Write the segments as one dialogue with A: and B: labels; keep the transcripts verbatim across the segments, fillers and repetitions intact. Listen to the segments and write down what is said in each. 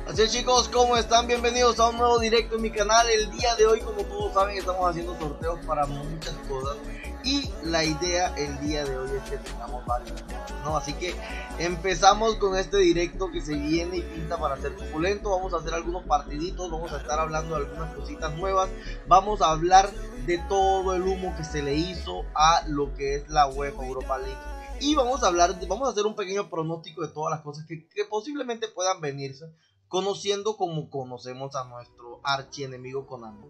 A: Así es, chicos, ¿cómo están? Bienvenidos a un nuevo directo en mi canal. El día de hoy, como todos saben, estamos haciendo sorteos para muchas cosas. Y la idea el día de hoy es que tengamos varios, ¿no? Así que empezamos con este directo que se viene y pinta para ser suculento. Vamos a hacer algunos partiditos, vamos a estar hablando de algunas cositas nuevas. Vamos a hablar de todo el humo que se le hizo a lo que es la UEFA Europa League. Y vamos a hablar, vamos a hacer un pequeño pronóstico de todas las cosas que, que posiblemente puedan venirse, conociendo como conocemos a nuestro archienemigo Konami.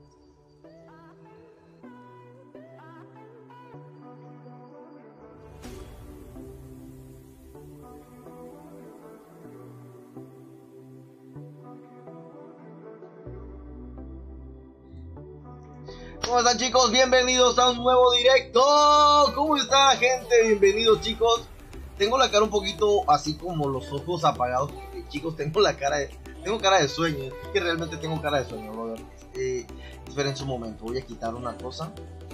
A: ¿Cómo están, chicos? Bienvenidos a un nuevo directo. ¿Cómo está, gente? Bienvenidos, chicos. Tengo la cara un poquito así como los ojos apagados, porque, chicos, tengo la cara de, tengo cara de sueño. Es que realmente tengo cara de sueño, brother. Eh, esperen un momento, voy a quitar una cosa.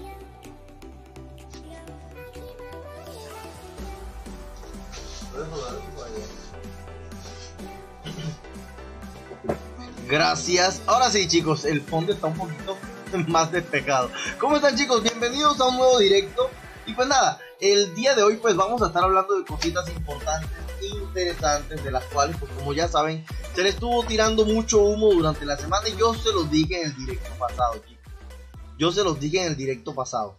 A: Gracias. Ahora sí, chicos, el fondo está un poquito más despejado. ¿Cómo están, chicos? Bienvenidos a un nuevo directo. Y pues nada, el día de hoy pues vamos a estar hablando de cositas importantes, interesantes, de las cuales pues como ya saben, se le estuvo tirando mucho humo durante la semana. Y yo se los dije en el directo pasado, chicos. Yo se los dije en el directo pasado.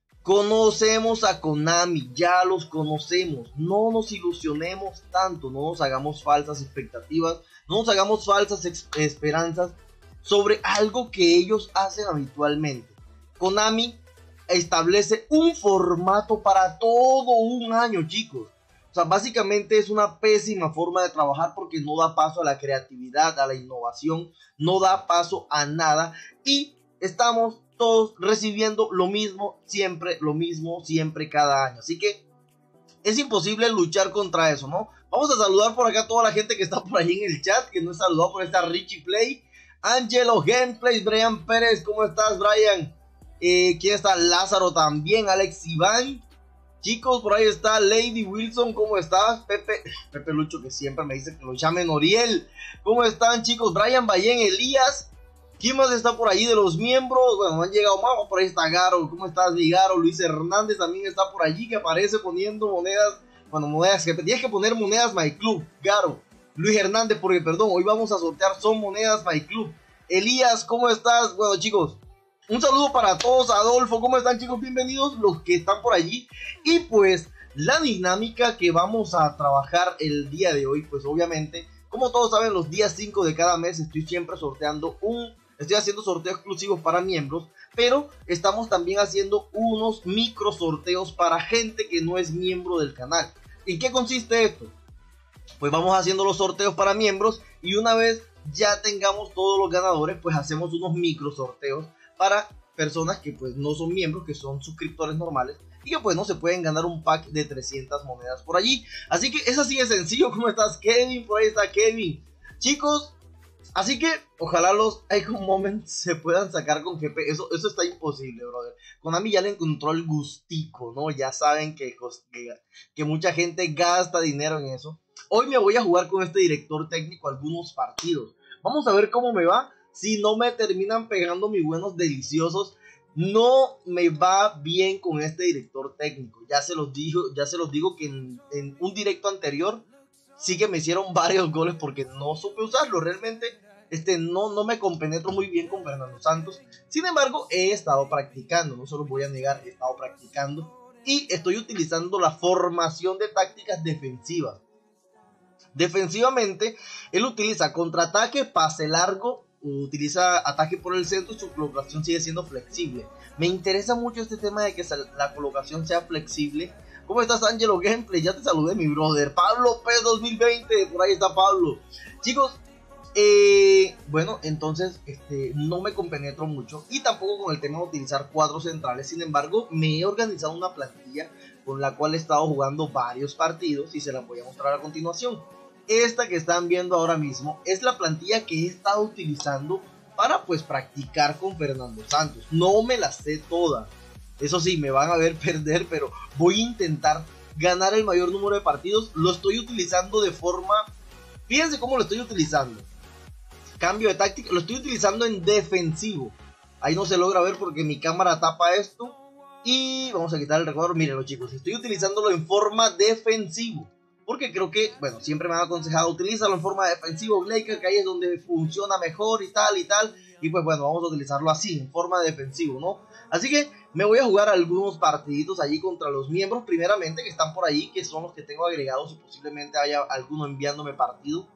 A: Conocemos a Konami, ya los conocemos. No nos ilusionemos tanto, no nos hagamos falsas expectativas, no nos hagamos falsas esperanzas sobre algo que ellos hacen habitualmente. Konami establece un formato para todo un año, chicos. O sea, básicamente es una pésima forma de trabajar porque no da paso a la creatividad, a la innovación, no da paso a nada. Y estamos todos recibiendo lo mismo, siempre, lo mismo, siempre, cada año. Así que es imposible luchar contra eso, ¿no? Vamos a saludar por acá a toda la gente que está por ahí en el chat, que no he saludado. Por esta Richie Play, Angelo Gameplays, Brian Pérez, ¿cómo estás, Brian? Eh, ¿Quién está? Lázaro también, Alex Iván. Chicos, por ahí está Lady Wilson, ¿cómo estás? Pepe, Pepe Lucho, que siempre me dice que lo llamen Oriel. ¿Cómo están, chicos? Brian Ballén, Elías. ¿Quién más está por ahí de los miembros? Bueno, no han llegado más. Por ahí está Garo. ¿Cómo estás, mi Garo? Luis Hernández también está por allí, que aparece poniendo monedas. Bueno, monedas, que tienes que poner monedas My Club, Garo. Luis Hernández, porque perdón, hoy vamos a sortear son monedas My Club. Elías, ¿cómo estás? Bueno, chicos, un saludo para todos. Adolfo, ¿cómo están, chicos? Bienvenidos los que están por allí. Y pues la dinámica que vamos a trabajar el día de hoy, pues obviamente, como todos saben, los días cinco de cada mes estoy siempre sorteando un... Estoy haciendo sorteos exclusivos para miembros, pero estamos también haciendo unos micro sorteos para gente que no es miembro del canal. ¿En qué consiste esto? Pues vamos haciendo los sorteos para miembros y una vez ya tengamos todos los ganadores, pues hacemos unos micro sorteos para personas que pues no son miembros, que son suscriptores normales y que pues no se pueden ganar un pack de trescientas monedas por allí. Así que es así de sencillo. ¿Cómo estás, Kevin? Por ahí está Kevin. Chicos, así que ojalá los Icon Moments se puedan sacar con G P. Eso, eso está imposible, brother. Konami ya le encontró el gustico, ¿no? Ya saben que, que, que mucha gente gasta dinero en eso. Hoy me voy a jugar con este director técnico algunos partidos. Vamos a ver cómo me va. Si no me terminan pegando mis buenos deliciosos, no me va bien con este director técnico. Ya se los digo, ya se los digo que en, en un directo anterior sí que me hicieron varios goles porque no supe usarlo. Realmente este, no, no me compenetro muy bien con Fernando Santos. Sin embargo, he estado practicando, no se los voy a negar, he estado practicando. Y estoy utilizando la formación de tácticas defensivas. Defensivamente, él utiliza contraataque, pase largo, utiliza ataque por el centro y su colocación sigue siendo flexible. Me interesa mucho este tema de que la colocación sea flexible. ¿Cómo estás, Angelo Gameplay? Ya te saludé, mi brother. Pablo P dos mil veinte, por ahí está Pablo. Chicos, eh, bueno, entonces este, no me compenetro mucho y tampoco con el tema de utilizar cuadros centrales. Sin embargo, me he organizado una plantilla con la cual he estado jugando varios partidos y se la voy a mostrar a continuación. Esta que están viendo ahora mismo es la plantilla que he estado utilizando para pues practicar con Fernando Santos. No me la sé toda, eso sí, me van a ver perder, pero voy a intentar ganar el mayor número de partidos. Lo estoy utilizando de forma, fíjense cómo lo estoy utilizando. cambio de táctica. Lo estoy utilizando en defensivo. Ahí no se logra ver porque mi cámara tapa esto. Y vamos a quitar el recuadro. Mírenlo, chicos, estoy utilizándolo en forma defensivo. Porque creo que, bueno, siempre me han aconsejado utilízalo en forma defensivo, Glaker, que ahí es donde funciona mejor y tal y tal. Y pues bueno, vamos a utilizarlo así, en forma defensivo, ¿no? Así que me voy a jugar algunos partiditos allí contra los miembros, primeramente, que están por ahí, que son los que tengo agregados y posiblemente haya alguno enviándome partido.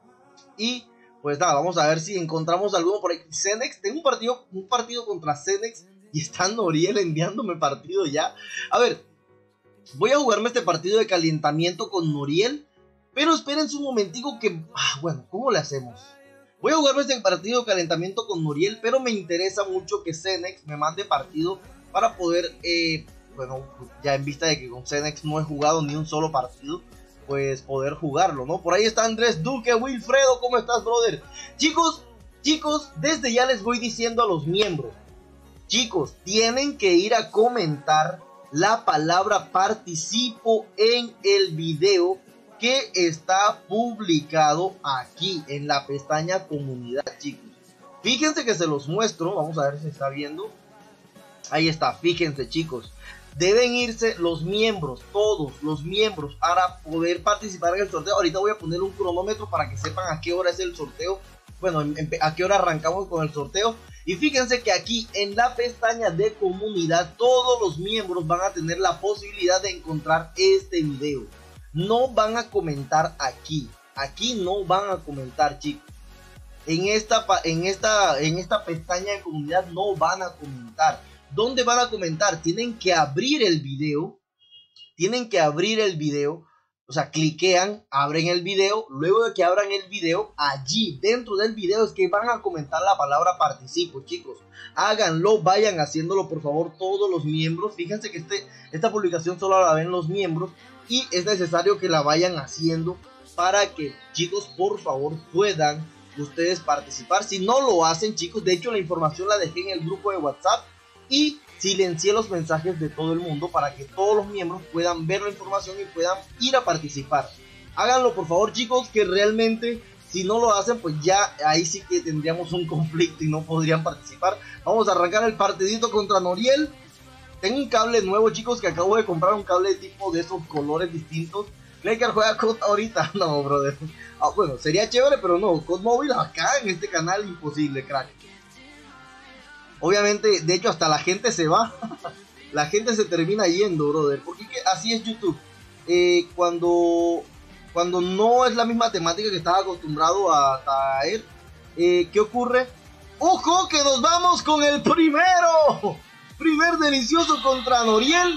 A: Y pues nada, vamos a ver si encontramos alguno por ahí. Cenex, tengo un partido, un partido contra Cenex y está Noriel enviándome partido ya. A ver, voy a jugarme este partido de calentamiento con Noriel, pero espérense un momentico que... Ah, bueno, ¿cómo le hacemos? Voy a jugarme este partido de calentamiento con Noriel, pero me interesa mucho que Cenex me mande partido para poder, eh, bueno, ya en vista de que con Cenex no he jugado ni un solo partido, pues poder jugarlo, ¿no? Por ahí está Andrés Duque, Wilfredo, ¿cómo estás, brother? Chicos, chicos, desde ya les voy diciendo a los miembros, chicos, tienen que ir a comentar la palabra participo en el video que está publicado aquí en la pestaña comunidad, chicos. Fíjense que se los muestro, vamos a ver si se está viendo. Ahí está, fíjense, chicos. Deben irse los miembros, todos los miembros, para poder participar en el sorteo. Ahorita voy a poner un cronómetro para que sepan a qué hora es el sorteo. Bueno, a qué hora arrancamos con el sorteo. Y fíjense que aquí en la pestaña de comunidad todos los miembros van a tener la posibilidad de encontrar este video. No van a comentar aquí. Aquí no van a comentar, chicos. En esta, en esta, en esta pestaña de comunidad no van a comentar. ¿Dónde van a comentar? Tienen que abrir el video. Tienen que abrir el video. O sea, cliquean, abren el video. Luego de que abran el video, allí dentro del video es que van a comentar la palabra participo, chicos. Háganlo, vayan haciéndolo, por favor, todos los miembros. Fíjense que este, esta publicación solo la ven los miembros. Y es necesario que la vayan haciendo para que, chicos, por favor, puedan ustedes participar. Si no lo hacen, chicos, de hecho la información la dejé en el grupo de WhatsApp. Y silencié los mensajes de todo el mundo para que todos los miembros puedan ver la información y puedan ir a participar. Háganlo, por favor, chicos, que realmente si no lo hacen, pues ya ahí sí que tendríamos un conflicto y no podrían participar. Vamos a arrancar el partidito contra Noriel. Tengo un cable nuevo, chicos, que acabo de comprar, un cable de tipo de esos colores distintos. Glaker juega C O D ahorita. No, brother. Ah, bueno, sería chévere, pero no. C O D móvil acá en este canal, imposible, crack. Obviamente, de hecho, hasta la gente se va. La gente se termina yendo, brother. Porque así es YouTube. Eh, cuando, cuando no es la misma temática que estaba acostumbrado a traer, eh, ¿qué ocurre? ¡Ojo, que nos vamos con el primero! Primer delicioso contra Noriel.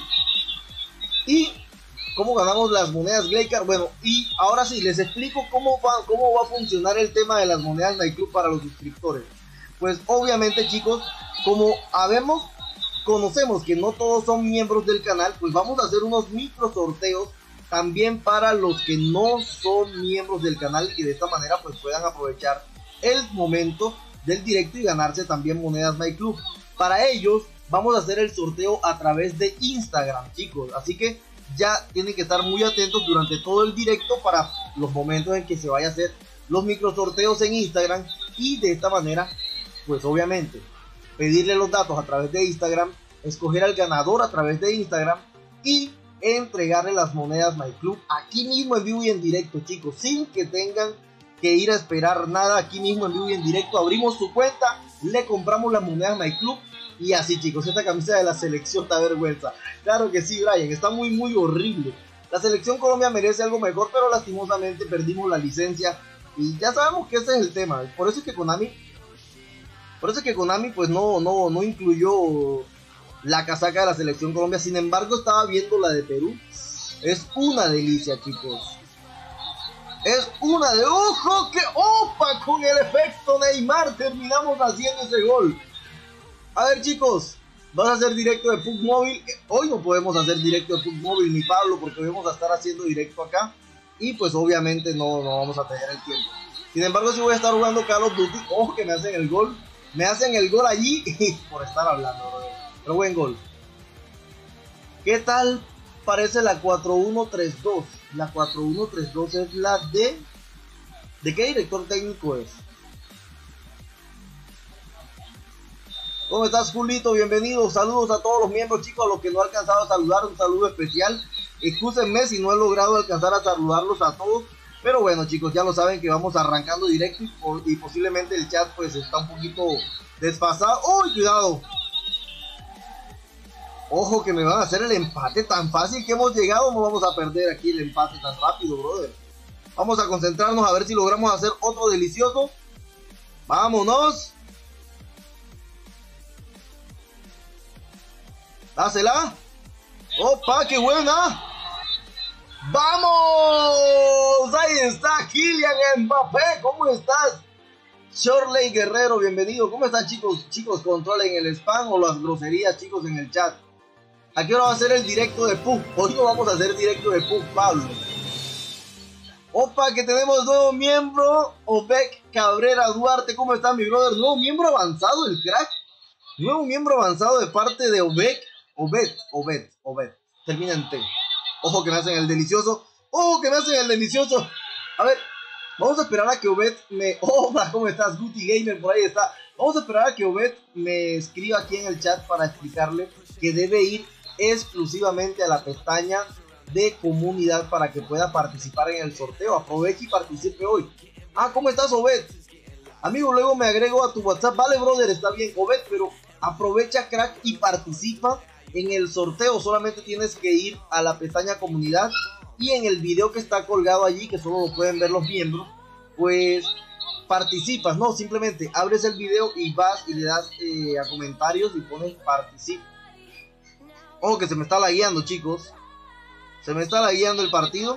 A: Y cómo ganamos las monedas Glaker. Bueno, y ahora sí, les explico cómo va, cómo va a funcionar el tema de las monedas Nightclub para los suscriptores. Pues obviamente, chicos, como habemos, conocemos que no todos son miembros del canal, pues vamos a hacer unos micro sorteos también para los que no son miembros del canal y de esta manera pues puedan aprovechar el momento del directo y ganarse también monedas Nightclub. Para ellos vamos a hacer el sorteo a través de Instagram, chicos, así que ya tienen que estar muy atentos durante todo el directo para los momentos en que se vaya a hacer los micro sorteos en Instagram. Y de esta manera pues obviamente pedirle los datos a través de Instagram, escoger al ganador a través de Instagram y entregarle las monedas Nightclub aquí mismo en vivo y en directo, chicos, sin que tengan que ir a esperar nada. Aquí mismo en vivo y en directo abrimos su cuenta, le compramos las monedas Nightclub y así, chicos. Esta camisa de la selección da vergüenza, claro que sí, Brian, está muy muy horrible. La selección Colombia merece algo mejor, pero lastimosamente perdimos la licencia y ya sabemos que ese es el tema. Por eso es que Konami Por eso es que Konami pues no, no, no incluyó la casaca de la selección Colombia. Sin embargo, estaba viendo la de Perú. Es una delicia, chicos. Es una de... ¡Ojo! ¡Que opa! Con el efecto Neymar terminamos haciendo ese gol. A ver, chicos, vas a hacer directo de P U B Móvil. Hoy no podemos hacer directo de P U B Móvil ni Pablo, porque hoy vamos a estar haciendo directo acá. Y pues obviamente no, no vamos a tener el tiempo. Sin embargo, si voy a estar jugando Call of Duty. Ojo que me hacen el gol. Me hacen el gol allí por estar hablando, bro. Pero buen gol. ¿Qué tal parece la cuatro uno tres dos? La cuatro uno tres dos es la de... ¿De qué director técnico es? ¿Cómo estás, Julito? Bienvenido. Saludos a todos los miembros, chicos, a los que no he alcanzado a saludar. Un saludo especial. Excúsenme si no he logrado alcanzar a saludarlos a todos. Pero bueno, chicos, ya lo saben que vamos arrancando directo y, y posiblemente el chat pues está un poquito desfasado. ¡Uy, cuidado! Ojo que me van a hacer el empate tan fácil que hemos llegado. No vamos a perder aquí el empate tan rápido, brother. Vamos a concentrarnos a ver si logramos hacer otro delicioso. ¡Vámonos! Dásela. ¡Opa, qué buena! ¡Vamos! Ahí está Kylian Mbappé. ¿Cómo estás? Shirley Guerrero, bienvenido. ¿Cómo están, chicos? Chicos, controlen el spam o las groserías, chicos, en el chat. ¿A qué hora va a ser el directo de Pug? Hoy no vamos a hacer directo de Pug, Pablo. Opa, que tenemos nuevo miembro, Obek Cabrera Duarte. ¿Cómo está, mi brother? Nuevo miembro avanzado, el crack. Nuevo miembro avanzado de parte de Obek. Obed, Obed, Obed. Termina en T. Ojo que me hacen el delicioso. Ojo que me hacen el delicioso. A ver, vamos a esperar a que Obed me... Hola, ¿cómo estás? Guti Gamer, por ahí está. Vamos a esperar a que Obed me escriba aquí en el chat para explicarle que debe ir exclusivamente a la pestaña de comunidad para que pueda participar en el sorteo. Aproveche y participe hoy. Ah, ¿cómo estás, Obed? Amigo, luego me agrego a tu WhatsApp. Vale, brother, está bien, Obed, pero aprovecha, crack, y participa en el sorteo. Solamente tienes que ir a la pestaña comunidad y en el video que está colgado allí, que solo lo pueden ver los miembros, pues participas, no, simplemente abres el video y vas y le das eh, a comentarios y pones participa. Ojo que se me está lagueando, chicos. Se me está lagueando el partido.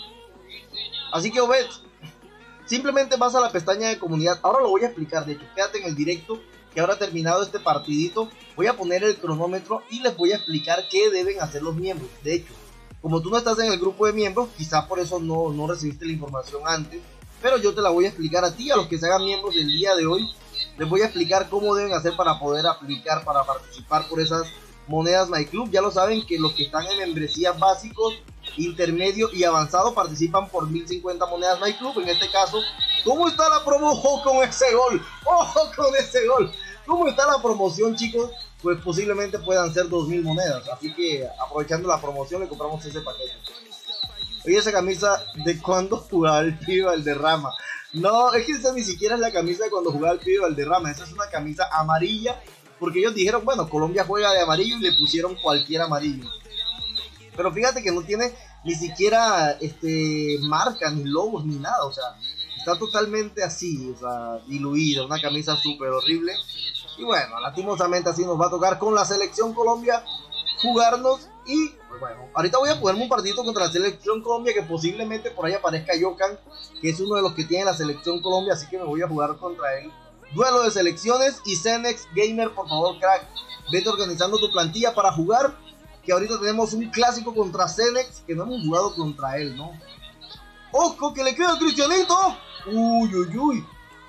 A: Así que, Obed, simplemente vas a la pestaña de comunidad. Ahora lo voy a explicar, de hecho, quédate en el directo, que ahora terminado este partidito, voy a poner el cronómetro y les voy a explicar qué deben hacer los miembros. De hecho, como tú no estás en el grupo de miembros, quizá por eso no, no recibiste la información antes, pero yo te la voy a explicar a ti, a los que se hagan miembros el día de hoy. Les voy a explicar cómo deben hacer para poder aplicar, para participar por esas monedas MyClub. Ya lo saben que los que están en membresías básicos, intermedio y avanzado participan por mil cincuenta monedas MyClub. En este caso, ¿cómo está la promo? ¡Ojo con ese gol! ¡Ojo con ese gol! ¿Cómo está la promoción, chicos? Pues posiblemente puedan ser dos mil monedas. Así que aprovechando la promoción le compramos ese paquete. Oye, esa camisa, ¿de cuándo jugaba el pibe Valderrama? No, es que esa ni siquiera es la camisa de cuando jugaba el pibe Valderrama. Esa es una camisa amarilla, porque ellos dijeron, bueno, Colombia juega de amarillo y le pusieron cualquier amarillo. Pero fíjate que no tiene ni siquiera este marca, ni logos, ni nada. O sea, está totalmente así, o sea, diluida. Una camisa súper horrible. Y bueno, lastimosamente así nos va a tocar con la selección Colombia jugarnos. Y pues bueno, ahorita voy a ponerme un partidito contra la selección Colombia, que posiblemente por ahí aparezca Yokan, que es uno de los que tiene la selección Colombia. Así que me voy a jugar contra él. Duelo de selecciones. Y Cenex Gamer, por favor, crack, vete organizando tu plantilla para jugar, que ahorita tenemos un clásico contra Cenex, que no hemos jugado contra él, ¿no? ¡Ojo, que le queda a Cristianito! ¡Uy, uy, uy!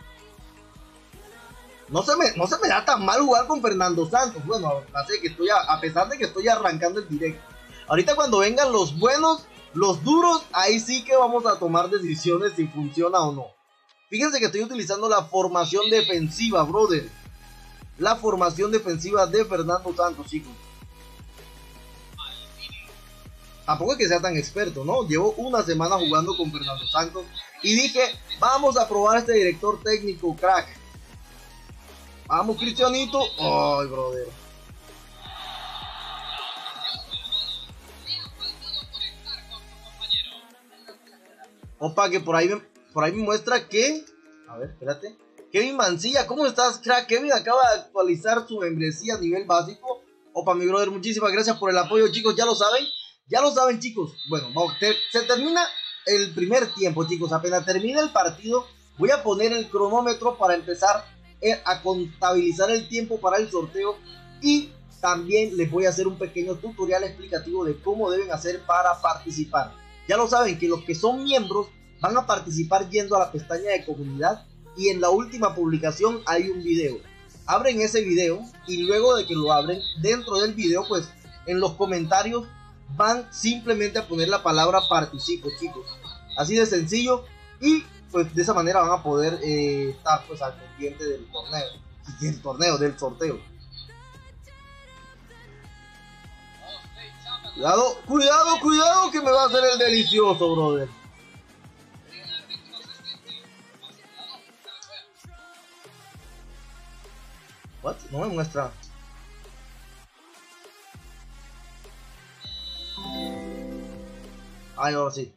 A: No se, me, no se me da tan mal jugar con Fernando Santos. Bueno, así que estoy a, a pesar de que estoy arrancando el directo. Ahorita cuando vengan los buenos, los duros, ahí sí que vamos a tomar decisiones si funciona o no. Fíjense que estoy utilizando la formación defensiva, brother. La formación defensiva de Fernando Santos, chicos. Tampoco es que sea tan experto, ¿no? Llevo una semana jugando con Fernando Santos y dije, vamos a probar a este director técnico, crack. Vamos, Cristianito. Ay, brother. Opa, que por ahí, por ahí me muestra que... A ver, espérate. Kevin Mancilla, ¿cómo estás, crack? Kevin acaba de actualizar su membresía a nivel básico. Opa, mi brother, muchísimas gracias por el apoyo, chicos. Ya lo saben. Ya lo saben, chicos. Bueno, vamos, te, se termina el primer tiempo, chicos. Apenas termina el partido, voy a poner el cronómetro para empezar a contabilizar el tiempo para el sorteo. Y también les voy a hacer un pequeño tutorial explicativo de cómo deben hacer para participar. Ya lo saben que los que son miembros van a participar yendo a la pestaña de comunidad. Y en la última publicación hay un video. Abren ese video y luego de que lo abren, dentro del video, pues en los comentarios van simplemente a poner la palabra participo, chicos. Así de sencillo. Y pues de esa manera van a poder eh, estar pues al pendiente del torneo. Del torneo, del sorteo. Cuidado, cuidado, cuidado que me va a hacer el delicioso, brother. What? No me muestra. Ay, ahora sí.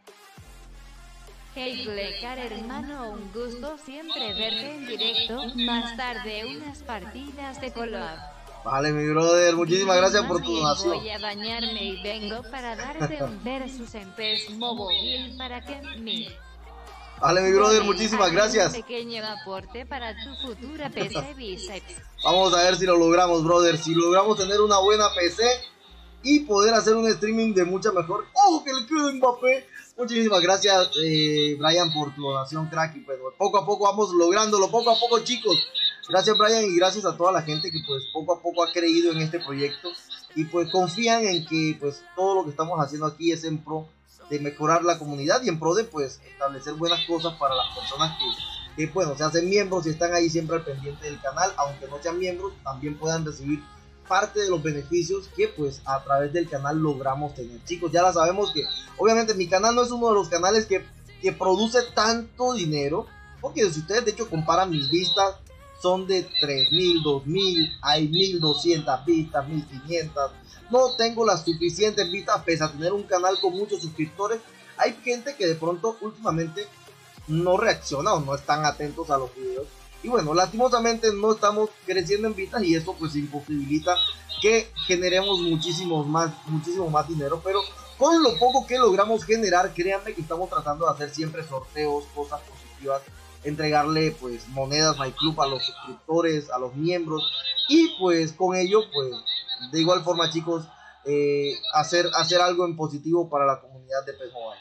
B: Hey Blecar hermano, un gusto siempre verte en directo, más tarde unas partidas de collab.
A: Vale, mi brother, muchísimas gracias por tu donación.
B: Voy a bañarme y vengo para darte un versus en P E S Mobile para que mi...
A: Vale, mi brother, muchísimas gracias.
B: Un pequeño aporte para tu futura P C bíceps.
A: Vamos a ver si lo logramos, brother. Si logramos tener una buena P C y poder hacer un streaming de mucha mejor. ¡Oh, que le quedó Mbappé! Muchísimas gracias, eh, Brian, por tu donación, crack. Y pues poco a poco vamos lográndolo, poco a poco, chicos. Gracias, Brian, y gracias a toda la gente que pues poco a poco ha creído en este proyecto y pues confían en que pues todo lo que estamos haciendo aquí es en pro de mejorar la comunidad y en pro de pues establecer buenas cosas para las personas que, que bueno, se hacen miembros y están ahí siempre al pendiente del canal, aunque no sean miembros, también puedan recibir parte de los beneficios que pues a través del canal logramos tener. Chicos, ya la sabemos que obviamente mi canal no es uno de los canales que, que produce tanto dinero, porque si ustedes de hecho comparan mis vistas, son de tres mil, dos mil, hay mil doscientas vistas, mil quinientas. No tengo las suficientes vistas pese a tener un canal con muchos suscriptores. Hay gente que de pronto últimamente no reacciona o no están atentos a los videos. Y bueno, lastimosamente no estamos creciendo en vistas y eso pues imposibilita que generemos muchísimo más, muchísimo más dinero. Pero con lo poco que logramos generar, créanme que estamos tratando de hacer siempre sorteos, cosas positivas, entregarle pues monedas MyClub a los suscriptores, a los miembros, y pues con ello pues de igual forma, chicos, eh, hacer, hacer algo en positivo para la comunidad de P E S Mobile.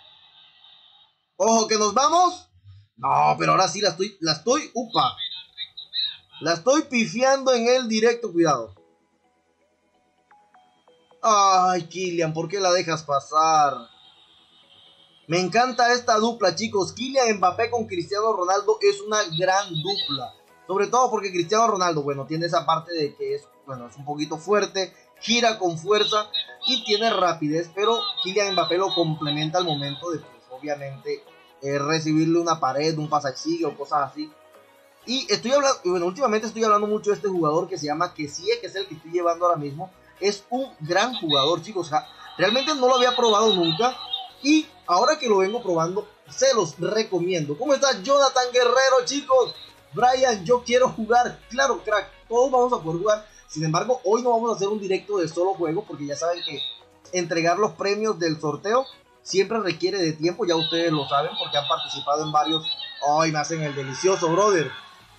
A: Ojo que nos vamos. No, pero ahora sí la estoy, la estoy, upa, la estoy pifiando en el directo, cuidado. Ay, Kylian, ¿por qué la dejas pasar? Me encanta esta dupla, chicos. Kylian Mbappé con Cristiano Ronaldo es una gran dupla. Sobre todo porque Cristiano Ronaldo, bueno, tiene esa parte de que es, bueno, es un poquito fuerte, gira con fuerza y tiene rapidez, pero Kylian Mbappé lo complementa al momento de, pues, obviamente, eh, recibirle una pared, un pasaje o cosas así. Y estoy hablando, bueno, últimamente estoy hablando mucho de este jugador que se llama Kessie, que es el que estoy llevando ahora mismo. Es un gran jugador, chicos. Realmente no lo había probado nunca. Y ahora que lo vengo probando, se los recomiendo. ¿Cómo está Jonathan Guerrero, chicos? Brian, yo quiero jugar. Claro, crack, todos vamos a poder jugar. Sin embargo, hoy no vamos a hacer un directo de solo juego, porque ya saben que entregar los premios del sorteo siempre requiere de tiempo. Ya ustedes lo saben porque han participado en varios. Ay, me hacen el delicioso, brother.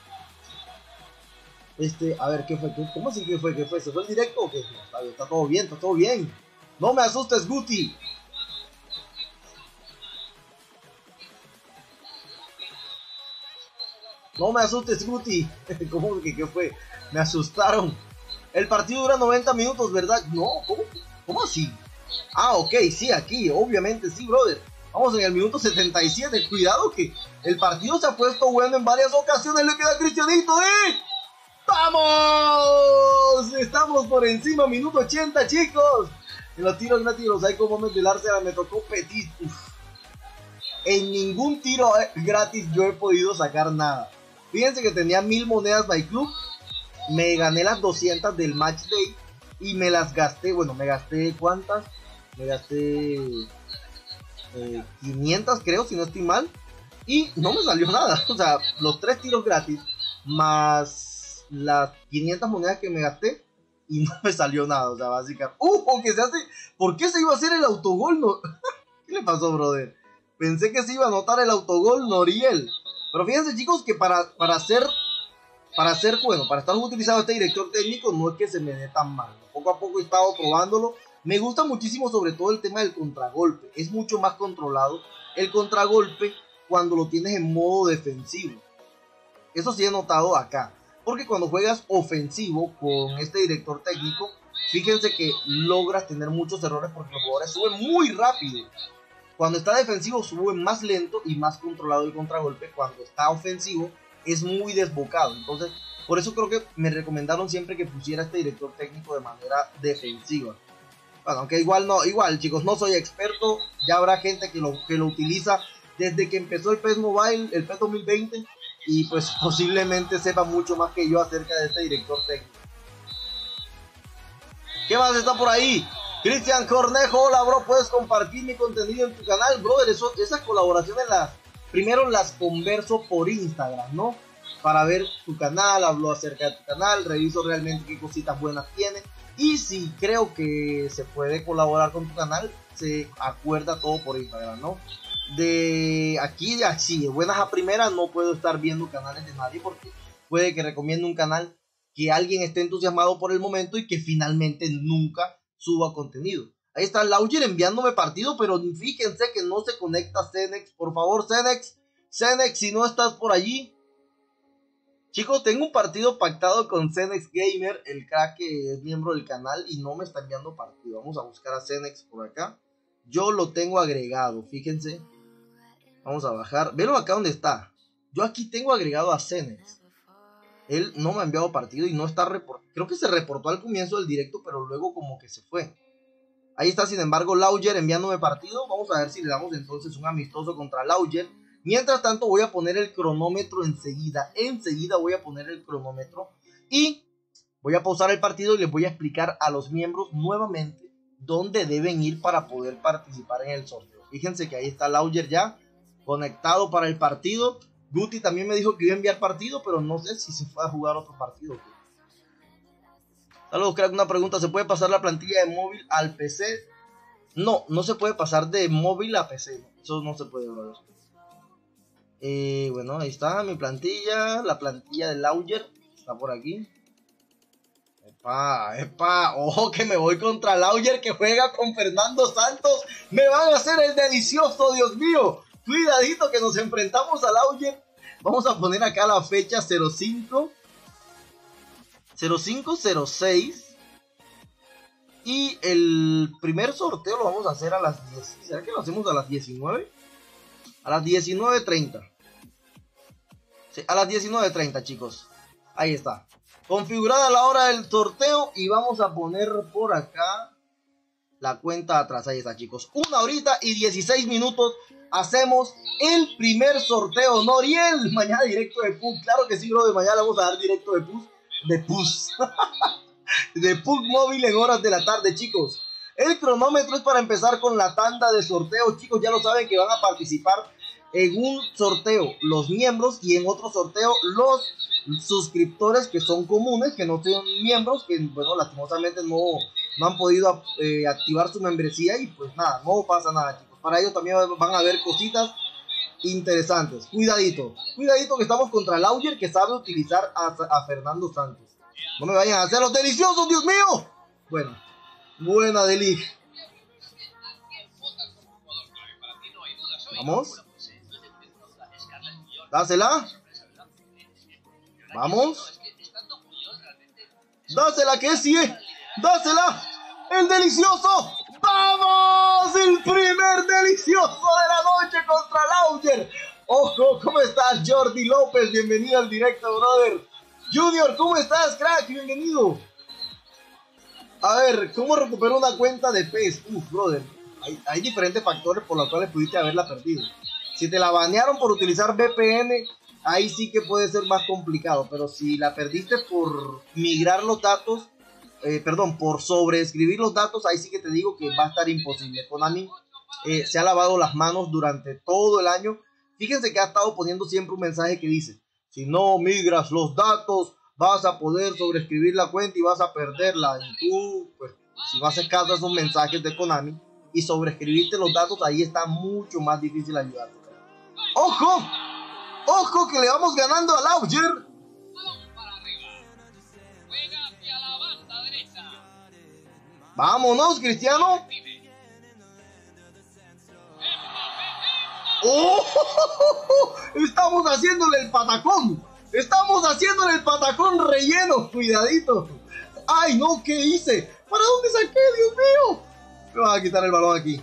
A: Este, a ver, ¿qué fue? ¿Cómo así que fue? ¿Qué fue? ¿Se fue el directo o qué? Está bien, está todo bien, está todo bien. No me asustes, Guti. No me asustes, Guti. ¿Cómo que qué fue? Me asustaron. El partido dura noventa minutos, ¿verdad? No, ¿cómo? ¿Cómo así? Ah, ok, sí, aquí, obviamente, sí, brother. Vamos en el minuto setenta y siete. Cuidado que el partido se ha puesto bueno en varias ocasiones. Le queda a Cristianito, ¿eh? ¡Vamos! Estamos por encima, minuto ochenta, chicos. En los tiros gratis los hay como ventilarse, me tocó Petit. Uf. En ningún tiro gratis yo he podido sacar nada. Fíjense que tenía mil monedas MyClub. Me gané las doscientas del Match Day. Y me las gasté, bueno, me gasté, ¿cuántas? Me gasté eh, quinientas, creo, si no estoy mal. Y no me salió nada. O sea, los tres tiros gratis más las quinientas monedas que me gasté y no me salió nada. O sea, básicamente, ¡uh! Que se hace. ¿Por qué se iba a hacer el autogol? No? ¿Qué le pasó, brother? Pensé que se iba a anotar el autogol Noriel. Pero fíjense, chicos, que para, para hacer Para hacer, bueno, para estar utilizando este director técnico no es que se me dé tan mal. Poco a poco he estado probándolo. Me gusta muchísimo sobre todo el tema del contragolpe. Es mucho más controlado el contragolpe cuando lo tienes en modo defensivo. Eso sí he notado acá. Porque cuando juegas ofensivo con este director técnico, fíjense que logras tener muchos errores porque los jugadores suben muy rápido. Cuando está defensivo suben más lento y más controlado el contragolpe. Cuando está ofensivo es muy desbocado. Entonces, por eso creo que me recomendaron siempre que pusiera este director técnico de manera defensiva. Bueno, aunque igual no, igual chicos, no soy experto, ya habrá gente que lo, que lo utiliza desde que empezó el P E S Mobile, el P E S dos mil veinte, y pues posiblemente sepa mucho más que yo acerca de este director técnico. ¿Qué más está por ahí? Cristian Cornejo, hola bro, ¿puedes compartir mi contenido en tu canal? Brother, eso, esas colaboraciones las, primero las converso por Instagram, ¿no? Para ver tu canal, hablo acerca de tu canal, reviso realmente qué cositas buenas tiene. Y si creo que se puede colaborar con tu canal, se acuerda todo por Instagram, ¿no? De aquí, de así, de buenas a primeras, no puedo estar viendo canales de nadie porque puede que recomiende un canal que alguien esté entusiasmado por el momento y que finalmente nunca suba contenido. Ahí está Lauger enviándome partido, pero fíjense que no se conecta Cenex. Por favor, Cenex, Cenex, si no estás por allí. Chicos, tengo un partido pactado con Cenex Gamer, el crack que es miembro del canal, y no me está enviando partido. Vamos a buscar a Cenex por acá. Yo lo tengo agregado, fíjense. Vamos a bajar. Velo acá donde está. Yo aquí tengo agregado a Cenex. Él no me ha enviado partido y no está reportado. Creo que se reportó al comienzo del directo, pero luego como que se fue. Ahí está, sin embargo, Lauger enviándome partido. Vamos a ver si le damos entonces un amistoso contra Lauger. Mientras tanto voy a poner el cronómetro enseguida. Enseguida voy a poner el cronómetro. Y voy a pausar el partido y les voy a explicar a los miembros nuevamente dónde deben ir para poder participar en el sorteo. Fíjense que ahí está Lauger ya conectado para el partido. Guti también me dijo que iba a enviar partido, pero no sé si se fue a jugar otro partido. Saludos, crack. Una pregunta: ¿se puede pasar la plantilla de móvil al P C? No, no se puede pasar de móvil a P C. Eso no se puede, brother. Eh, bueno, ahí está mi plantilla. La plantilla de Lauger está por aquí. Epa, epa. Ojo que me voy contra Lauger, que juega con Fernando Santos. Me van a hacer el delicioso, Dios mío. Cuidadito que nos enfrentamos a Lauger. Vamos a poner acá la fecha cero cinco cero seis. Y el primer sorteo lo vamos a hacer a las diez. ¿Será que lo hacemos a las diecinueve? A las diecinueve treinta. Sí, a las diecinueve treinta, chicos. Ahí está. Configurada la hora del sorteo. Y vamos a poner por acá la cuenta atrás. Ahí está, chicos. Una horita y dieciséis minutos. Hacemos el primer sorteo. Noriel, mañana directo de P U C. Claro que sí, bro. De mañana vamos a dar directo de P U C. De P U C. De P U C móvil en horas de la tarde, chicos. El cronómetro es para empezar con la tanda de sorteo. Chicos, ya lo saben que van a participar en un sorteo los miembros y en otro sorteo los suscriptores que son comunes, que no son miembros, que bueno, lastimosamente no, no han podido eh, activar su membresía. Y pues nada, no pasa nada, chicos. Para ellos también van a haber cositas interesantes. Cuidadito, cuidadito que estamos contra Lauger, que sabe utilizar a, a Fernando Santos. No me vayan a hacer los deliciosos, Dios mío. Bueno, buena deli. Vamos. Dásela. Vamos. Dásela que sí. Dásela. El delicioso. ¡Vamos! El primer delicioso de la noche contra Lauger. Ojo, ¿cómo estás, Jordi López? Bienvenido al directo, brother. Junior, ¿cómo estás, crack? Bienvenido. A ver, ¿cómo recupero una cuenta de P E S? Uf, brother. Hay, hay diferentes factores por los cuales pudiste haberla perdido. Si te la banearon por utilizar V P N, ahí sí que puede ser más complicado. Pero si la perdiste por migrar los datos, eh, perdón, por sobreescribir los datos, ahí sí que te digo que va a estar imposible. Konami eh, se ha lavado las manos durante todo el año. Fíjense que ha estado poniendo siempre un mensaje que dice: si no migras los datos, vas a poder sobreescribir la cuenta y vas a perderla. Y tú, pues, si no haces caso a esos mensajes de Konami y sobreescribirte los datos, ahí está mucho más difícil ayudarte. ¡Ojo! ¡Ojo que le vamos ganando a Lauger! ¡Vámonos, Cristiano! ¡Oh! Estamos haciéndole el patacón. Estamos haciéndole el patacón relleno. Cuidadito. ¡Ay, no! ¿Qué hice? ¿Para dónde saqué? ¡Dios mío! Me van a quitar el balón aquí.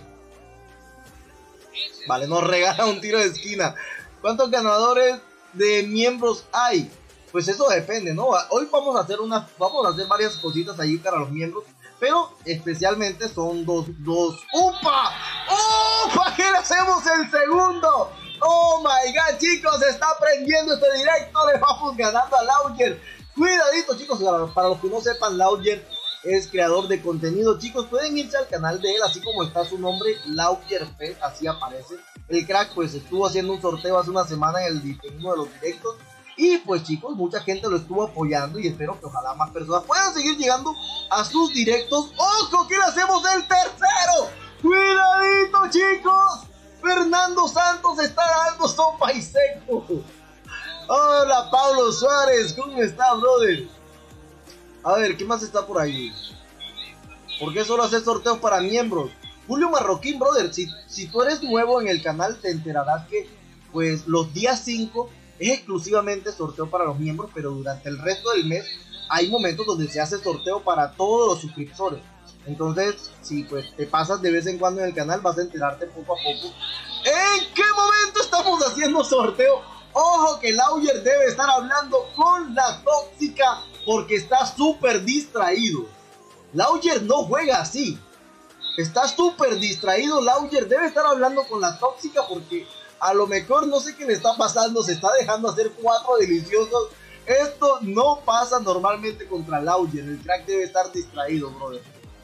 A: Vale, nos regala un tiro de esquina. ¿Cuántos ganadores de miembros hay? Pues eso depende, ¿no? Hoy vamos a hacer unas, vamos a hacer varias cositas allí para los miembros. pero especialmente son dos, dos, ¡upa! ¡Upa! ¿Qué le hacemos el segundo? ¡Oh my god, chicos! Está prendiendo este directo, le vamos ganando a Lauger. Cuidadito, chicos, para los que no sepan, Lauger es creador de contenido. Chicos, pueden irse al canal de él, así como está su nombre, Lauger P, así aparece. El crack pues estuvo haciendo un sorteo hace una semana en, el, en uno de los directos. Y pues chicos, mucha gente lo estuvo apoyando y espero que ojalá más personas puedan seguir llegando a sus directos. ¡Ojo, que le hacemos el tercero! ¡Cuidadito, chicos! Fernando Santos está dando sopa y seco. Hola, Pablo Suárez, ¿cómo está, brother? A ver, ¿qué más está por ahí? ¿Por qué solo hacer sorteos para miembros? Julio Marroquín, brother, si, si tú eres nuevo en el canal te enterarás que pues los días cinco es exclusivamente sorteo para los miembros, pero durante el resto del mes hay momentos donde se hace sorteo para todos los suscriptores. Entonces, si pues te pasas de vez en cuando en el canal, vas a enterarte poco a poco en qué momento estamos haciendo sorteo. Ojo que Lauger debe estar hablando con la tóxica porque está súper distraído. Lauger no juega así. Está súper distraído. Lauger debe estar hablando con la tóxica porque a lo mejor no sé qué le está pasando. Se está dejando hacer cuatro deliciosos. Esto no pasa normalmente contra Lauger. El crack debe estar distraído, brother.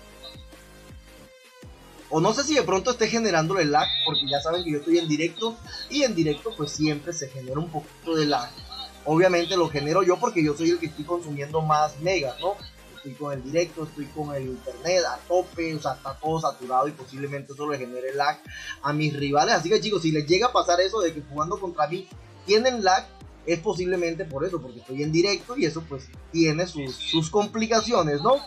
A: O no sé si de pronto esté generándole lag, porque ya saben que yo estoy en directo. Y en directo pues siempre se genera un poquito de lag. Obviamente lo genero yo porque yo soy el que estoy consumiendo más megas, ¿no? Estoy con el directo, estoy con el internet a tope, o sea, está todo saturado y posiblemente eso le genere lag a mis rivales. Así que chicos, si les llega a pasar eso de que jugando contra mí tienen lag, es posiblemente por eso, porque estoy en directo y eso pues tiene sus, sus complicaciones, ¿no?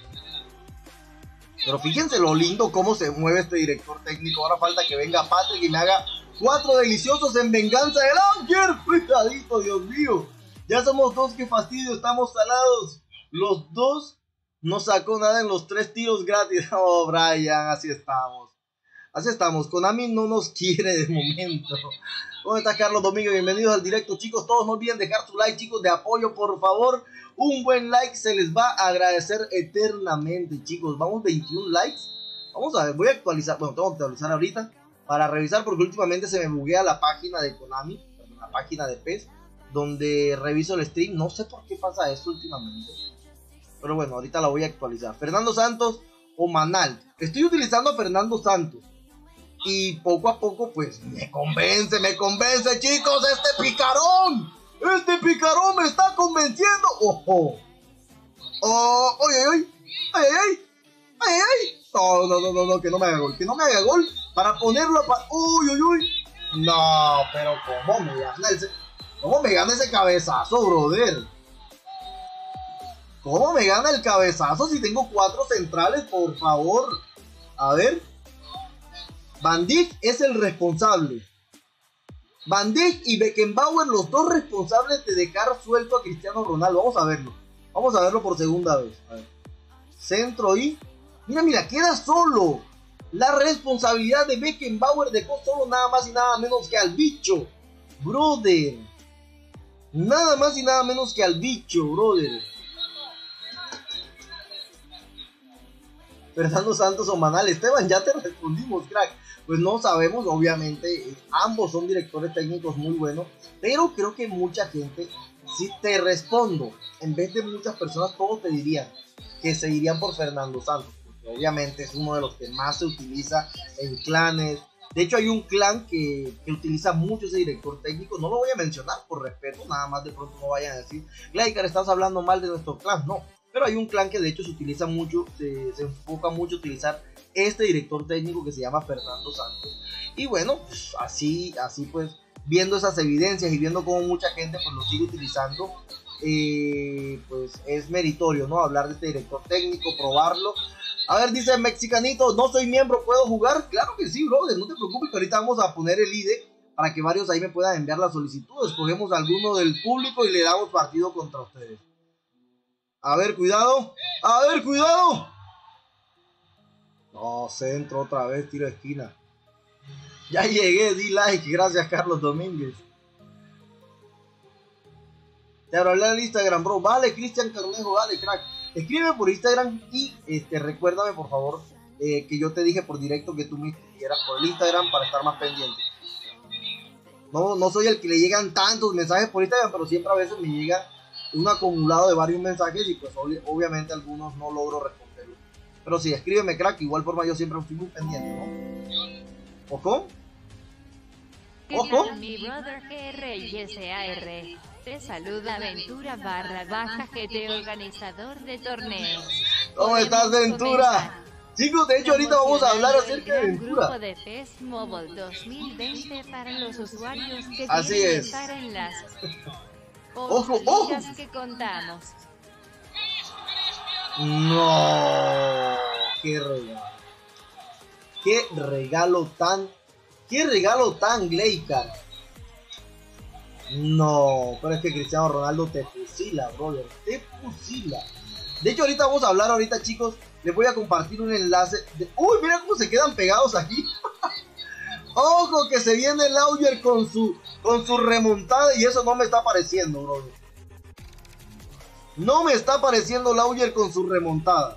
A: Pero fíjense lo lindo cómo se mueve este director técnico. Ahora falta que venga Patrick y me haga cuatro deliciosos en venganza de Lauger. Cuidadito, Dios mío. Ya somos dos, qué fastidio, estamos salados. Los dos no sacó nada en los tres tiros gratis. Oh, Brian, así estamos. Así estamos. Konami no nos quiere de momento. ¿Cómo está Carlos Domínguez? Bienvenidos al directo, chicos. Todos no olviden dejar su like, chicos, de apoyo, por favor. Un buen like se les va a agradecer eternamente, chicos. Vamos veintiún likes. Vamos a ver, voy a actualizar. Bueno, tengo que actualizar ahorita para revisar porque últimamente se me buguea la página de Konami, la página de P E S, donde reviso el stream. No sé por qué pasa esto últimamente, pero bueno, ahorita la voy a actualizar. Fernando Santos o Manal. Estoy utilizando a Fernando Santos y poco a poco pues me convence, me convence, chicos. Este picarón, este picarón me está convenciendo. Ojo, oh, oye, oye, ay, ay, ay, ay. No, no, no, no, no, que no me haga gol, que no me haga gol para ponerlo para. Uy, uy, uy. No, pero cómo me gana ese, cómo me gana ese cabezazo, brother. ¿Cómo me gana el cabezazo si tengo cuatro centrales? Por favor. A ver. Van Dijk es el responsable. Van Dijk y Beckenbauer, los dos responsables de dejar suelto a Cristiano Ronaldo. Vamos a verlo. Vamos a verlo por segunda vez. A ver. Centro y... Mira, mira, queda solo. La responsabilidad de Beckenbauer dejó solo nada más y nada menos que al bicho. Brother. Nada más y nada menos que al bicho, brother. Fernando Santos o Manal. Esteban, ya te respondimos, crack. Pues no sabemos, obviamente, ambos son directores técnicos muy buenos, pero creo que mucha gente, si te respondo, en vez de muchas personas, todos te dirían que se irían por Fernando Santos, porque obviamente es uno de los que más se utiliza en clanes. De hecho, hay un clan que, que utiliza mucho ese director técnico. No lo voy a mencionar por respeto, nada más de pronto no vayan a decir, Glaikar, estás hablando mal de nuestro clan. No, pero hay un clan que de hecho se utiliza mucho, se, se enfoca mucho a utilizar este director técnico que se llama Fernando Santos. Y bueno, pues así, así pues, viendo esas evidencias y viendo cómo mucha gente pues lo sigue utilizando, eh, pues es meritorio, ¿no? Hablar de este director técnico, probarlo. A ver, dice Mexicanito, no soy miembro, ¿puedo jugar? Claro que sí, brother, no te preocupes, que ahorita vamos a poner el I D para que varios ahí me puedan enviar la solicitud. Escogemos a alguno del público y le damos partido contra ustedes. A ver, cuidado, a ver, cuidado. No, centro otra vez, tiro de esquina. Ya llegué, di like, gracias Carlos Domínguez. Te hablé al Instagram, bro. Vale, Cristian Carnejo, vale, crack. escríbeme por Instagram y este, recuérdame por favor eh, que yo te dije por directo que tú me escribieras por el Instagram para estar más pendiente. No, no soy el que le llegan tantos mensajes por Instagram, pero siempre a veces me llega un acumulado de varios mensajes y pues ob obviamente algunos no logro responderlos. Pero sí, escríbeme, crack, igual forma yo siempre estoy muy pendiente, ¿no? ¿Ojo? ¿Ojo?
B: Mi brother G R y S A R. Te saluda Aventura barra baja G T, organizador de torneos.
A: ¿Cómo estás, Ventura? Chicos, de hecho ahorita vamos a hablar acerca de Ventura.
B: Grupo de P E S Mobile dos mil veinte para los usuarios que
A: Así
B: quieren
A: es.
B: estar en las
A: Ojo, ojo.
B: ligas que contamos.
A: No, qué regalo. Qué regalo tan, qué regalo tan Gleikar. No, pero es que Cristiano Ronaldo te fusila, brother, te fusila. De hecho ahorita vamos a hablar ahorita, chicos. Les voy a compartir un enlace de... Uy, mira cómo se quedan pegados aquí. Ojo que se viene el Lauger con su con su remontada y eso no me está pareciendo, brother. No me está pareciendo Lauger con su remontada.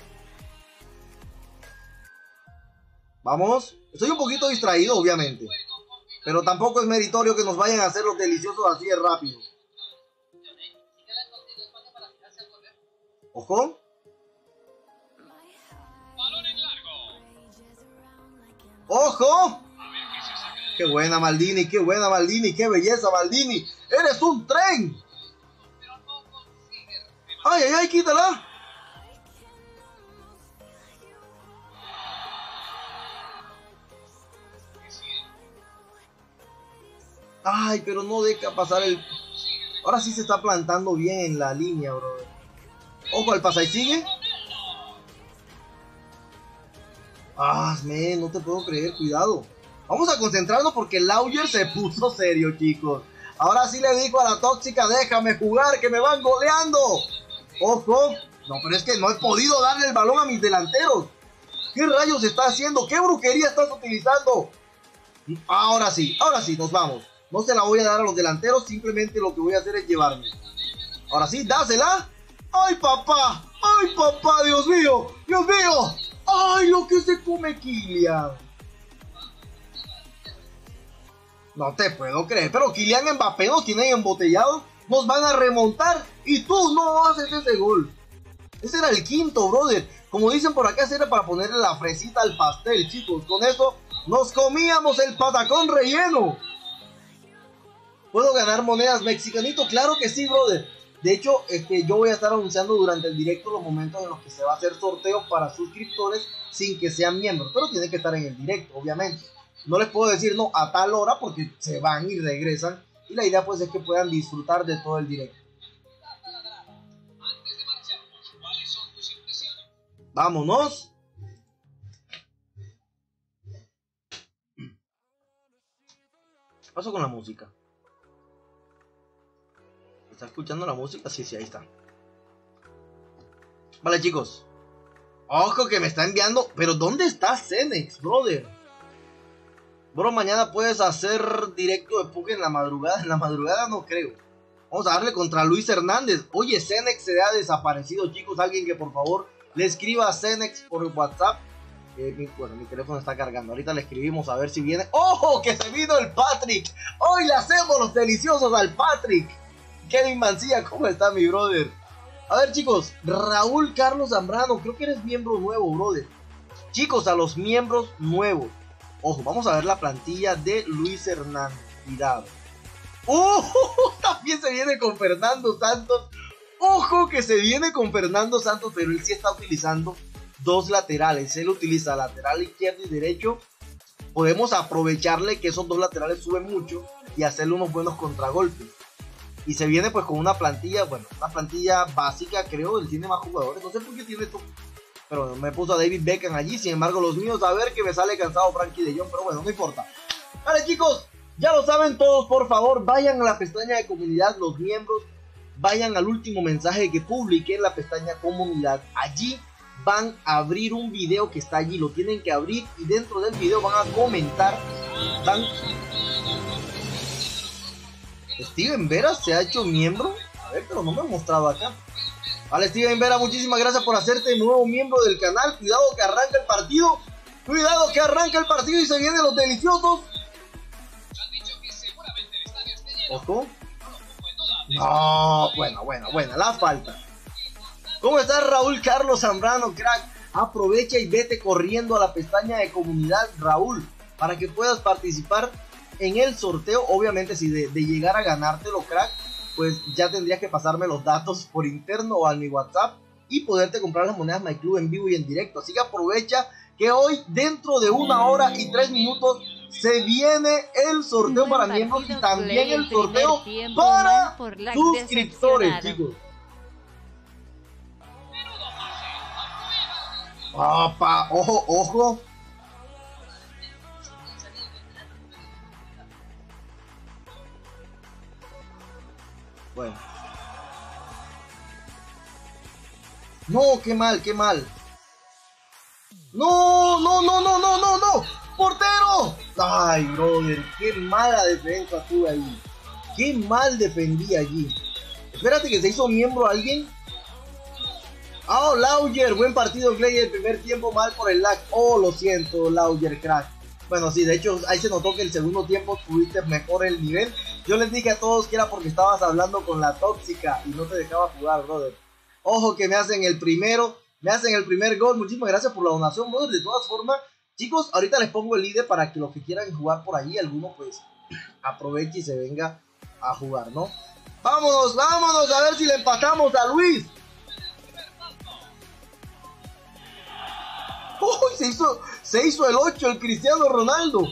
A: Vamos. Estoy un poquito distraído, obviamente. Pero tampoco es meritorio que nos vayan a hacer los deliciosos así de rápido. Ojo. ¡Ojo! ¡Qué buena Maldini! ¡Qué buena Maldini! ¡Qué belleza Maldini! ¡Eres un tren! ¡Ay, ay, ay! ¡Quítala! ¡Ay, pero no deja pasar el... Ahora sí se está plantando bien en la línea, bro. ¡Ojo al pasa y sigue! ¡Ah, men! No te puedo creer, cuidado. Vamos a concentrarnos porque el Lauger se puso serio, chicos. Ahora sí le dijo a la tóxica, déjame jugar, que me van goleando. ¡Ojo! No, pero es que no he podido darle el balón a mis delanteros. ¿Qué rayos está haciendo? ¿Qué brujería estás utilizando? Ahora sí, ahora sí, nos vamos. No se la voy a dar a los delanteros, simplemente lo que voy a hacer es llevarme. Ahora sí, dásela. ¡Ay, papá! ¡Ay, papá! ¡Dios mío! ¡Dios mío! ¡Ay, lo que se come Kylian! No te puedo creer, pero Kylian Mbappé nos tienen embotellados. Nos van a remontar y tú no haces ese gol. Ese era el quinto, brother. Como dicen por acá, ese era para ponerle la fresita al pastel, chicos. Con eso nos comíamos el patacón relleno. ¿Puedo ganar monedas mexicanito? Claro que sí, brother. De hecho, este, yo voy a estar anunciando durante el directo los momentos en los que se va a hacer sorteos para suscriptores sin que sean miembros. Pero tienen que estar en el directo, obviamente. No les puedo decir no a tal hora porque se van y regresan. Y la idea pues es que puedan disfrutar de todo el directo. Vámonos. ¿Qué pasó con la música? ¿Está escuchando la música? Sí, sí, ahí está. Vale, chicos. Ojo que me está enviando. Pero ¿dónde está Cenex, brother? Bro, mañana puedes hacer directo de Puck en la madrugada. En la madrugada no creo. Vamos a darle contra Luis Hernández. Oye, Cenex se ha desaparecido, chicos. Alguien que por favor le escriba a Cenex por WhatsApp. Eh, mi, bueno, mi teléfono está cargando. Ahorita le escribimos a ver si viene. ¡Ojo! Que se vino el Patrick. Hoy le hacemos los deliciosos al Patrick. Kevin Mancilla, ¿cómo está mi brother? A ver, chicos, Raúl Carlos Zambrano, creo que eres miembro nuevo, brother. Chicos, a los miembros nuevos. Ojo, vamos a ver la plantilla de Luis Hernández. Cuidado. ¡Uh! También se viene con Fernando Santos. Ojo que se viene con Fernando Santos, pero él sí está utilizando dos laterales. Él utiliza lateral izquierdo y derecho. Podemos aprovecharle que esos dos laterales suben mucho y hacerle unos buenos contragolpes. Y se viene pues con una plantilla, bueno, una plantilla básica, creo. Él tiene más jugadores, no sé por qué tiene esto. Pero bueno, me puso a David Beckham allí. Sin embargo, los míos, a ver que me sale cansado Frankie de Jong. Pero bueno, no importa. Vale, chicos, ya lo saben todos. Por favor, vayan a la pestaña de comunidad, los miembros. Vayan al último mensaje que publiqué en la pestaña comunidad. Allí van a abrir un video que está allí. Lo tienen que abrir y dentro del video van a comentar. Van... Steven Veras se ha hecho miembro. A ver, pero no me ha mostrado acá. Vale, Steven Vera, muchísimas gracias por hacerte nuevo miembro del canal. Cuidado que arranca el partido. Cuidado que arranca el partido y se vienen los deliciosos. Ojo. No, bueno, bueno, bueno, la falta. ¿Cómo estás, Raúl Carlos Zambrano, crack? Aprovecha y vete corriendo a la pestaña de comunidad, Raúl, para que puedas participar en el sorteo. Obviamente, si de, de llegar a ganártelo, crack, pues ya tendrías que pasarme los datos por interno o a mi WhatsApp y poderte comprar las monedas MyClub en vivo y en directo. Así que aprovecha que hoy, dentro de una hora y tres minutos, se viene el sorteo para miembros y también el sorteo para suscriptores, chicos. Opa, ojo, ojo. Bueno. No, qué mal, qué mal. No, no, no, no, no, no, no. ¡Portero! Ay, brother, qué mala defensa tuve ahí. Qué mal defendí allí. Espérate que se hizo miembro alguien. Oh, Lauger, buen partido, Clay, el primer tiempo mal por el lag. Oh, lo siento, Lauger, crack. Bueno, sí, de hecho, ahí se notó que el segundo tiempo tuviste mejor el nivel. Yo les dije a todos que era porque estabas hablando con la tóxica y no te dejaba jugar, brother. Ojo que me hacen el primero, me hacen el primer gol. Muchísimas gracias por la donación, brother. De todas formas, chicos, ahorita les pongo el líder para que los que quieran jugar por ahí, alguno pues aproveche y se venga a jugar, ¿no? Vámonos, vámonos, a ver si le empatamos a Luis. ¡Uy! Se hizo, se hizo el ocho, el Cristiano Ronaldo.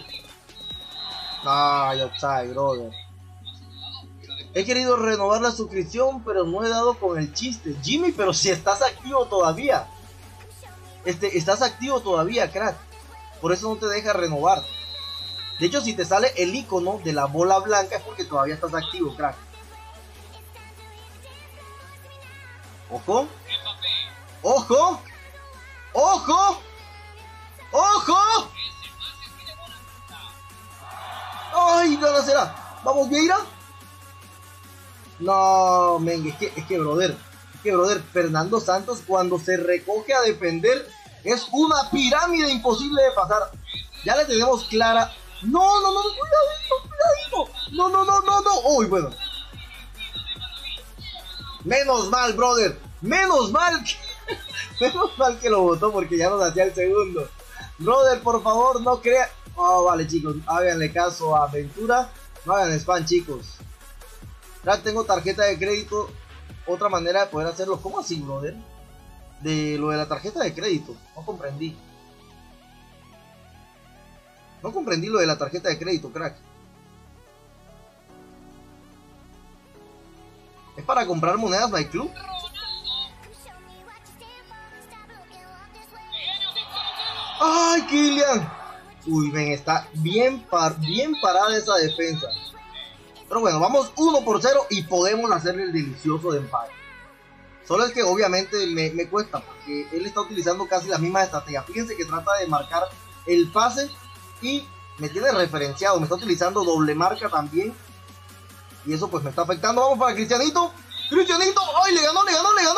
A: Ay, offside, brother. He querido renovar la suscripción, pero no he dado con el chiste. Jimmy, pero si estás activo todavía. Este, estás activo todavía, crack. Por eso no te deja renovar. De hecho, si te sale el icono de la bola blanca es porque todavía estás activo, crack. Ojo. Ojo. Ojo. ¡Ojo! ¡Ay, no será! ¡Vamos, Vieira! No, men, es que, es que, brother, es que, brother, Fernando Santos cuando se recoge a defender es una pirámide imposible de pasar. Ya le tenemos clara. ¡No, no, no! ¡Cuidadito, cuidadito! ¡No, no, no, no, no! ¡Uy, bueno! Menos mal, brother. Menos mal que... Menos mal que lo votó porque ya nos hacía el segundo. Brother, por favor, no crean. Oh, vale, chicos, háganle caso a Ventura. No hagan spam, chicos. Ya tengo tarjeta de crédito. Otra manera de poder hacerlo. ¿Cómo así, brother? De lo de la tarjeta de crédito. No comprendí. No comprendí lo de la tarjeta de crédito, crack. ¿Es para comprar monedas MyClub? ¡Ay, Kylian! Uy, ven, está bien, par bien parada esa defensa. Pero bueno, vamos uno por cero y podemos hacerle el delicioso de empate. Solo es que obviamente me, me cuesta, porque él está utilizando casi la misma estrategia. Fíjense que trata de marcar el pase y me tiene referenciado. Me está utilizando doble marca también. Y eso pues me está afectando. Vamos para Cristianito. Cristianito. ¡Ay, le ganó, le ganó, le ganó!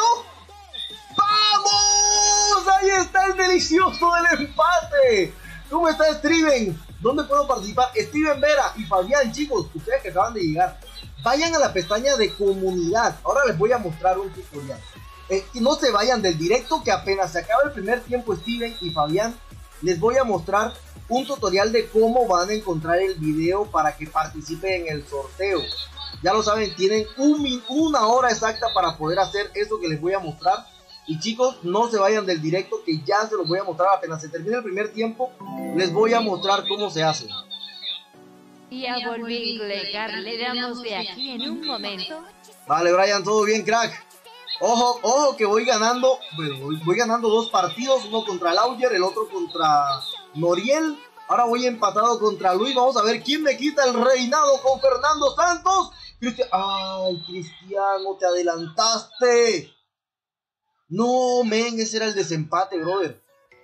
A: ¡Vamos! Ahí está el delicioso del empate. ¿Cómo está Steven? ¿Dónde puedo participar? Steven Vera y Fabián, chicos, ustedes que acaban de llegar, vayan a la pestaña de comunidad. Ahora les voy a mostrar un tutorial. Eh, no se vayan del directo, que apenas se acaba el primer tiempo, Steven y Fabián, les voy a mostrar un tutorial de cómo van a encontrar el video para que participen en el sorteo. Ya lo saben, tienen un, una hora exacta para poder hacer eso que les voy a mostrar. Y chicos, no se vayan del directo, que ya se los voy a mostrar. Apenas se termine el primer tiempo, les voy a mostrar cómo se hace.
B: Y a Volvinglecar le damos de aquí en un momento.
A: Vale, Brian, todo bien, crack. Ojo, ojo que voy ganando. Bueno, voy, voy ganando dos partidos, uno contra Lauger, el otro contra Noriel. Ahora voy empatado contra Luis. Vamos a ver quién me quita el reinado con Fernando Santos. Cristian... Ay, Cristiano, te adelantaste. No, men, ese era el desempate, brother.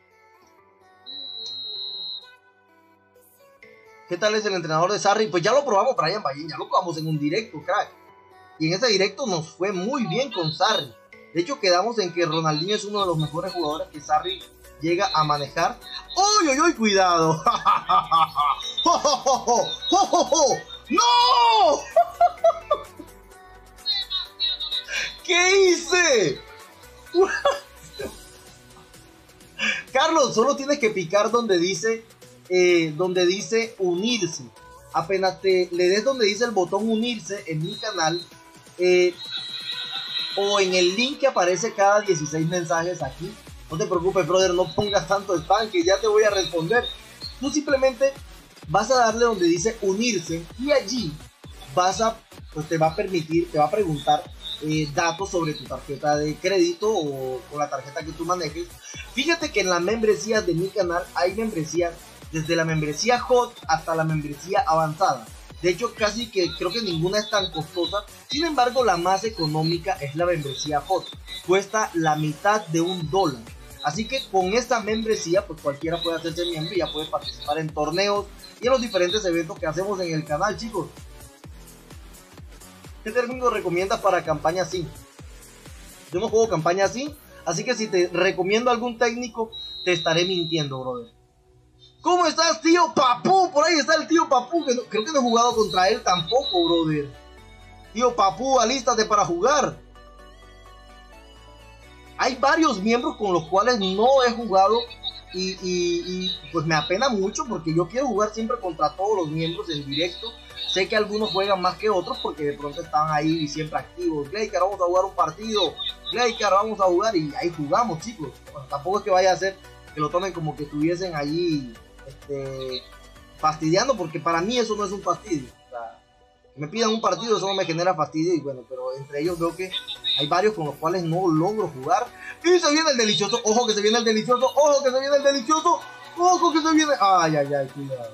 A: ¿Qué tal es el entrenador de Sarri? Pues ya lo probamos, Brian Ballén, ya lo probamos en un directo, crack. Y en ese directo nos fue muy bien con Sarri. De hecho, quedamos en que Ronaldinho es uno de los mejores jugadores que Sarri llega a manejar. ¡Uy, uy, uy! ¡Cuidado! ¡No! ¿Qué hice? Carlos, solo tienes que picar donde dice eh, donde dice unirse. Apenas te le des donde dice el botón unirse en mi canal, eh, o en el link que aparece cada dieciséis mensajes aquí. No te preocupes, brother, no pongas tanto spam que ya te voy a responder. Tú simplemente vas a darle donde dice unirse y allí vas a, pues te va a permitir, te va a preguntar eh, datos sobre tu tarjeta de crédito o, o la tarjeta que tú manejes. Fíjate que en las membresías de mi canal hay membresías desde la membresía hot hasta la membresía avanzada. De hecho, casi que creo que ninguna es tan costosa. Sin embargo, la más económica es la membresía hot. Cuesta la mitad de un dólar. Así que con esta membresía, pues cualquiera puede hacerse miembro y ya puede participar en torneos y en los diferentes eventos que hacemos en el canal, chicos. ¿Qué técnico recomiendas para campaña así? Yo no juego campaña así, así que si te recomiendo algún técnico, te estaré mintiendo, brother. ¿Cómo estás, tío Papú? Por ahí está el tío Papú, que no, creo que no he jugado contra él tampoco, brother. Tío Papú, alístate para jugar. Hay varios miembros con los cuales no he jugado y, y, y pues me apena mucho porque yo quiero jugar siempre contra todos los miembros en directo. Sé que algunos juegan más que otros porque de pronto están ahí siempre activos. Glaykar, vamos a jugar un partido. Glaykar, vamos a jugar y ahí jugamos, chicos. Bueno, tampoco es que vaya a ser que lo tomen como que estuviesen allí este, fastidiando, porque para mí eso no es un fastidio. O sea, que me pidan un partido, eso no me genera fastidio. Y bueno, pero entre ellos veo que hay varios con los cuales no logro jugar. Y se viene el delicioso. Ojo que se viene el delicioso. Ojo que se viene el delicioso. Ojo que se viene. Ay, ay, ay, cuidado.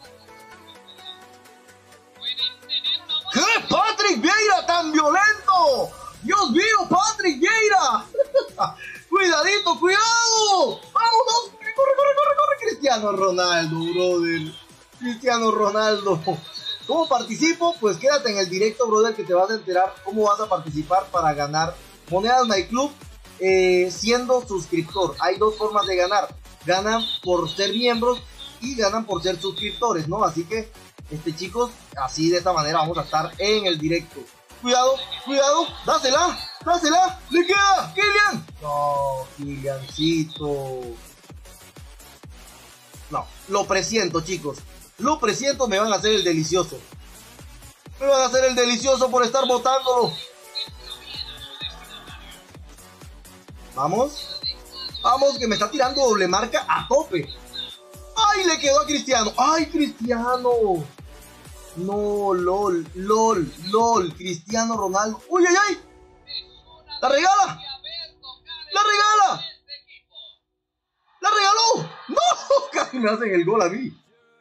A: ¿Qué? ¡Patrick Vieira tan violento! ¡Dios mío, Patrick Vieira! ¡Cuidadito, cuidado! ¡Vámonos! ¡Corre, corre, corre, corre! Cristiano Ronaldo, brother. Cristiano Ronaldo. ¿Cómo participo? Pues quédate en el directo, brother, que te vas a enterar cómo vas a participar para ganar monedas MyClub eh, siendo suscriptor. Hay dos formas de ganar. Ganan por ser miembros y ganan por ser suscriptores, ¿no? Así que, este chicos, así de esta manera vamos a estar en el directo. Cuidado, cuidado, dásela, dásela, le queda, Kylian. No, Kyliancito. No, lo presiento, chicos. Lo presiento, me van a hacer el delicioso. Me van a hacer el delicioso por estar botándolo. Vamos. Vamos, que me está tirando doble marca a tope. ¡Ay, le quedó a Cristiano! ¡Ay, Cristiano! No, lol, lol, lol. Cristiano Ronaldo. ¡Uy, ay, ay! ¡La regala! ¡La regala! ¡La regaló! ¡No! Casi me hacen el gol a mí.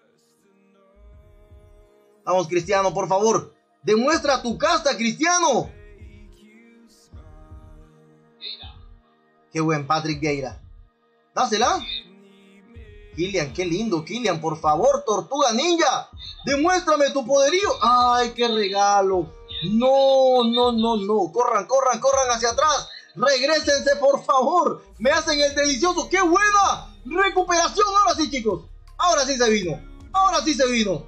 A: Vamos, Cristiano, por favor. Demuestra tu casta, Cristiano. Qué buen Patrick Vieira. Dásela. Kylian, qué lindo, Kylian, por favor, Tortuga Ninja. Demuéstrame tu poderío. Ay, qué regalo. No, no, no, no. Corran, corran, corran hacia atrás. Regrésense, por favor. Me hacen el delicioso. ¡Qué buena recuperación! Ahora sí, chicos. Ahora sí se vino. Ahora sí se vino.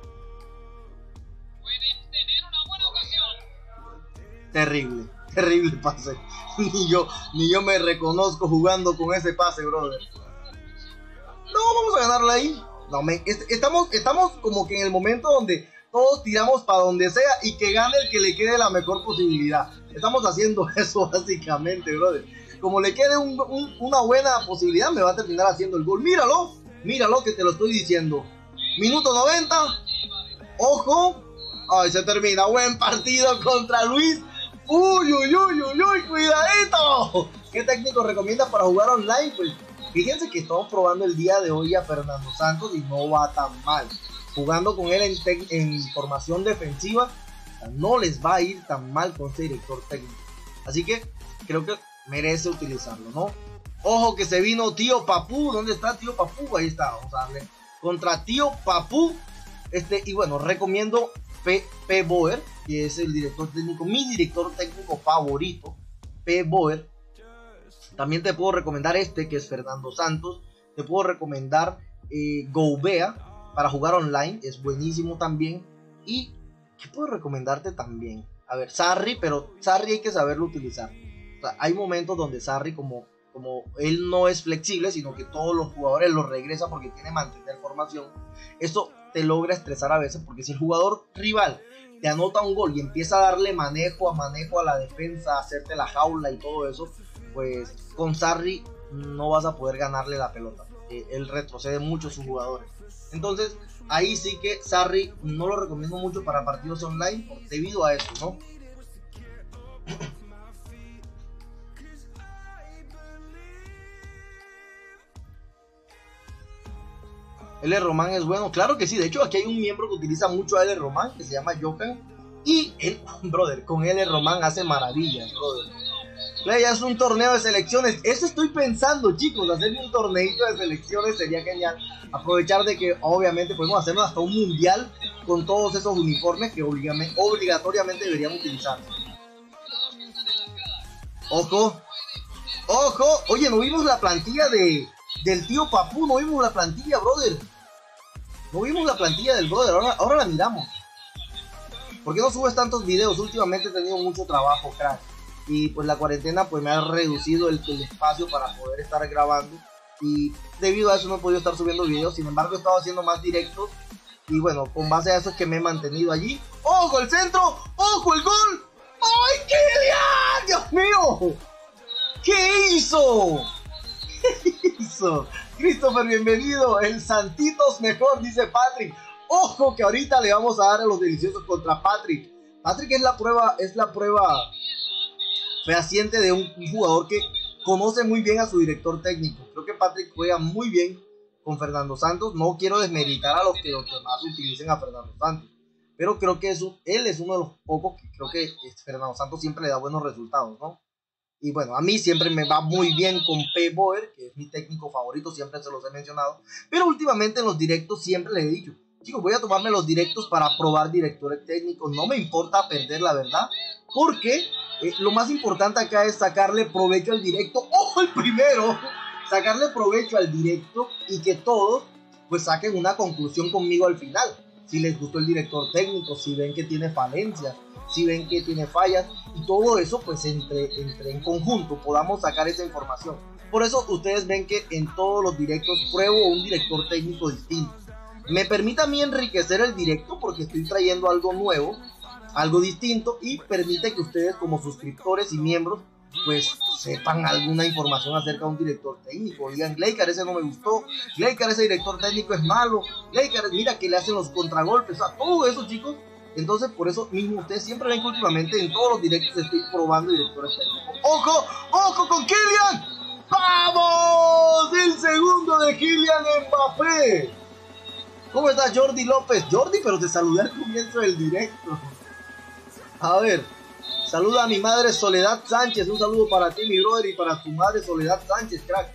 C: Pueden tener una buena ocasión.
A: Terrible, terrible pase. Ni yo, ni yo me reconozco jugando con ese pase, brother. No, vamos a ganarla ahí. No, me, est estamos, estamos como que en el momento donde todos tiramos para donde sea y que gane el que le quede la mejor posibilidad. Estamos haciendo eso básicamente, brother. Como le quede un, un, una buena posibilidad, me va a terminar haciendo el gol. Míralo, míralo que te lo estoy diciendo. Minuto noventa. Ojo. Ay, se termina. Buen partido contra Luis. Uy, uy, uy, uy, uy, cuidadito. ¿Qué técnico recomiendas para jugar online? Pues fíjense que estamos probando el día de hoy a Fernando Santos y no va tan mal. Jugando con él en, en formación defensiva, no les va a ir tan mal con este director técnico. Así que creo que merece utilizarlo, ¿no? Ojo que se vino Tío Papú. ¿Dónde está Tío Papú? Ahí está, vamos a darle contra Tío Papú. Este, y bueno, recomiendo P. P. Boer, que es el director técnico, mi director técnico favorito. P-Boer. También te puedo recomendar este, que es Fernando Santos. Te puedo recomendar eh, Goubea para jugar online, es buenísimo también. Y ¿qué puedo recomendarte también? A ver, Sarri, pero Sarri hay que saberlo utilizar. O sea, hay momentos donde Sarri, como, como él no es flexible, sino que todos los jugadores lo regresan porque tiene mantener formación. Eso te logra estresar a veces, porque si el jugador rival te anota un gol y empieza a darle manejo a manejo a la defensa, a hacerte la jaula y todo eso, pues con Sarri no vas a poder ganarle la pelota. Eh, él retrocede mucho a sus jugadores. Entonces, ahí sí que Sarri no lo recomiendo mucho para partidos online debido a eso, ¿no? L. Román es bueno, claro que sí. De hecho, aquí hay un miembro que utiliza mucho a L. Román, que se llama Johan. Y él, brother, con L. Román hace maravillas, brother. Ya es un torneo de selecciones. Eso estoy pensando, chicos. Hacer un torneito de selecciones sería genial. Aprovechar de que obviamente podemos hacerlo hasta un mundial con todos esos uniformes que obligatoriamente deberían utilizar. Ojo. Ojo. Oye, no vimos la plantilla de del tío Papú. No vimos la plantilla, brother. No vimos la plantilla del brother. Ahora, ahora la miramos. ¿Por qué no subes tantos videos? Últimamente he tenido mucho trabajo, crack. Y pues la cuarentena pues me ha reducido el, el espacio para poder estar grabando. Y debido a eso no he podido estar subiendo videos. Sin embargo he estado haciendo más directos. Y bueno, con base a eso es que me he mantenido allí. ¡Ojo el centro! ¡Ojo el gol! ¡Ay, Kylian! ¡Dios mío! ¿Qué hizo? ¿Qué hizo? Christopher, bienvenido. El Santitos mejor, dice Patrick. Ojo que ahorita le vamos a dar a los deliciosos contra Patrick. Patrick es la prueba, es la prueba fehaciente de un, un jugador que conoce muy bien a su director técnico. Creo que Patrick juega muy bien con Fernando Santos. No quiero desmeritar a los que los demás utilicen a Fernando Santos, pero creo que eso, él es uno de los pocos que creo que Fernando Santos siempre le da buenos resultados, ¿no? Y bueno, a mí siempre me va muy bien con P-Boer, que es mi técnico favorito, siempre se los he mencionado. Pero últimamente en los directos siempre les he dicho, chicos, voy a tomarme los directos para probar directores técnicos. No me importa perder, la verdad, porque eh, lo más importante acá es sacarle provecho al directo. ¡Ojo el primero! Sacarle provecho al directo y que todos pues saquen una conclusión conmigo al final. Si les gustó el director técnico, si ven que tiene falencias, si ven que tiene fallas, y todo eso pues entre, entre en conjunto podamos sacar esa información. Por eso ustedes ven que en todos los directos pruebo un director técnico distinto. Me permite a mí enriquecer el directo porque estoy trayendo algo nuevo, algo distinto, y permite que ustedes como suscriptores y miembros pues sepan alguna información acerca de un director técnico. Digan, Gleikar, ese no me gustó, Gleikar, ese director técnico es malo, Gleikar, mira que le hacen los contragolpes, o sea, todo eso, chicos. Entonces por eso mismo ustedes siempre ven que últimamente en todos los directos estoy probando directores técnicos. ¡Ojo! ¡Ojo con Kylian! ¡Vamos! El segundo de Kylian Mbappé. ¿Cómo estás, Jordi López? Jordi, pero te saludé al comienzo del directo. A ver, saluda a mi madre Soledad Sánchez. Un saludo para ti, mi brother, y para tu madre Soledad Sánchez, crack.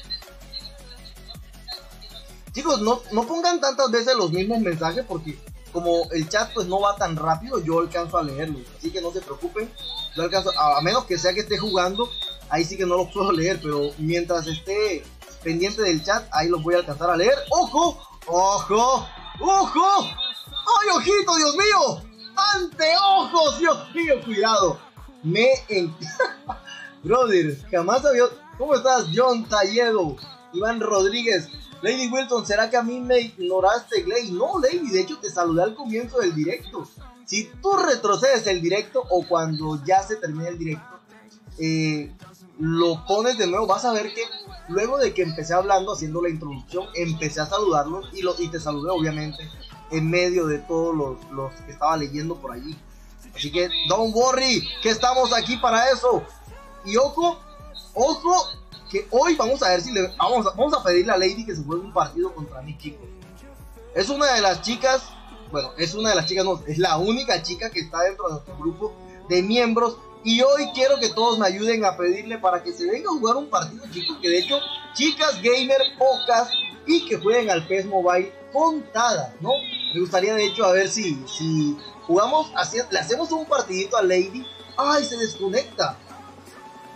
A: Chicos, no, no pongan tantas veces los mismos mensajes porque como el chat pues no va tan rápido, yo alcanzo a leerlos. Así que no se preocupen. Yo alcanzo, a, a menos que sea que esté jugando, ahí sí que no los puedo leer. Pero mientras esté pendiente del chat, ahí los voy a alcanzar a leer. ¡Ojo! ¡Ojo! ¡Ojo! ¡Ay, ojito, Dios mío! ¡Anteojos, Dios mío! Cuidado. Me en... Brother, jamás había... ¿Cómo estás, John Talledo? Iván Rodríguez. Lady Wilson, ¿será que a mí me ignoraste, Gley? No, Lady, de hecho te saludé al comienzo del directo. Si tú retrocedes el directo o cuando ya se termine el directo, eh, lo pones de nuevo, vas a ver que luego de que empecé hablando, haciendo la introducción, empecé a saludarlos y, lo, y te saludé obviamente en medio de todos los, los que estaba leyendo por allí. Así que don't worry, que estamos aquí para eso. Y ojo, ojo, que hoy vamos a ver si le vamos a, vamos a pedirle a Lady que se juegue un partido contra mí, chicos. Es una de las chicas, bueno, es una de las chicas, no, es la única chica que está dentro de nuestro grupo de miembros. Y hoy quiero que todos me ayuden a pedirle para que se venga a jugar un partido, chicos. Que de hecho, chicas gamer pocas y que jueguen al P E S Mobile contadas, ¿no? Me gustaría de hecho a ver si, si jugamos, así, le hacemos un partidito a Lady. ¡Ay, se desconecta!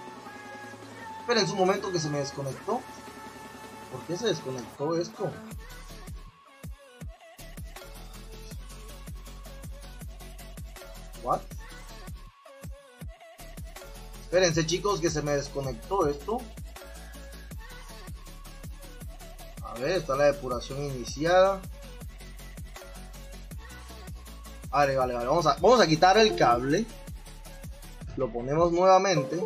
A: Esperen un momento que se me desconectó. ¿Por qué se desconectó esto? ¿What? Espérense chicos que se me desconectó esto. A ver, está la depuración iniciada. Vale, vale, vale. Vamos a, vamos a quitar el cable. Lo ponemos nuevamente.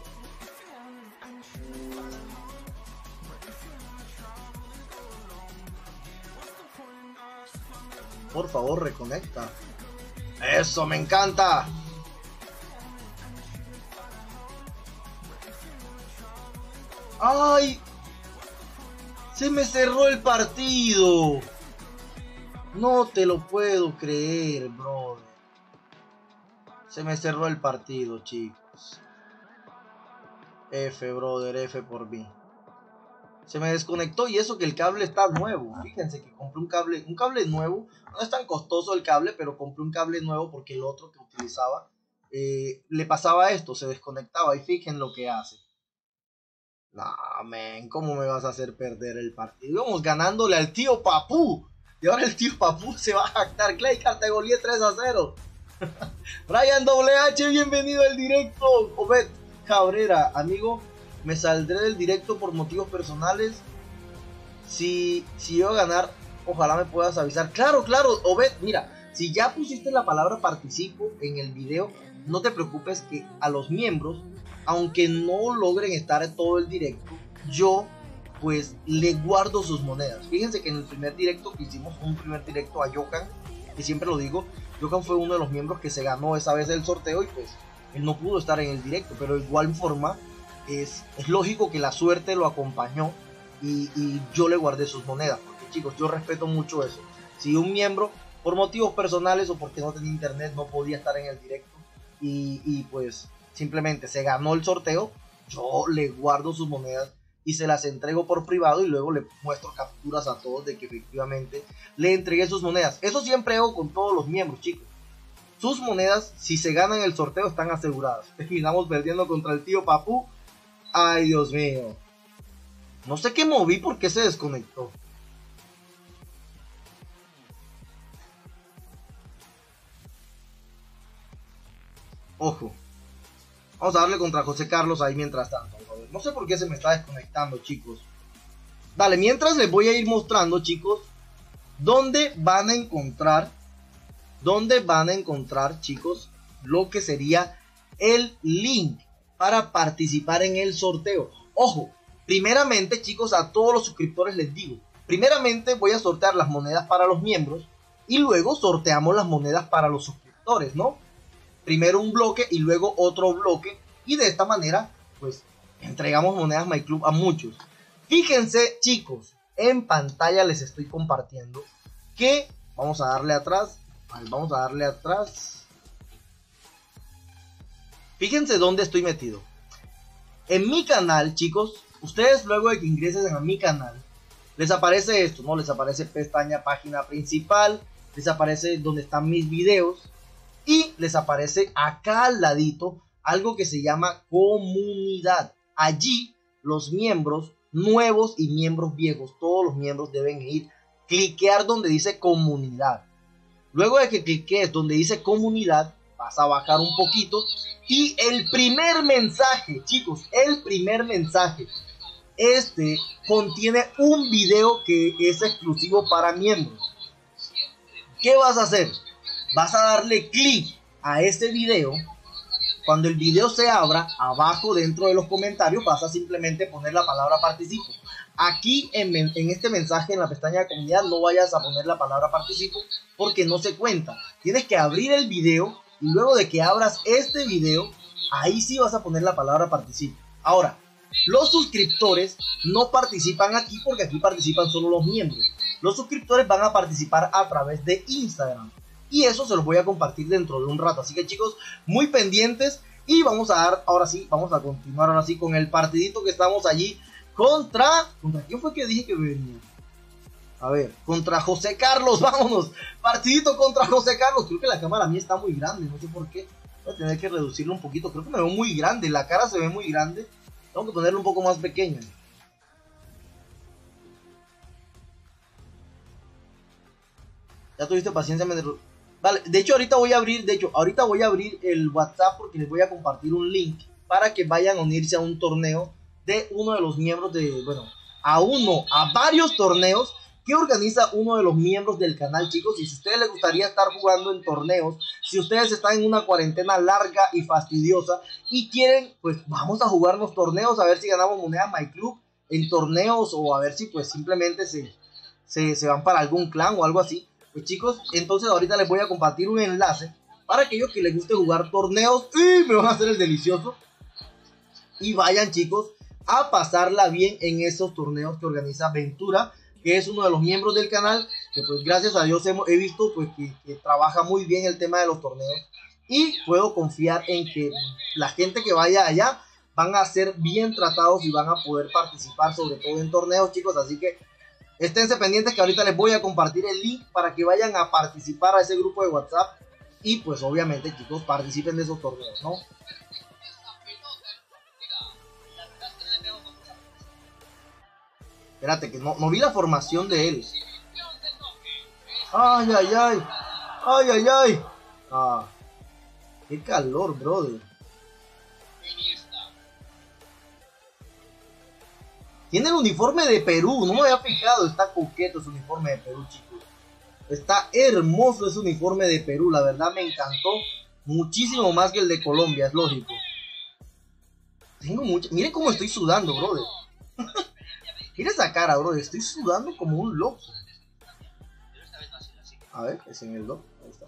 A: Por favor, reconecta. ¡Eso, me encanta! ¡Ay! ¡Se me cerró el partido! No te lo puedo creer, bro. Se me cerró el partido, chicos. F, brother, F por mí. Se me desconectó y eso que el cable está nuevo. Fíjense que compré un cable, un cable nuevo. No es tan costoso el cable, pero compré un cable nuevo porque el otro que utilizaba eh, le pasaba esto, se desconectaba. Y fíjense lo que hace. Nah, men, ¿cómo me vas a hacer perder el partido? Vamos ganándole al tío Papú. Y ahora el tío Papú se va a jactar. Clay Cartegolía tres a cero. Brian W H, bienvenido al directo. Obed Cabrera, amigo, me saldré del directo por motivos personales. Si, si yo a ganar, ojalá me puedas avisar. Claro, claro, Obed, mira, si ya pusiste la palabra participo en el video, no te preocupes que a los miembros, aunque no logren estar en todo el directo, yo pues le guardo sus monedas. Fíjense que en el primer directo que hicimos, un primer directo a Yokan, y siempre lo digo, Yokan fue uno de los miembros que se ganó esa vez el sorteo y pues él no pudo estar en el directo, pero de igual forma es, es lógico que la suerte lo acompañó y, y yo le guardé sus monedas, porque chicos, yo respeto mucho eso. Si un miembro por motivos personales o porque no tenía internet no podía estar en el directo y, y pues simplemente se ganó el sorteo, yo le guardo sus monedas y se las entrego por privado y luego le muestro capturas a todos de que efectivamente le entregué sus monedas. Eso siempre hago con todos los miembros, chicos. Sus monedas, si se ganan el sorteo, están aseguradas. Terminamos perdiendo contra el tío Papú. Ay, Dios mío. No sé qué moví porque se desconectó. Ojo. Vamos a darle contra José Carlos ahí mientras tanto. No sé por qué se me está desconectando, chicos. Dale, mientras les voy a ir mostrando, chicos, dónde van a encontrar, dónde van a encontrar, chicos, lo que sería el link para participar en el sorteo. Ojo, primeramente, chicos, a todos los suscriptores les digo, primeramente voy a sortear las monedas para los miembros y luego sorteamos las monedas para los suscriptores, ¿no? Primero un bloque y luego otro bloque y de esta manera, pues, entregamos monedas MyClub a muchos. Fíjense, chicos, en pantalla les estoy compartiendo que vamos a darle atrás. Vamos a darle atrás. Fíjense dónde estoy metido. En mi canal, chicos, ustedes luego de que ingresen a mi canal, les aparece esto, ¿no? Les aparece pestaña página principal, les aparece donde están mis videos y les aparece acá al ladito algo que se llama comunidad. Allí los miembros nuevos y miembros viejos, todos los miembros deben ir, cliquear donde dice comunidad. Luego de que cliques donde dice comunidad, vas a bajar un poquito y el primer mensaje, chicos, el primer mensaje, este contiene un video que es exclusivo para miembros. ¿Qué vas a hacer? Vas a darle clic a este video. Cuando el video se abra, abajo dentro de los comentarios vas a simplemente poner la palabra participo. Aquí en, en este mensaje en la pestaña de comunidad no vayas a poner la palabra participo porque no se cuenta. Tienes que abrir el video y luego de que abras este video, ahí sí vas a poner la palabra participo. Ahora, los suscriptores no participan aquí porque aquí participan solo los miembros. Los suscriptores van a participar a través de Instagram. Y eso se los voy a compartir dentro de un rato. Así que chicos, muy pendientes. Y vamos a dar, ahora sí, vamos a continuar ahora sí con el partidito que estamos allí contra... ¿Contra quién fue que dije que venía? A ver, contra José Carlos, vámonos. Partidito contra José Carlos. Creo que la cámara mía está muy grande, no sé por qué. Voy a tener que reducirlo un poquito. Creo que me veo muy grande, la cara se ve muy grande. Tengo que ponerlo un poco más pequeño. Ya tuviste paciencia, me... Vale, de hecho ahorita voy a abrir, de hecho, ahorita voy a abrir el WhatsApp porque les voy a compartir un link para que vayan a unirse a un torneo de uno de los miembros de, bueno, a uno, a varios torneos que organiza uno de los miembros del canal, chicos. Y si a ustedes les gustaría estar jugando en torneos, si ustedes están en una cuarentena larga y fastidiosa y quieren, pues vamos a jugar los torneos, a ver si ganamos monedas My Club en torneos, o a ver si pues simplemente se, se, se van para algún clan o algo así. Pues chicos, entonces ahorita les voy a compartir un enlace para aquellos que les guste jugar torneos y me van a hacer el delicioso. Y vayan, chicos, a pasarla bien en esos torneos que organiza Ventura, que es uno de los miembros del canal, que pues gracias a Dios hemos, he visto pues que, que trabaja muy bien el tema de los torneos. Y puedo confiar en que la gente que vaya allá van a ser bien tratados y van a poder participar sobre todo en torneos, chicos. Así que esténse pendientes que ahorita les voy a compartir el link para que vayan a participar a ese grupo de WhatsApp. Y pues obviamente, chicos, participen de esos torneos, ¿no? Espérate, que no, no vi la formación de él. Ay, ay, ay. Ay, ay, ay. Ah, qué calor, brother. Tiene el uniforme de Perú, no me había fijado. Está coqueto ese uniforme de Perú, chicos. Está hermoso ese uniforme de Perú, la verdad me encantó. Muchísimo más que el de Colombia, es lógico. Tengo mucho... Miren cómo estoy sudando, brother. Mira esa cara, brother. Estoy sudando como un loco. A ver, es en el dos. Ahí está.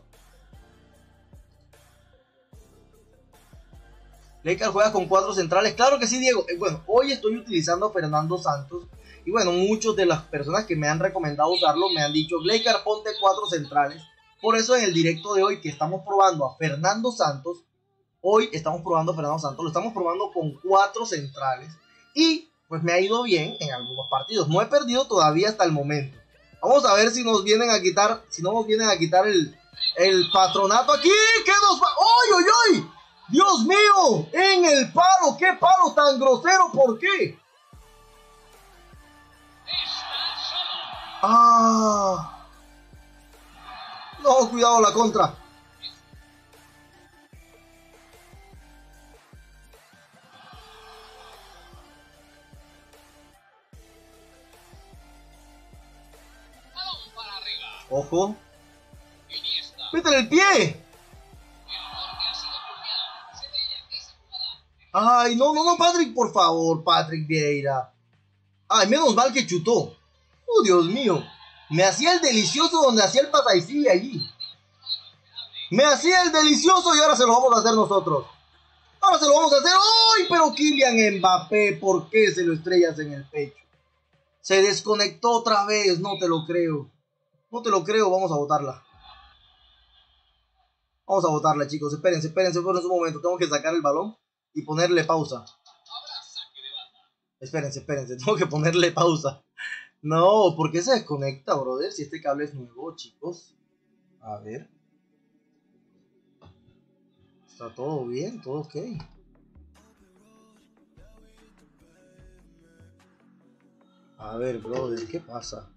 A: Lakers juega con cuatro centrales. Claro que sí, Diego. Eh, bueno, hoy estoy utilizando a Fernando Santos. Y bueno, muchas de las personas que me han recomendado usarlo me han dicho, Lakers, ponte cuatro centrales. Por eso en el directo de hoy que estamos probando a Fernando Santos, hoy estamos probando a Fernando Santos, lo estamos probando con cuatro centrales. Y pues me ha ido bien en algunos partidos. No he perdido todavía hasta el momento. Vamos a ver si nos vienen a quitar, si no nos vienen a quitar el, el patronato aquí. ¿Qué nos va? ¡Ay, ay, ay! ¡Dios mío! ¡En el palo! ¡Qué palo tan grosero! ¿Por qué? ¡Ah! No, cuidado la contra. Ojo. ¡Métele el pie! Ay, no, no, no, Patrick, por favor, Patrick Vieira. Ay, menos mal que chutó. Oh, Dios mío. Me hacía el delicioso donde hacía el Pataicí allí. Me hacía el delicioso y ahora se lo vamos a hacer nosotros. Ahora se lo vamos a hacer. ¡Ay! Pero Kylian Mbappé, ¿por qué se lo estrellas en el pecho? Se desconectó otra vez, no te lo creo. No te lo creo, vamos a botarla. Vamos a botarla, chicos. Espérense, espérense por un momento. Tengo que sacar el balón y ponerle pausa. Espérense, espérense. Tengo que ponerle pausa. No, ¿por qué se desconecta, brother? Si este cable es nuevo, chicos. A ver. Está todo bien, todo ok. A ver, brother, ¿qué pasa?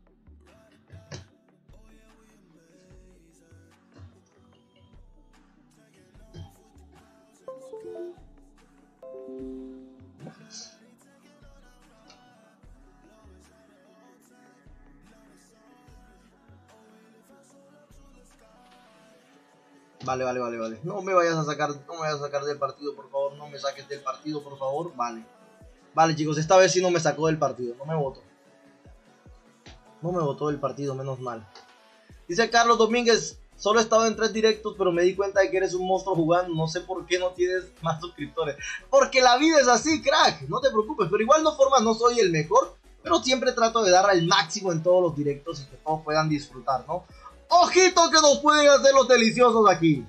A: Vale, vale, vale, vale. No me vayas a sacar, no me vayas a sacar del partido, por favor. No me saques del partido, por favor. Vale. Vale, chicos, esta vez sí no me sacó del partido. No me votó. No me votó del partido, menos mal. Dice Carlos Domínguez, solo he estado en tres directos, pero me di cuenta de que eres un monstruo jugando. No sé por qué no tienes más suscriptores. Porque la vida es así, crack. No te preocupes, pero igual no forma, no soy el mejor. Pero siempre trato de dar el máximo en todos los directos y que todos puedan disfrutar, ¿no? ¡Ojito que nos pueden hacer los deliciosos aquí!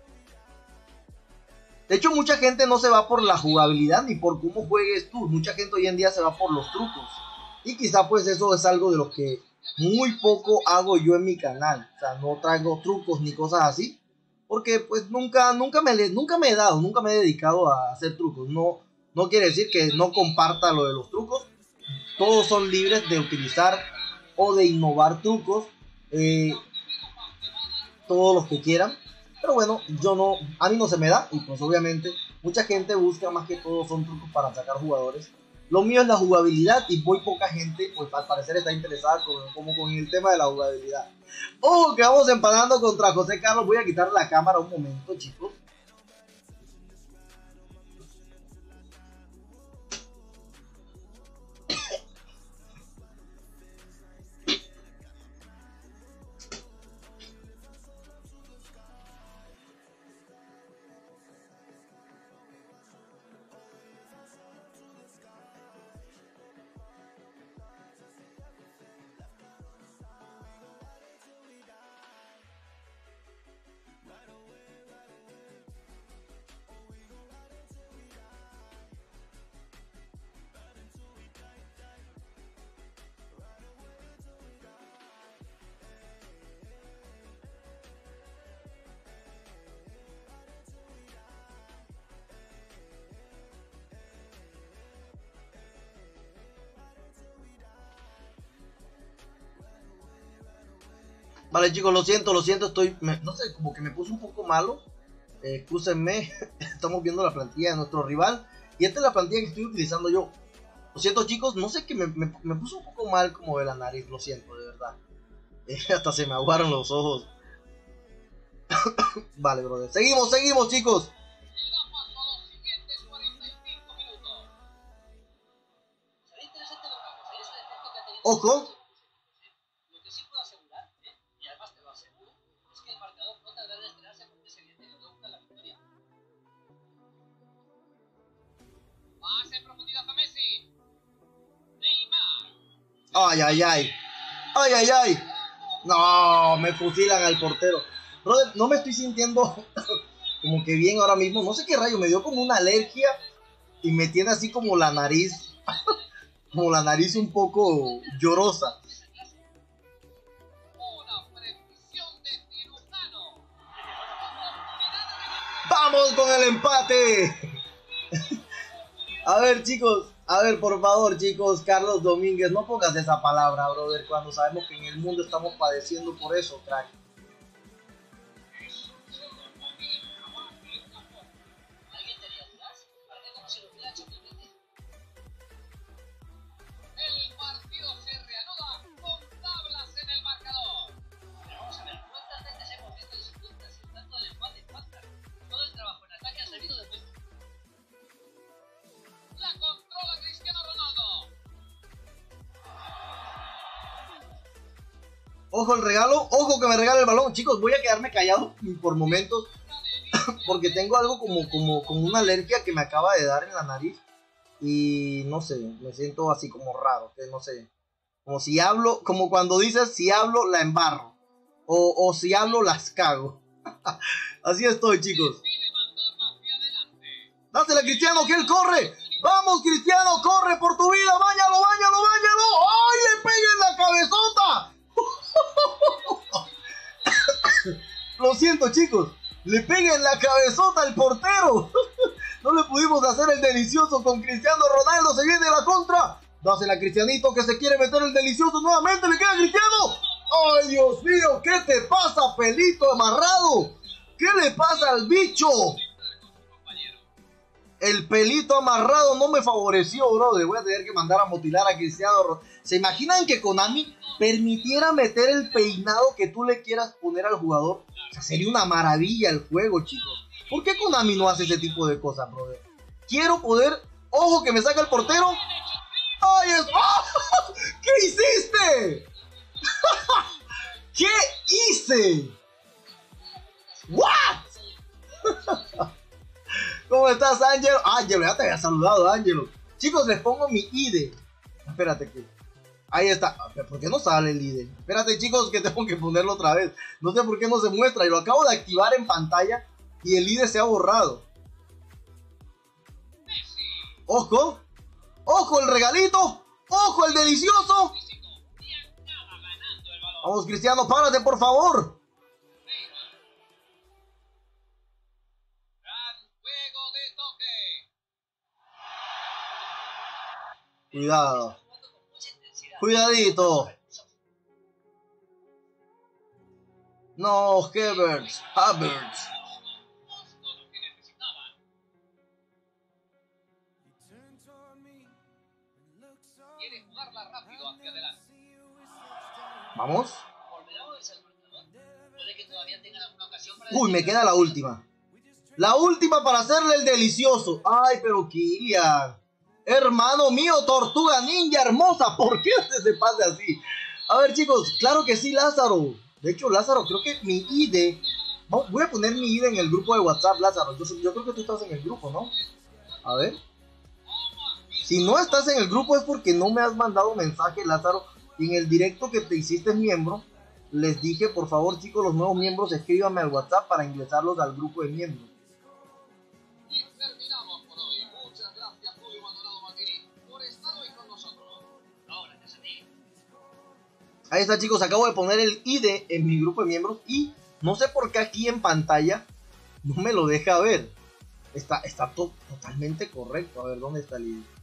A: De hecho, mucha gente no se va por la jugabilidad ni por cómo juegues tú. Mucha gente hoy en día se va por los trucos. Y quizá pues eso es algo de lo que muy poco hago yo en mi canal. O sea, no traigo trucos ni cosas así. Porque pues nunca, nunca, me, nunca me he dado, nunca me he dedicado a hacer trucos. No, no quiere decir que no comparta lo de los trucos. Todos son libres de utilizar o de innovar trucos, eh, todos los que quieran. Pero bueno, yo no, a mí no se me da. Y pues obviamente mucha gente busca más que todo son trucos para sacar jugadores. Lo mío es la jugabilidad y muy poca gente, pues al parecer está interesada con, como con el tema de la jugabilidad. Oh, que vamos empanando contra José Carlos. Voy a quitar la cámara un momento, chicos. Vale, chicos, lo siento, lo siento, estoy, me, no sé, como que me puse un poco malo. Eh, excúsenme, estamos viendo la plantilla de nuestro rival. Y esta es la plantilla que estoy utilizando yo. Lo siento, chicos, no sé, que me, me, me puse un poco mal como de la nariz, lo siento, de verdad. Eh, hasta se me aguaron los ojos. Vale, brother, seguimos, seguimos, chicos. Ojo. Ay, ay, ay. Ay, ay, ay. No, me fusilan al portero. Brother, no me estoy sintiendo como que bien ahora mismo. No sé qué rayo, me dio como una alergia. Y me tiene así como la nariz. Como la nariz un poco llorosa. ¡Vamos con el empate! A ver, chicos. A ver, por favor, chicos, Carlos Domínguez, no pongas esa palabra, brother, cuando sabemos que en el mundo estamos padeciendo por eso, crack.
C: El partido se reanuda con tablas en el marcador. Pero vamos a ver, ¿cuántas veces hemos visto disputas y tanto del empate en contra? Todo el trabajo en ataque ha servido de vuelta. La controla Cristiano Ronaldo.
A: Ojo el regalo, ojo que me regala el balón. Chicos, voy a quedarme callado por momentos porque tengo algo como, como, como una alergia que me acaba de dar en la nariz. Y no sé, me siento así como raro, que no sé. Como si hablo, como cuando dices, si hablo la embarro. O, o si hablo las cago. Así estoy, chicos. Dásela a Cristiano, que él corre. Vamos, Cristiano, corre por tu vida. Báñalo, báñalo, báñalo. ¡Ay, le pega en la cabezota! Lo siento, chicos. Le pega en la cabezota al portero. No le pudimos hacer el delicioso con Cristiano Ronaldo. Se viene la contra. Dásela a Cristianito, que se quiere meter el delicioso nuevamente. Le queda a Cristiano. ¡Ay, Dios mío! ¿Qué te pasa, pelito amarrado? ¿Qué le pasa al bicho? El pelito amarrado no me favoreció, brother. Voy a tener que mandar a mutilar a Cristiano Ronaldo. ¿Se imaginan que Konami permitiera meter el peinado que tú le quieras poner al jugador? O sea, sería una maravilla el juego, chicos. ¿Por qué Konami no hace ese tipo de cosas, brother? Quiero poder... ¡Ojo que me saca el portero! ¡Ay, es... ¡Oh! ¿Qué hiciste? ¿Qué hice? ¿What? ¿Cómo estás, Ángelo? Ángelo, ya te había saludado, Ángelo. Chicos, les pongo mi I D. Espérate que... Ahí está. ¿Por qué no sale el I D? Espérate, chicos, que tengo que ponerlo otra vez. No sé por qué no se muestra. Y lo acabo de activar en pantalla y el I D se ha borrado. ¡Ojo! ¡Ojo el regalito! ¡Ojo el delicioso! Vamos, Cristiano, párate, por favor. Cuidado. Cuidadito. No, Havertz. Havertz.
C: Quiere jugarla rápido hacia adelante.
A: Vamos.
C: Puede que todavía tengan alguna ocasión para
A: Uy, me queda la última. La última para hacerle el delicioso. Ay, pero Kylian. Hermano mío, tortuga ninja hermosa. ¿Por qué usted se pase así? A ver, chicos, claro que sí, Lázaro. De hecho, Lázaro, creo que mi I D... Voy a poner mi I D en el grupo de WhatsApp, Lázaro. Yo, yo creo que tú estás en el grupo, ¿no? A ver. Si no estás en el grupo es porque no me has mandado mensaje, Lázaro. Y en el directo que te hiciste miembro, les dije, por favor, chicos, los nuevos miembros, escríbanme al WhatsApp para ingresarlos al grupo de miembros.
C: Y terminamos por hoy. Muchas gracias, Julio Maldonado Martini, por estar hoy con nosotros. No, gracias a ti.
A: Ahí está, chicos, acabo de poner el I D en mi grupo de miembros y no sé por qué aquí en pantalla no me lo deja ver. Está, está to totalmente correcto. A ver, ¿dónde está el I D?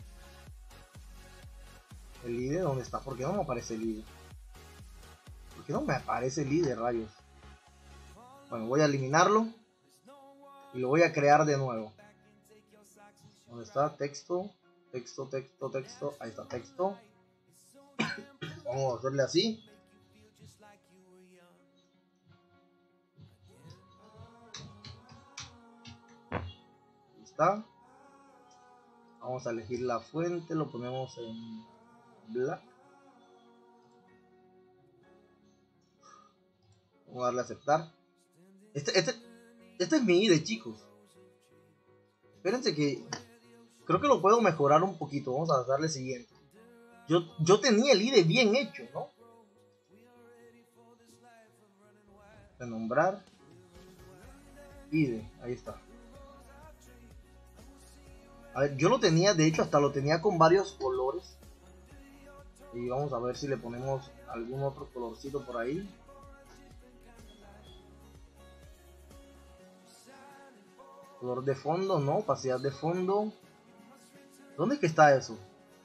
A: ¿El I D dónde está? ¿Por qué no me aparece el I D? ¿Por qué no me aparece el I D, rayos? Bueno, voy a eliminarlo y lo voy a crear de nuevo. ¿Dónde está? Texto, texto, texto, texto. Ahí está, texto. Vamos a hacerle así. Ahí está. Vamos a elegir la fuente, lo ponemos en black. Vamos a darle a aceptar. Este, este, este es mi I D, chicos. Espérense que creo que lo puedo mejorar un poquito. Vamos a darle siguiente. Yo, yo tenía el I D bien hecho, ¿no? Renombrar. I D, ahí está. A ver, yo lo tenía, de hecho hasta lo tenía con varios colores. Y vamos a ver si le ponemos algún otro colorcito por ahí. Color de fondo, no, opacidad de fondo. ¿Dónde es que está eso?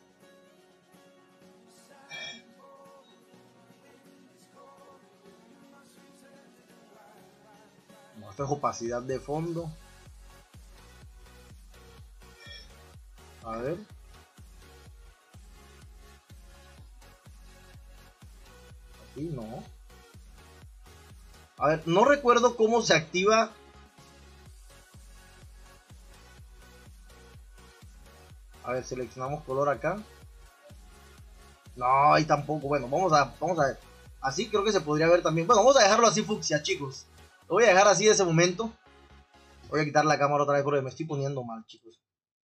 A: No, esto es opacidad de fondo. A ver. Aquí no. A ver, no recuerdo cómo se activa. A ver, seleccionamos color acá. No, ahí tampoco. Bueno, vamos a, vamos a ver. Así creo que se podría ver también. Bueno, vamos a dejarlo así fucsia, chicos. Lo voy a dejar así de ese momento. Voy a quitar la cámara otra vez porque me estoy poniendo mal, chicos.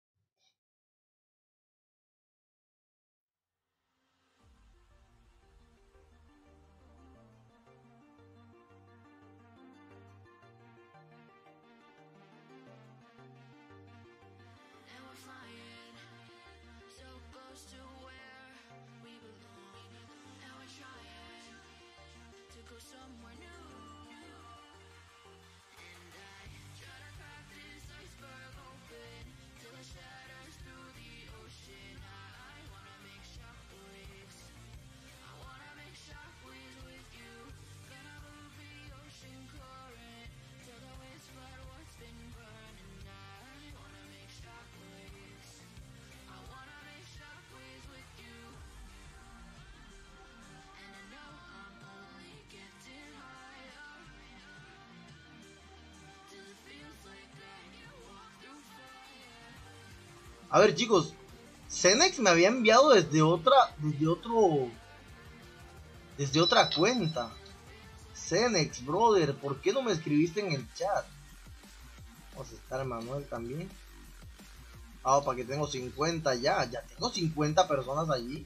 A: A ver, chicos, Cenex me había enviado desde otra, desde otro, desde otra cuenta. Cenex, brother, ¿por qué no me escribiste en el chat? Vamos a estar Manuel también. Ah, para que tengo cincuenta ya, ya tengo cincuenta personas allí.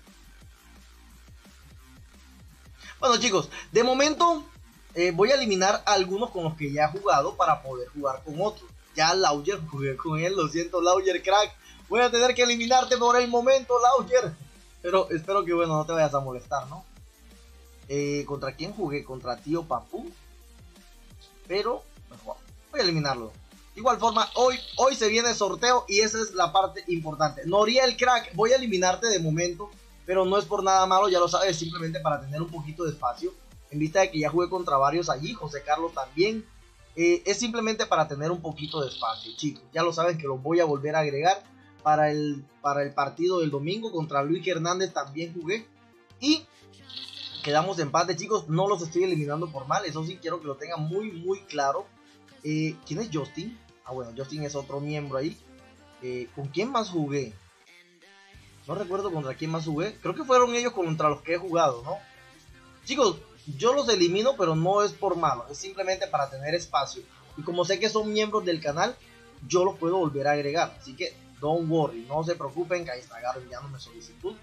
A: Bueno, chicos, de momento eh, voy a eliminar algunos con los que ya he jugado para poder jugar con otros. Ya Lauger jugué con él, lo siento, Lauger crack. Voy a tener que eliminarte por el momento, Lauger. Pero espero que, bueno, no te vayas a molestar, ¿no? Eh, ¿Contra quién jugué? Contra Tío Papú. Pero, bueno, voy a eliminarlo. De igual forma, hoy, hoy se viene sorteo y esa es la parte importante. Noriel, crack, voy a eliminarte de momento, pero no es por nada malo, ya lo sabes, simplemente para tener un poquito de espacio. En vista de que ya jugué contra varios allí, José Carlos también. Eh, es simplemente para tener un poquito de espacio, chicos. Ya lo saben que los voy a volver a agregar para el, para el partido del domingo. Contra Luis Hernández también jugué. Y quedamos empate, chicos. No los estoy eliminando por mal, eso sí quiero que lo tengan muy, muy claro. Eh, ¿Quién es Justin? Ah, bueno, Justin es otro miembro ahí. Eh, ¿Con quién más jugué? No recuerdo contra quién más jugué. Creo que fueron ellos contra los que he jugado, ¿no? Chicos, yo los elimino, pero no es por malo. Es simplemente para tener espacio. Y como sé que son miembros del canal, yo los puedo volver a agregar. Así que, don't worry, no se preocupen, que ahí está Garo enviándome solicitud.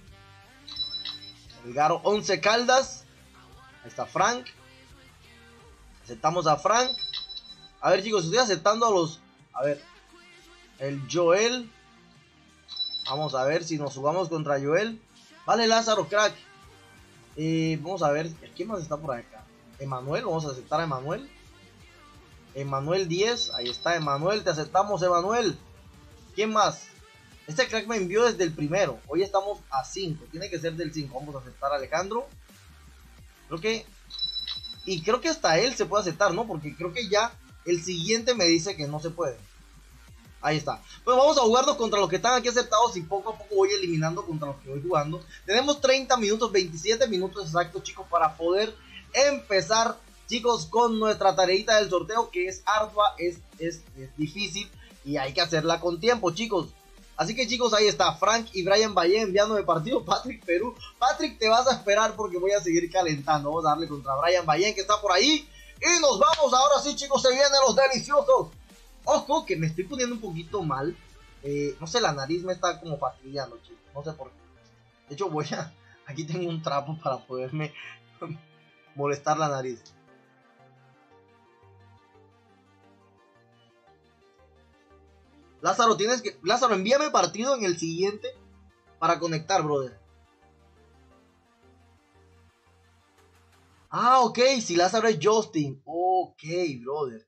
A: El Garo once Caldas. Ahí está Frank. Aceptamos a Frank. A ver, chicos, estoy aceptando a los... A ver. El Joel. Vamos a ver si nos jugamos contra Joel. Vale, Lázaro, crack. Eh, vamos a ver. ¿Quién más está por acá? Emanuel. Vamos a aceptar a Emanuel. Emanuel diez. Ahí está Emanuel. Te aceptamos, Emanuel. ¿Quién más? Este crack me envió desde el primero. Hoy estamos a cinco. Tiene que ser del cinco. Vamos a aceptar a Alejandro. Creo que... Y creo que hasta él se puede aceptar, ¿no? Porque creo que ya el siguiente me dice que no se puede. Ahí está. Pues vamos a jugarnos contra los que están aquí aceptados y poco a poco voy eliminando contra los que voy jugando. Tenemos treinta minutos, veintisiete minutos exactos, chicos, para poder empezar, chicos, con nuestra tareita del sorteo, que es ardua, es, es, es difícil y hay que hacerla con tiempo, chicos. Así que, chicos, ahí está Frank y Brian Valle enviándome partido. Patrick Perú. Patrick, te vas a esperar porque voy a seguir calentando. Vamos a darle contra Brian Valle, que está por ahí. Y nos vamos. Ahora sí, chicos, se vienen los deliciosos. Ojo, que me estoy poniendo un poquito mal. Eh, no sé, la nariz me está como fastidiando, chicos. No sé por qué. De hecho, voy a... Aquí tengo un trapo para poderme molestar la nariz. Lázaro, tienes que... Lázaro, envíame partido en el siguiente para conectar, brother. Ah, ok. Si Lázaro es Justin. Ok, brother.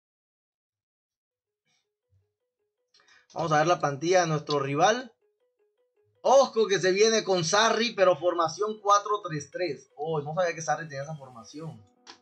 A: Vamos a ver la plantilla de nuestro rival. Ojo que se viene con Sarri, pero formación cuatro tres tres. Oh, no sabía que Sarri tenía esa formación.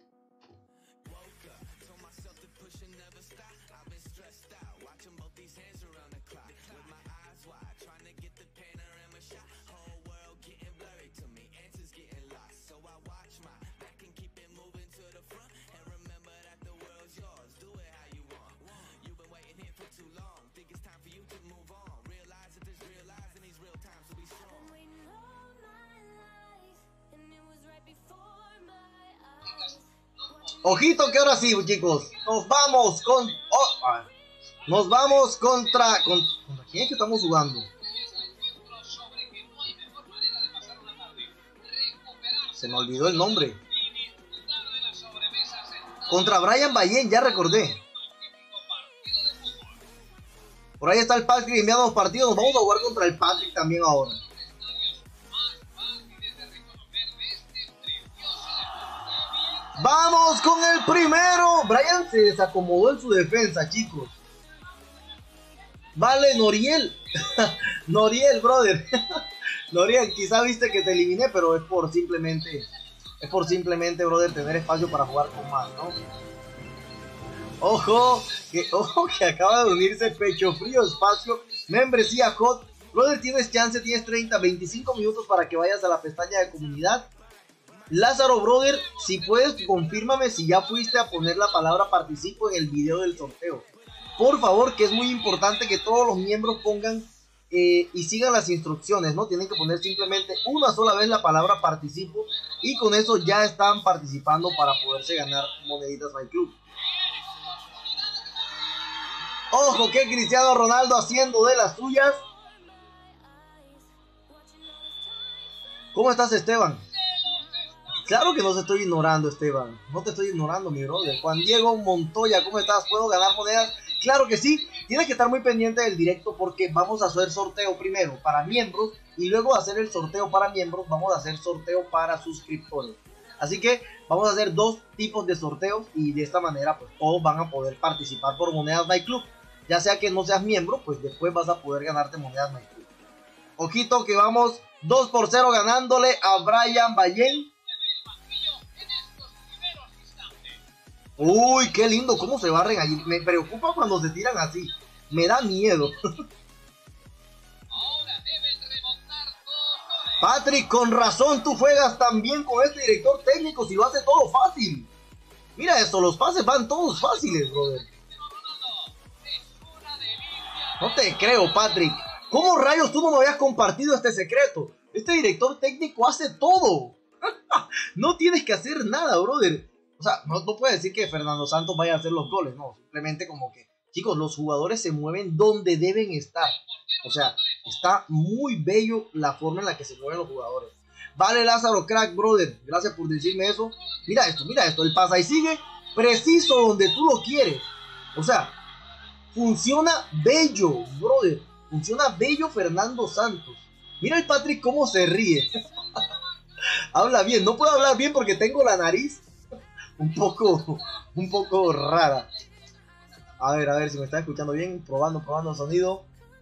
A: Ojito que ahora sí, chicos. Nos vamos con... Oh, ah, nos vamos contra... Con, ¿Contra quién es que estamos jugando? Se me olvidó el nombre. Contra Brian Ballén, ya recordé. Por ahí está el Patrick enviando los partidos. Nos vamos a jugar contra el Patrick también ahora. Vamos con el primero. Brian se desacomodó en su defensa, chicos. Vale, Noriel. Noriel, brother. Noriel, quizá viste que te eliminé, pero es por simplemente... Es por simplemente, brother, tener espacio para jugar con más, ¿no? Ojo, que, ojo, que acaba de unirse Pecho Frío, espacio, membresía hot. Brother, tienes chance, tienes treinta, veinticinco minutos para que vayas a la pestaña de comunidad. Lázaro, brother, si puedes, confírmame si ya fuiste a poner la palabra participo en el video del sorteo. Por favor, que es muy importante que todos los miembros pongan eh, y sigan las instrucciones, ¿no? Tienen que poner simplemente una sola vez la palabra participo y con eso ya están participando para poderse ganar moneditas My Club. Ojo que Cristiano Ronaldo haciendo de las suyas. ¿Cómo estás, Esteban? Claro que no te estoy ignorando, Esteban. No te estoy ignorando, mi brother. Juan Diego Montoya, ¿cómo estás? ¿Puedo ganar monedas? Claro que sí. Tienes que estar muy pendiente del directo porque vamos a hacer sorteo primero para miembros y luego de hacer el sorteo para miembros vamos a hacer sorteo para suscriptores. Así que vamos a hacer dos tipos de sorteos y de esta manera pues todos van a poder participar por monedas MyClub. Ya sea que no seas miembro, pues después vas a poder ganarte monedas MyClub. Ojito que vamos dos por cero ganándole a Brian Ballén. Uy, qué lindo, cómo se barren allí. Me preocupa cuando se tiran así. Me da miedo. Patrick, con razón tú juegas tan bien con este director técnico si lo hace todo fácil. Mira esto, los pases van todos fáciles, brother. No te creo, Patrick. ¿Cómo rayos tú no me habías compartido este secreto? Este director técnico hace todo. No tienes que hacer nada, brother. O sea, no, no puedes decir que Fernando Santos vaya a hacer los goles, no. Simplemente como que, chicos, los jugadores se mueven donde deben estar. O sea, está muy bello la forma en la que se mueven los jugadores. Vale, Lázaro, crack, brother. Gracias por decirme eso. Mira esto, mira esto. El pasa y sigue preciso donde tú lo quieres. O sea, funciona bello, brother. Funciona bello Fernando Santos. Mira el Patrick cómo se ríe. Habla bien. No puedo hablar bien porque tengo la nariz un poco, un poco rara. A ver, a ver si me está escuchando bien. Probando, probando el sonido.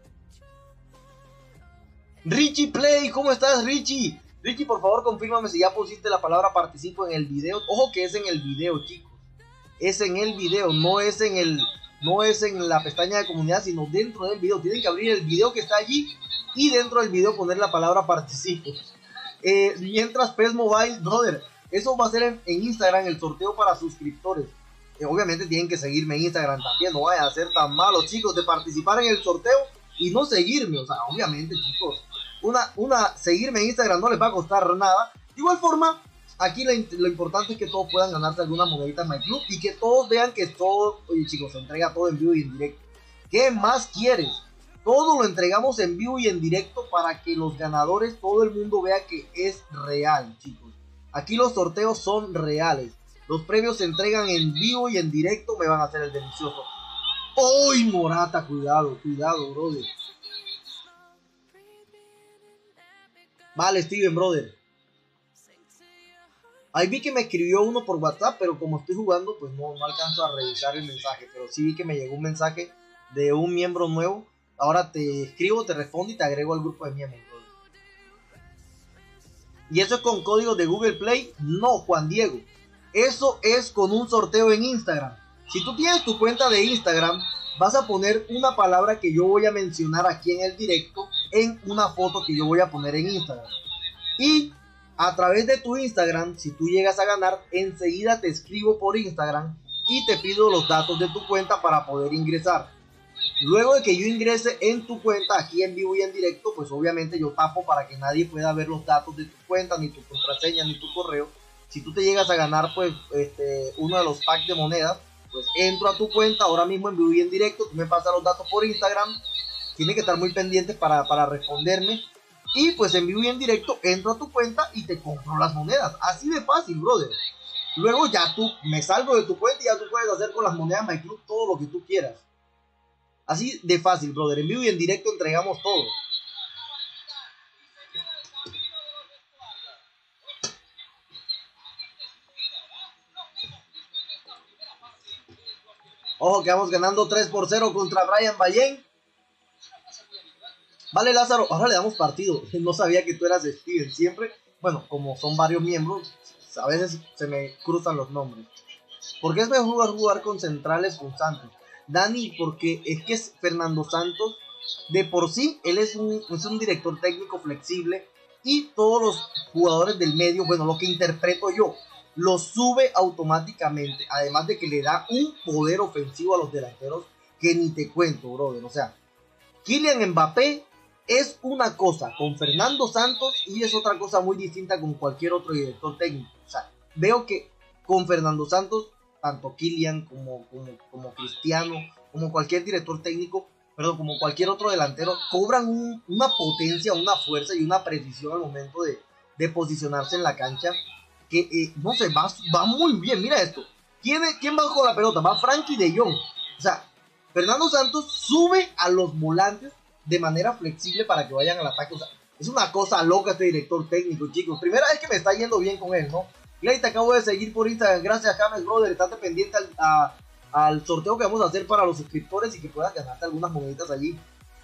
A: Richie Play, ¿cómo estás, Richie? Richie, por favor, confírmame si ya pusiste la palabra participo en el video. Ojo que es en el video, chicos. Es en el video, no es en el, no es en la pestaña de comunidad, sino dentro del video. Tienen que abrir el video que está allí y dentro del video poner la palabra participo. Eh, mientras P E S Mobile, brother, eso va a ser en, en Instagram, el sorteo para suscriptores. Eh, obviamente tienen que seguirme en Instagram también. No vayan a ser tan malos, chicos, de participar en el sorteo y no seguirme. O sea, obviamente, chicos, una, una seguirme en Instagram no les va a costar nada. De igual forma, aquí lo, lo importante es que todos puedan ganarse alguna monedita en MyClub y que todos vean que todo, oye, chicos, se entrega todo en vivo y en directo. ¿Qué más quieres? Todo lo entregamos en vivo y en directo para que los ganadores, todo el mundo vea que es real, chicos. Aquí los sorteos son reales. Los premios se entregan en vivo y en directo. Me van a hacer el delicioso. ¡Uy, Morata! Cuidado, cuidado, brother. Vale, Steven, brother. Ahí vi que me escribió uno por WhatsApp, pero como estoy jugando, pues no, no alcanzo a revisar el mensaje. Pero sí vi que me llegó un mensaje de un miembro nuevo. Ahora te escribo, te respondo y te agrego al grupo de miembros, brother. ¿Y eso es con código de Google Play? No, Juan Diego. Eso es con un sorteo en Instagram. Si tú tienes tu cuenta de Instagram, vas a poner una palabra que yo voy a mencionar aquí en el directo en una foto que yo voy a poner en Instagram. Y a través de tu Instagram, si tú llegas a ganar, enseguida te escribo por Instagram y te pido los datos de tu cuenta para poder ingresar. Luego de que yo ingrese en tu cuenta aquí en vivo y en directo, pues obviamente yo tapo para que nadie pueda ver los datos de tu cuenta, ni tu contraseña, ni tu correo. Si tú te llegas a ganar pues este, uno de los packs de monedas, pues entro a tu cuenta ahora mismo en vivo y en directo, tú me pasas los datos por Instagram, tienes que estar muy pendientes para, para responderme. Y pues en vivo y en directo entro a tu cuenta y te compro las monedas. Así de fácil, brother. Luego ya tú me salgo de tu cuenta y ya tú puedes hacer con las monedas MyClub todo lo que tú quieras. Así de fácil, brother. En vivo y en directo entregamos todo. Ojo que vamos ganando tres por cero contra Brian Ballén. Vale, Lázaro, ahora le damos partido. No sabía que tú eras Steven. Siempre, bueno, como son varios miembros, a veces se me cruzan los nombres. ¿Por qué es mejor jugar, jugar con centrales con Santos? Dani, porque es que es Fernando Santos, de por sí, él es un, es un director técnico flexible y todos los jugadores del medio, bueno, lo que interpreto yo, lo sube automáticamente, además de que le da un poder ofensivo a los delanteros que ni te cuento, brother. O sea, Kylian Mbappé es una cosa con Fernando Santos y es otra cosa muy distinta con cualquier otro director técnico. O sea, veo que con Fernando Santos, tanto Kylian como, como, como Cristiano, como cualquier director técnico, perdón, como cualquier otro delantero, cobran un, una potencia, una fuerza y una precisión al momento de, de posicionarse en la cancha, que eh, no sé, va, va muy bien. Mira esto, ¿Quién, ¿quién va con la pelota? Va Frankie de Jong. O sea, Fernando Santos sube a los volantes de manera flexible para que vayan al ataque. O sea, es una cosa loca este director técnico, chicos. Primera vez que me está yendo bien con él, ¿no? Clay, te acabo de seguir por Instagram. Gracias, James, brother. Estate pendiente al, a, al sorteo que vamos a hacer para los suscriptores y que puedas ganarte algunas moneditas allí.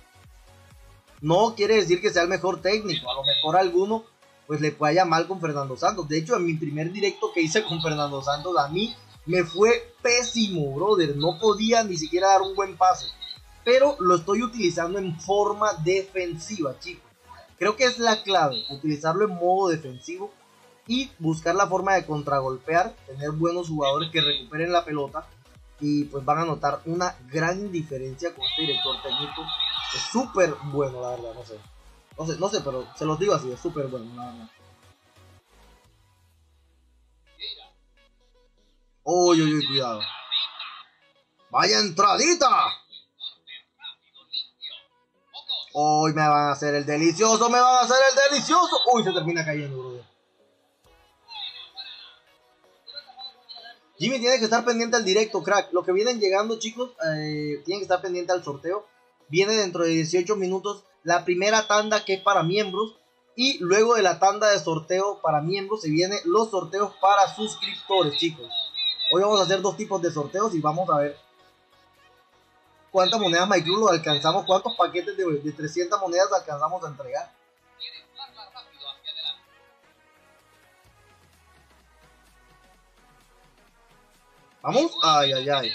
A: No quiere decir que sea el mejor técnico. A lo mejor a alguno pues le vaya mal con Fernando Santos. De hecho, en mi primer directo que hice con Fernando Santos, a mí me fue pésimo, brother. No podía ni siquiera dar un buen pase. Pero lo estoy utilizando en forma defensiva, chicos. Creo que es la clave, utilizarlo en modo defensivo y buscar la forma de contragolpear, tener buenos jugadores que recuperen la pelota y pues van a notar una gran diferencia con este director técnico. Es súper bueno, la verdad, no sé. No sé, no sé, pero se los digo así, es súper bueno, la verdad. Uy, uy, uy, cuidado. ¡Vaya entradita! Uy, me van a hacer el delicioso, me van a hacer el delicioso. Uy, se termina cayendo, brother. Jimmy tiene que estar pendiente al directo, crack. Los que vienen llegando, chicos, eh, tienen que estar pendiente al sorteo. Viene dentro de dieciocho minutos la primera tanda, que es para miembros. Y luego de la tanda de sorteo para miembros se vienen los sorteos para suscriptores, chicos. Hoy vamos a hacer dos tipos de sorteos y vamos a ver cuántas monedas MyClub lo alcanzamos, cuántos paquetes de, de trescientas monedas alcanzamos a entregar. Vamos, ay, ay, ay.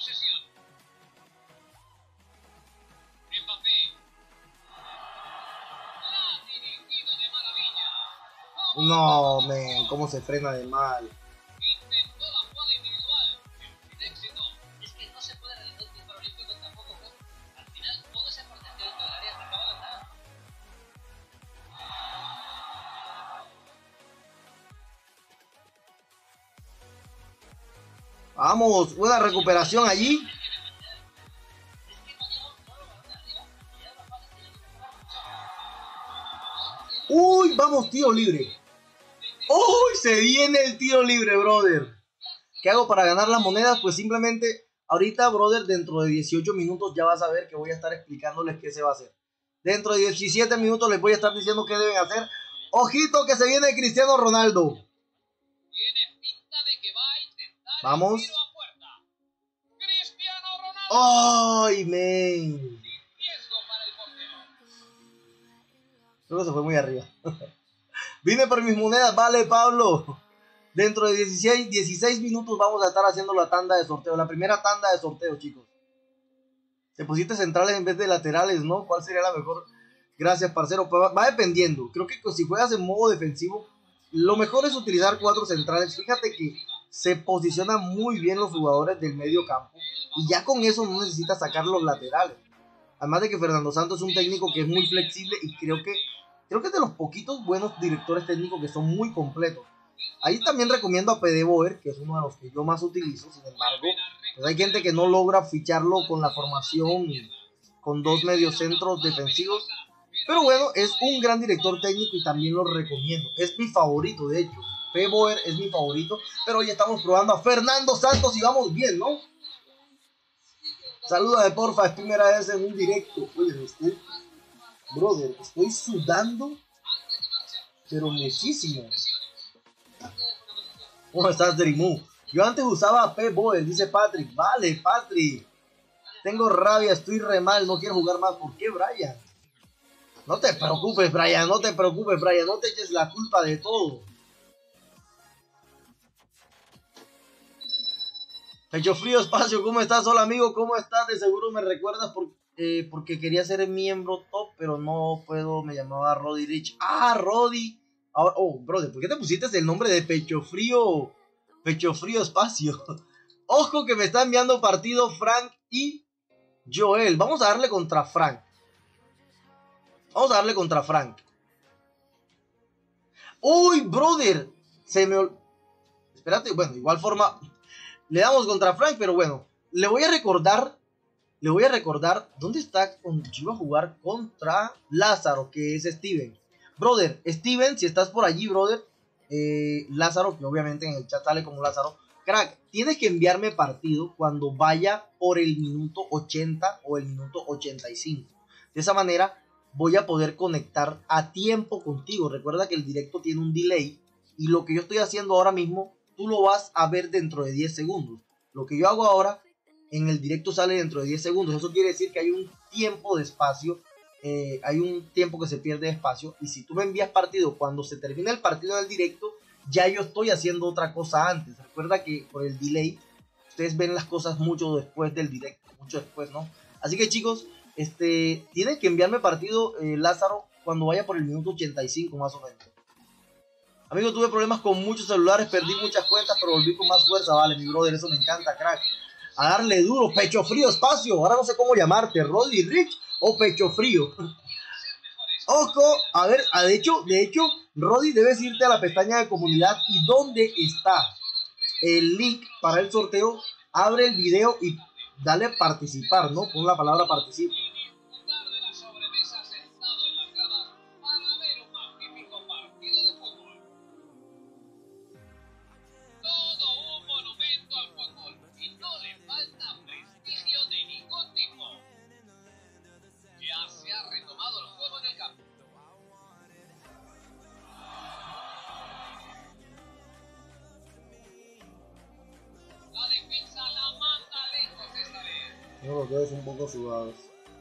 A: No, men, cómo se frena de mal. Vamos, buena recuperación allí. Uy, vamos, tiro libre. Uy, se viene el tiro libre, brother. ¿Qué hago para ganar las monedas? Pues simplemente, ahorita, brother, dentro de dieciocho minutos ya vas a ver que voy a estar explicándoles qué se va a hacer. Dentro de diecisiete minutos les voy a estar diciendo qué deben hacer. Ojito que se viene Cristiano Ronaldo. Vamos. ¡Ay, men! Creo que se fue muy arriba. Vine por mis monedas, vale, Pablo. Dentro de dieciséis, dieciséis minutos vamos a estar haciendo la tanda de sorteo. La primera tanda de sorteo, chicos. Te pusiste centrales en vez de laterales, ¿no? ¿Cuál sería la mejor? Gracias, parcero. Va dependiendo. Creo que si juegas en modo defensivo, lo mejor es utilizar cuatro centrales. Fíjate que se posicionan muy bien los jugadores del medio campo. Y ya con eso no necesitas sacar los laterales. Además de que Fernando Santos es un técnico que es muy flexible y creo que, creo que es de los poquitos buenos directores técnicos que son muy completos. Ahí también recomiendo a P D Boer, que es uno de los que yo más utilizo. Sin embargo, pues hay gente que no logra ficharlo con la formación con dos mediocentros defensivos. Pero bueno, es un gran director técnico y también lo recomiendo. Es mi favorito, de hecho. P D Boer es mi favorito. Pero hoy estamos probando a Fernando Santos y vamos bien, ¿no? Salúdame, porfa, es primera vez en un directo. Oye, estoy... brother, estoy sudando, pero muchísimo. ¿Cómo estás, Dreamu? Yo antes usaba a P. Boel, dice Patrick. Vale, Patrick. Tengo rabia, estoy re mal, no quiero jugar más. ¿Por qué, Brian? No te preocupes, Brian, no te preocupes, Brian. No te eches la culpa de todo. Pecho Frío Espacio, ¿cómo estás? Hola, amigo, ¿cómo estás? De seguro me recuerdas por, eh, porque quería ser miembro top, pero no puedo. Me llamaba Roddy Rich. ¡Ah, Roddy! Ahora, oh, brother, ¿por qué te pusiste el nombre de Pecho Frío? Pecho Frío Espacio. Ojo que me está enviando partido Frank y Joel. Vamos a darle contra Frank. Vamos a darle contra Frank. ¡Uy, brother! Se me... Espérate, bueno, igual forma... Le damos contra Frank, pero bueno. Le voy a recordar... Le voy a recordar... ¿Dónde está? Yo iba a jugar contra Lázaro, que es Steven. Brother, Steven, si estás por allí, brother, eh, Lázaro, que obviamente en el chat sale como Lázaro, crack, tienes que enviarme partido cuando vaya por el minuto ochenta o el minuto ochenta y cinco. De esa manera voy a poder conectar a tiempo contigo. Recuerda que el directo tiene un delay y lo que yo estoy haciendo ahora mismo, tú lo vas a ver dentro de diez segundos. Lo que yo hago ahora en el directo sale dentro de diez segundos. Eso quiere decir que hay un tiempo de espacio, eh, hay un tiempo que se pierde de espacio. Y si tú me envías partido cuando se termina el partido del directo, ya yo estoy haciendo otra cosa antes. Recuerda que por el delay, ustedes ven las cosas mucho después del directo, mucho después, ¿no? Así que chicos, este, tienen que enviarme partido eh, Lázaro cuando vaya por el minuto ochenta y cinco más o menos. Amigo, tuve problemas con muchos celulares, perdí muchas cuentas, pero volví con más fuerza. Vale, mi brother, eso me encanta, crack. A darle duro, pecho frío, espacio. Ahora no sé cómo llamarte, Roddy Rich o pecho frío. Ojo, a ver, de hecho, de hecho, Roddy, debes irte a la pestaña de comunidad y donde está el link para el sorteo, abre el video y dale participar, ¿no? Pon la palabra participa. Tengo los dedos un poco sudados.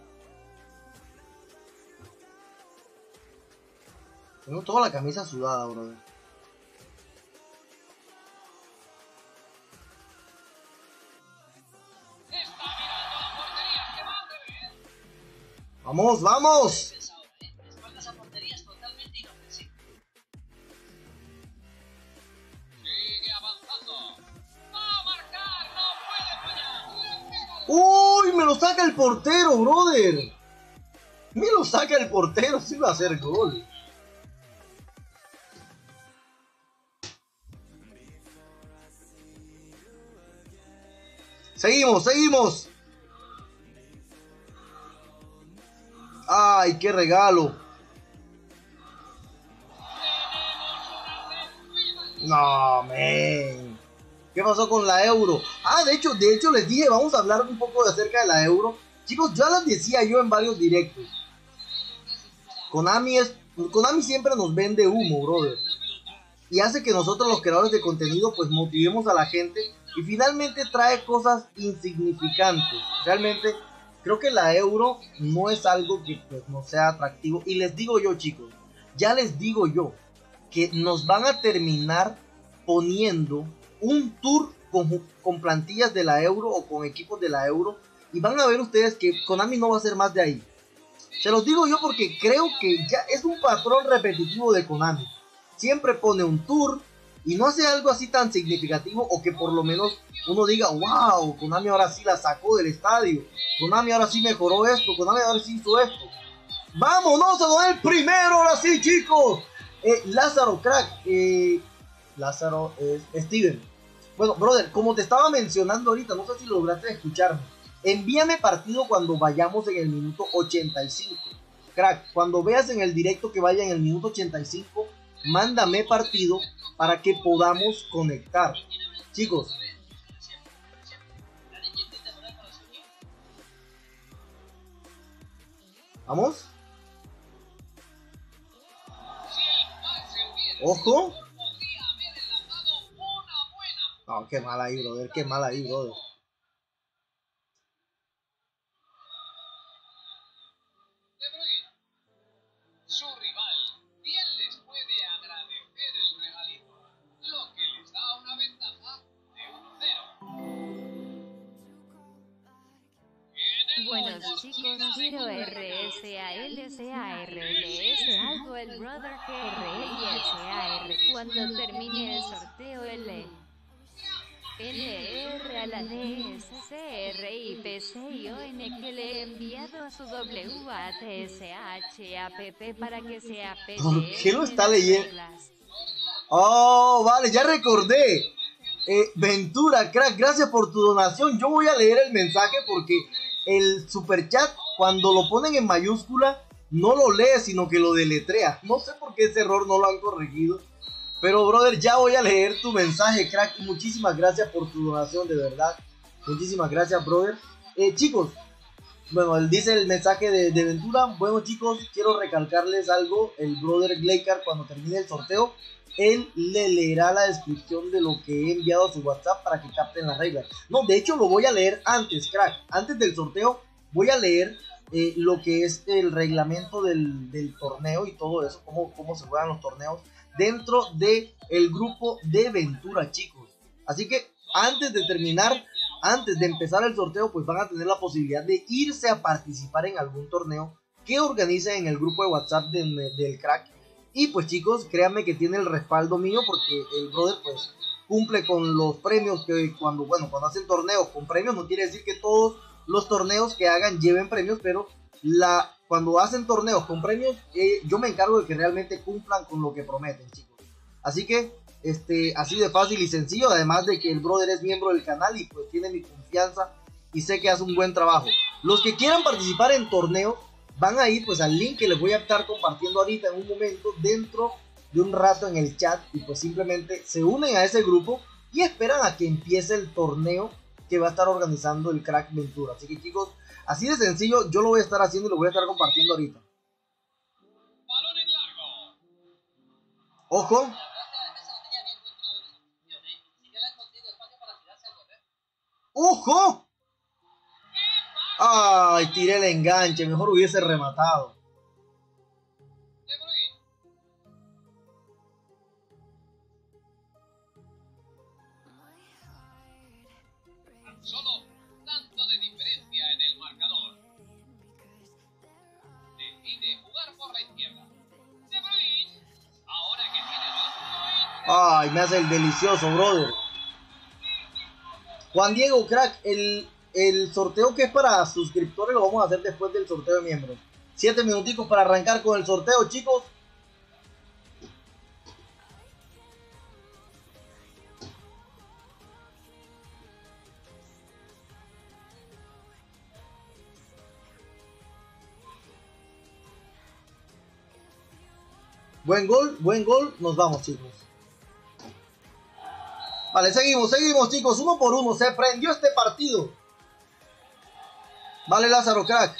A: Tengo toda la camisa sudada, brother. ¡Vamos, vamos! ¡Uy! Me lo saca el portero, brother. Me lo saca el portero. Sí va a hacer gol. Seguimos, seguimos. ¡Ay, qué regalo! No, man. ¿Qué pasó con la Euro? Ah, de hecho, de hecho les dije, vamos a hablar un poco de acerca de la Euro. Chicos, ya les decía yo en varios directos. Konami es, Konami siempre nos vende humo, brother. Y hace que nosotros los creadores de contenido pues motivemos a la gente. Y finalmente trae cosas insignificantes. Realmente creo que la Euro no es algo que pues no sea atractivo. Y les digo yo, chicos, ya les digo yo, que nos van a terminar poniendo un tour con, con plantillas de la Euro o con equipos de la Euro. Y van a ver ustedes que Konami no va a ser más de ahí. Se los digo yo porque creo que ya es un patrón repetitivo de Konami. Siempre pone un tour y no hace algo así tan significativo, o que por lo menos uno diga, wow, Konami ahora sí la sacó del estadio. Konami ahora sí mejoró esto. Konami ahora sí hizo esto. ¡Vámonos a dar el primero! Ahora sí, chicos. Eh, Lázaro, crack. Eh, Lázaro es Steven. Bueno, brother, como te estaba mencionando ahorita, no sé si lograste escucharme. Envíame partido cuando vayamos en el minuto ochenta y cinco. Crack, cuando veas en el directo que vaya en el minuto ochenta y cinco, mándame partido para que podamos conectar. Chicos. ¿Vamos? Ojo. No, qué mal ahí, brother. Qué mal ahí, brother.
C: Su rival bien les puede agradecer el regalito, lo que les da una ventaja de uno cero.
B: Buenos chicos, quiero R S A L S A R L S algo el brother G R L S A R cuando termine el sorteo L. L R a la D S C R I P C I O N que le he enviado a su W A T S H A P P para que sea P C.
A: ¿Por qué lo está leyendo? Oh, vale, ya recordé. Eh, Ventura, crack, gracias por tu donación. Yo voy a leer el mensaje porque el superchat, cuando lo ponen en mayúscula, no lo lee, sino que lo deletrea. No sé por qué ese error no lo han corregido. Pero, brother, ya voy a leer tu mensaje, crack. Muchísimas gracias por tu donación, de verdad. Muchísimas gracias, brother. Eh, chicos, bueno, él dice el mensaje de, de Ventura. Bueno, chicos, quiero recalcarles algo. El brother Gleikar, cuando termine el sorteo, él le leerá la descripción de lo que he enviado a su WhatsApp para que capten las reglas. No, de hecho lo voy a leer antes, crack. Antes del sorteo voy a leer eh, lo que es el reglamento del, del torneo y todo eso, cómo, cómo se juegan los torneos dentro del grupo de Ventura, chicos. Así que antes de terminar, antes de empezar el sorteo, pues van a tener la posibilidad de irse a participar en algún torneo que organice en el grupo de WhatsApp de, del crack. Y pues chicos, créanme que tiene el respaldo mío porque el brother pues cumple con los premios que cuando, bueno, cuando hacen torneos con premios, no quiere decir que todos los torneos que hagan lleven premios, pero la, cuando hacen torneos con premios, eh, yo me encargo de que realmente cumplan con lo que prometen, chicos. Así que, este, así de fácil y sencillo, además de que el brother es miembro del canal y pues tiene mi confianza y sé que hace un buen trabajo. Los que quieran participar en torneos, van a ir pues al link que les voy a estar compartiendo ahorita en un momento dentro de un rato en el chat y pues simplemente se unen a ese grupo y esperan a que empiece el torneo que va a estar organizando el Crack Ventura. Así que chicos, así de sencillo, yo lo voy a estar haciendo y lo voy a estar compartiendo ahorita. Ojo. ¡Ojo! Ay, tiré el enganche, mejor hubiese rematado.
C: Solo tanto de diferencia en el marcador. Decide jugar por la izquierda. De Bruyne. Ahora que tiene el balón.
A: Ay, me hace el delicioso, brother. Juan Diego, crack, el, el sorteo que es para suscriptores lo vamos a hacer después del sorteo de miembros. Siete minuticos para arrancar con el sorteo, chicos. Buen gol, buen gol. Nos vamos, chicos. Vale, seguimos, seguimos, chicos. Uno por uno. Se prendió este partido. Vale, Lázaro, crack.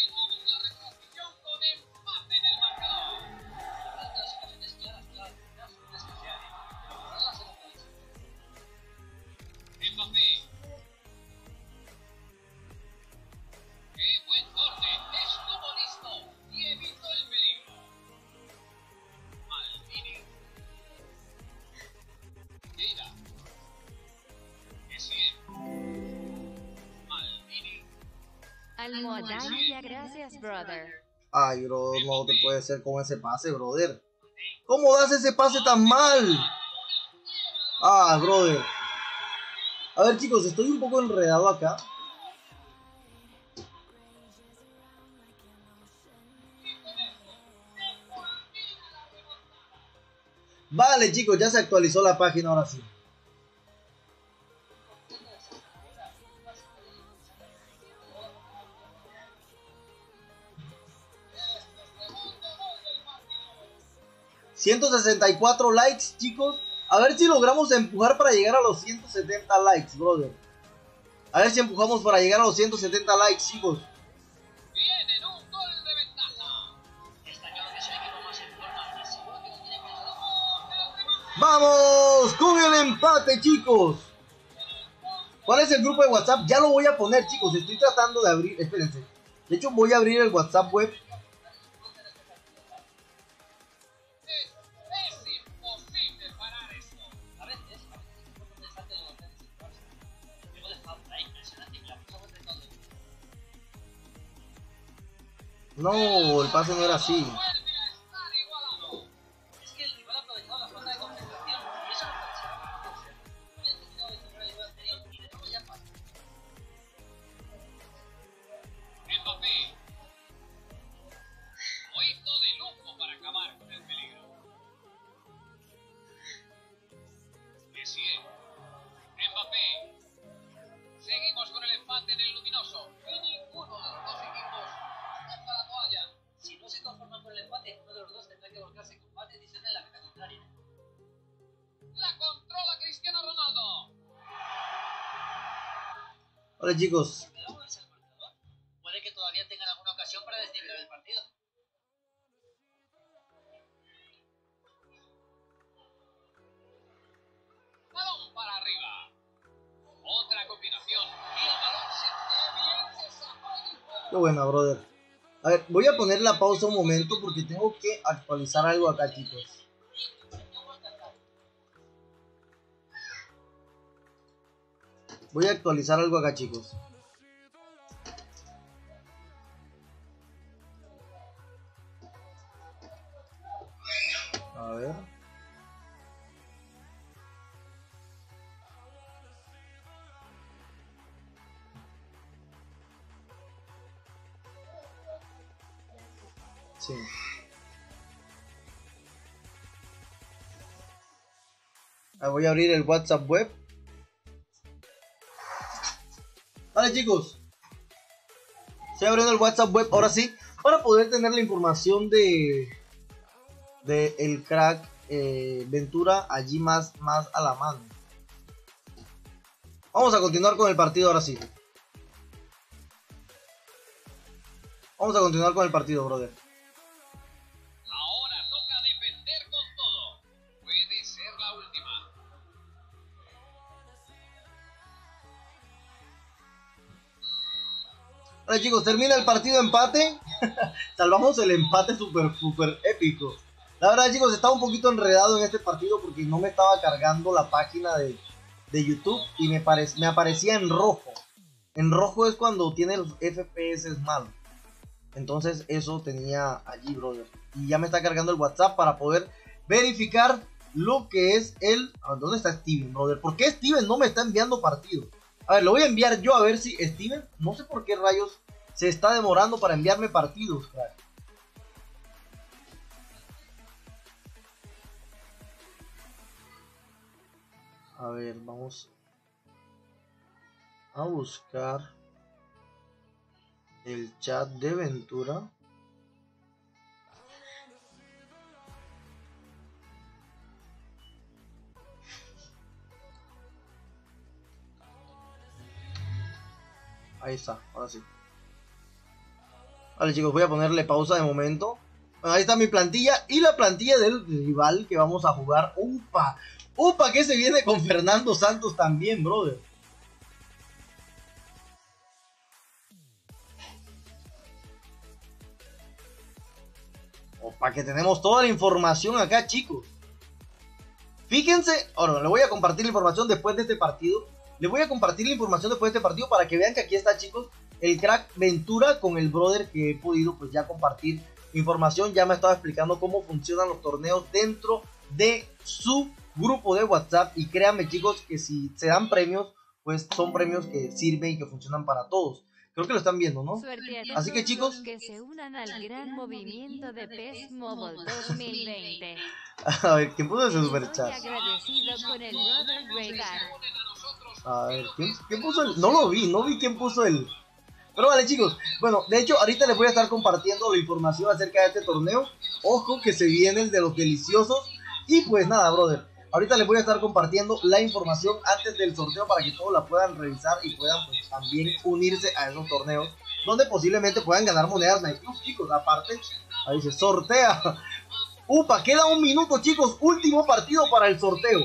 B: Almohadilla, gracias, brother.
A: Ay, bro, no te puede ser con ese pase, brother. ¿Cómo das ese pase tan mal? Ah, brother. A ver, chicos, estoy un poco enredado acá. Vale, chicos, ya se actualizó la página ahora sí. ciento sesenta y cuatro likes, chicos. A ver si logramos empujar para llegar a los ciento setenta likes, brother. A ver si empujamos para llegar a los ciento setenta likes, chicos.
C: Tienen un gol de ventaja. Está claro que soy equipo más en forma y seguro que lo tiene pensado.
A: ¡Vamos! Con el empate, chicos. ¿Cuál es el grupo de WhatsApp? Ya lo voy a poner, chicos. Estoy tratando de abrir. Espérense. De hecho, voy a abrir el WhatsApp web. No, el pase no era así.
C: Es que el rival ha aprovechado la falta de concentración y eso no puede ser. Había terminado de cerrar el rival anterior y de nuevo ya pasa. Mbappé. Lo hizo de lujo para acabar con el peligro. Messi. Mbappé. Seguimos con el empate en el luminoso y ninguno de los dos equipos está la toalla. Si no se conforman con el empate, uno de los dos tendrá que volcarse con más decisión en la meta contraria. La controla Cristiano Ronaldo.
A: Hola, chicos.
C: Puede que todavía tengan alguna ocasión para desnivelar el partido.
A: Qué buena, brother. A ver, voy a poner la pausa un momento porque tengo que actualizar algo acá, chicos. Voy a actualizar algo acá, chicos. A ver. Sí. Ah, voy a abrir el WhatsApp web. Vale, chicos. Estoy abriendo el WhatsApp web ahora sí, para poder tener la información de de el crack eh, Ventura allí más, más a la mano. Vamos a continuar con el partido ahora sí. Vamos a continuar con el partido, brother.
C: Ahora toca defender con todo. Puede ser la última.
A: Vale, chicos, termina el partido empate. Salvamos el empate super, super épico. La verdad, chicos, estaba un poquito enredado en este partido porque no me estaba cargando la página de, de YouTube y me, parec me aparecía en rojo. En rojo es cuando tiene los F P S malos. Entonces eso tenía allí, brother. Y ya me está cargando el WhatsApp para poder verificar lo que es el... ¿Dónde está Steven, brother? ¿Por qué Steven no me está enviando partidos? A ver, lo voy a enviar yo a ver si Steven... No sé por qué rayos se está demorando para enviarme partidos, crack. A ver, vamos a buscar el chat de Ventura. Ahí está, ahora sí. Vale, chicos, voy a ponerle pausa de momento. Bueno, ahí está mi plantilla y la plantilla del rival que vamos a jugar. ¡Upa! ¡Upa! Que se viene con Fernando Santos también, brother. Opa, que tenemos toda la información acá, chicos. Fíjense, ahora le voy a compartir la información después de este partido. Les voy a compartir la información después de este partido para que vean que aquí está, chicos, el crack Ventura con el brother que he podido pues ya compartir información. Ya me estaba explicando cómo funcionan los torneos dentro de su grupo de WhatsApp. Y créanme, chicos, que si se dan premios, pues son premios que sirven y que funcionan para todos. Creo que lo están viendo, ¿no? Así que, chicos,
B: que se unan al gran movimiento de P E S Mobile dos mil veinte.
A: A ver, ¿quién puso ese superchat?
B: Agradecido con el brother Rhaegar.
A: A ver, ¿quién, ¿quién puso el...? No lo vi, no vi quién puso el... Pero vale, chicos, bueno, de hecho ahorita les voy a estar compartiendo la información acerca de este torneo. Ojo que se viene el de los deliciosos. Y pues nada, brother, ahorita les voy a estar compartiendo la información antes del sorteo para que todos la puedan revisar y puedan pues también unirse a esos torneos, donde posiblemente puedan ganar monedas MyClub, chicos. Aparte, ahí se sortea. Upa, queda un minuto, chicos, último partido para el sorteo.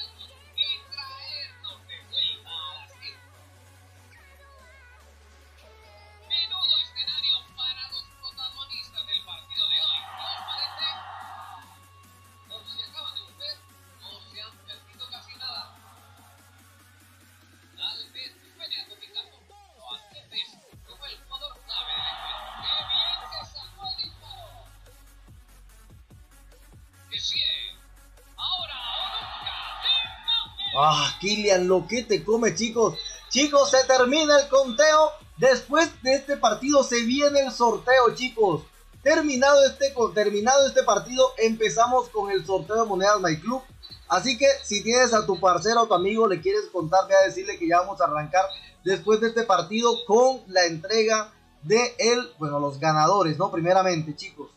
A: Ah, Kylian, lo que te come, chicos. Chicos, se termina el conteo. Después de este partido se viene el sorteo, chicos. Terminado este, terminado este partido, empezamos con el sorteo de monedas MyClub. Así que si tienes a tu parcero o tu amigo, le quieres contar, ve a decirle que ya vamos a arrancar después de este partido con la entrega de el, bueno, los ganadores, ¿no? Primeramente, chicos.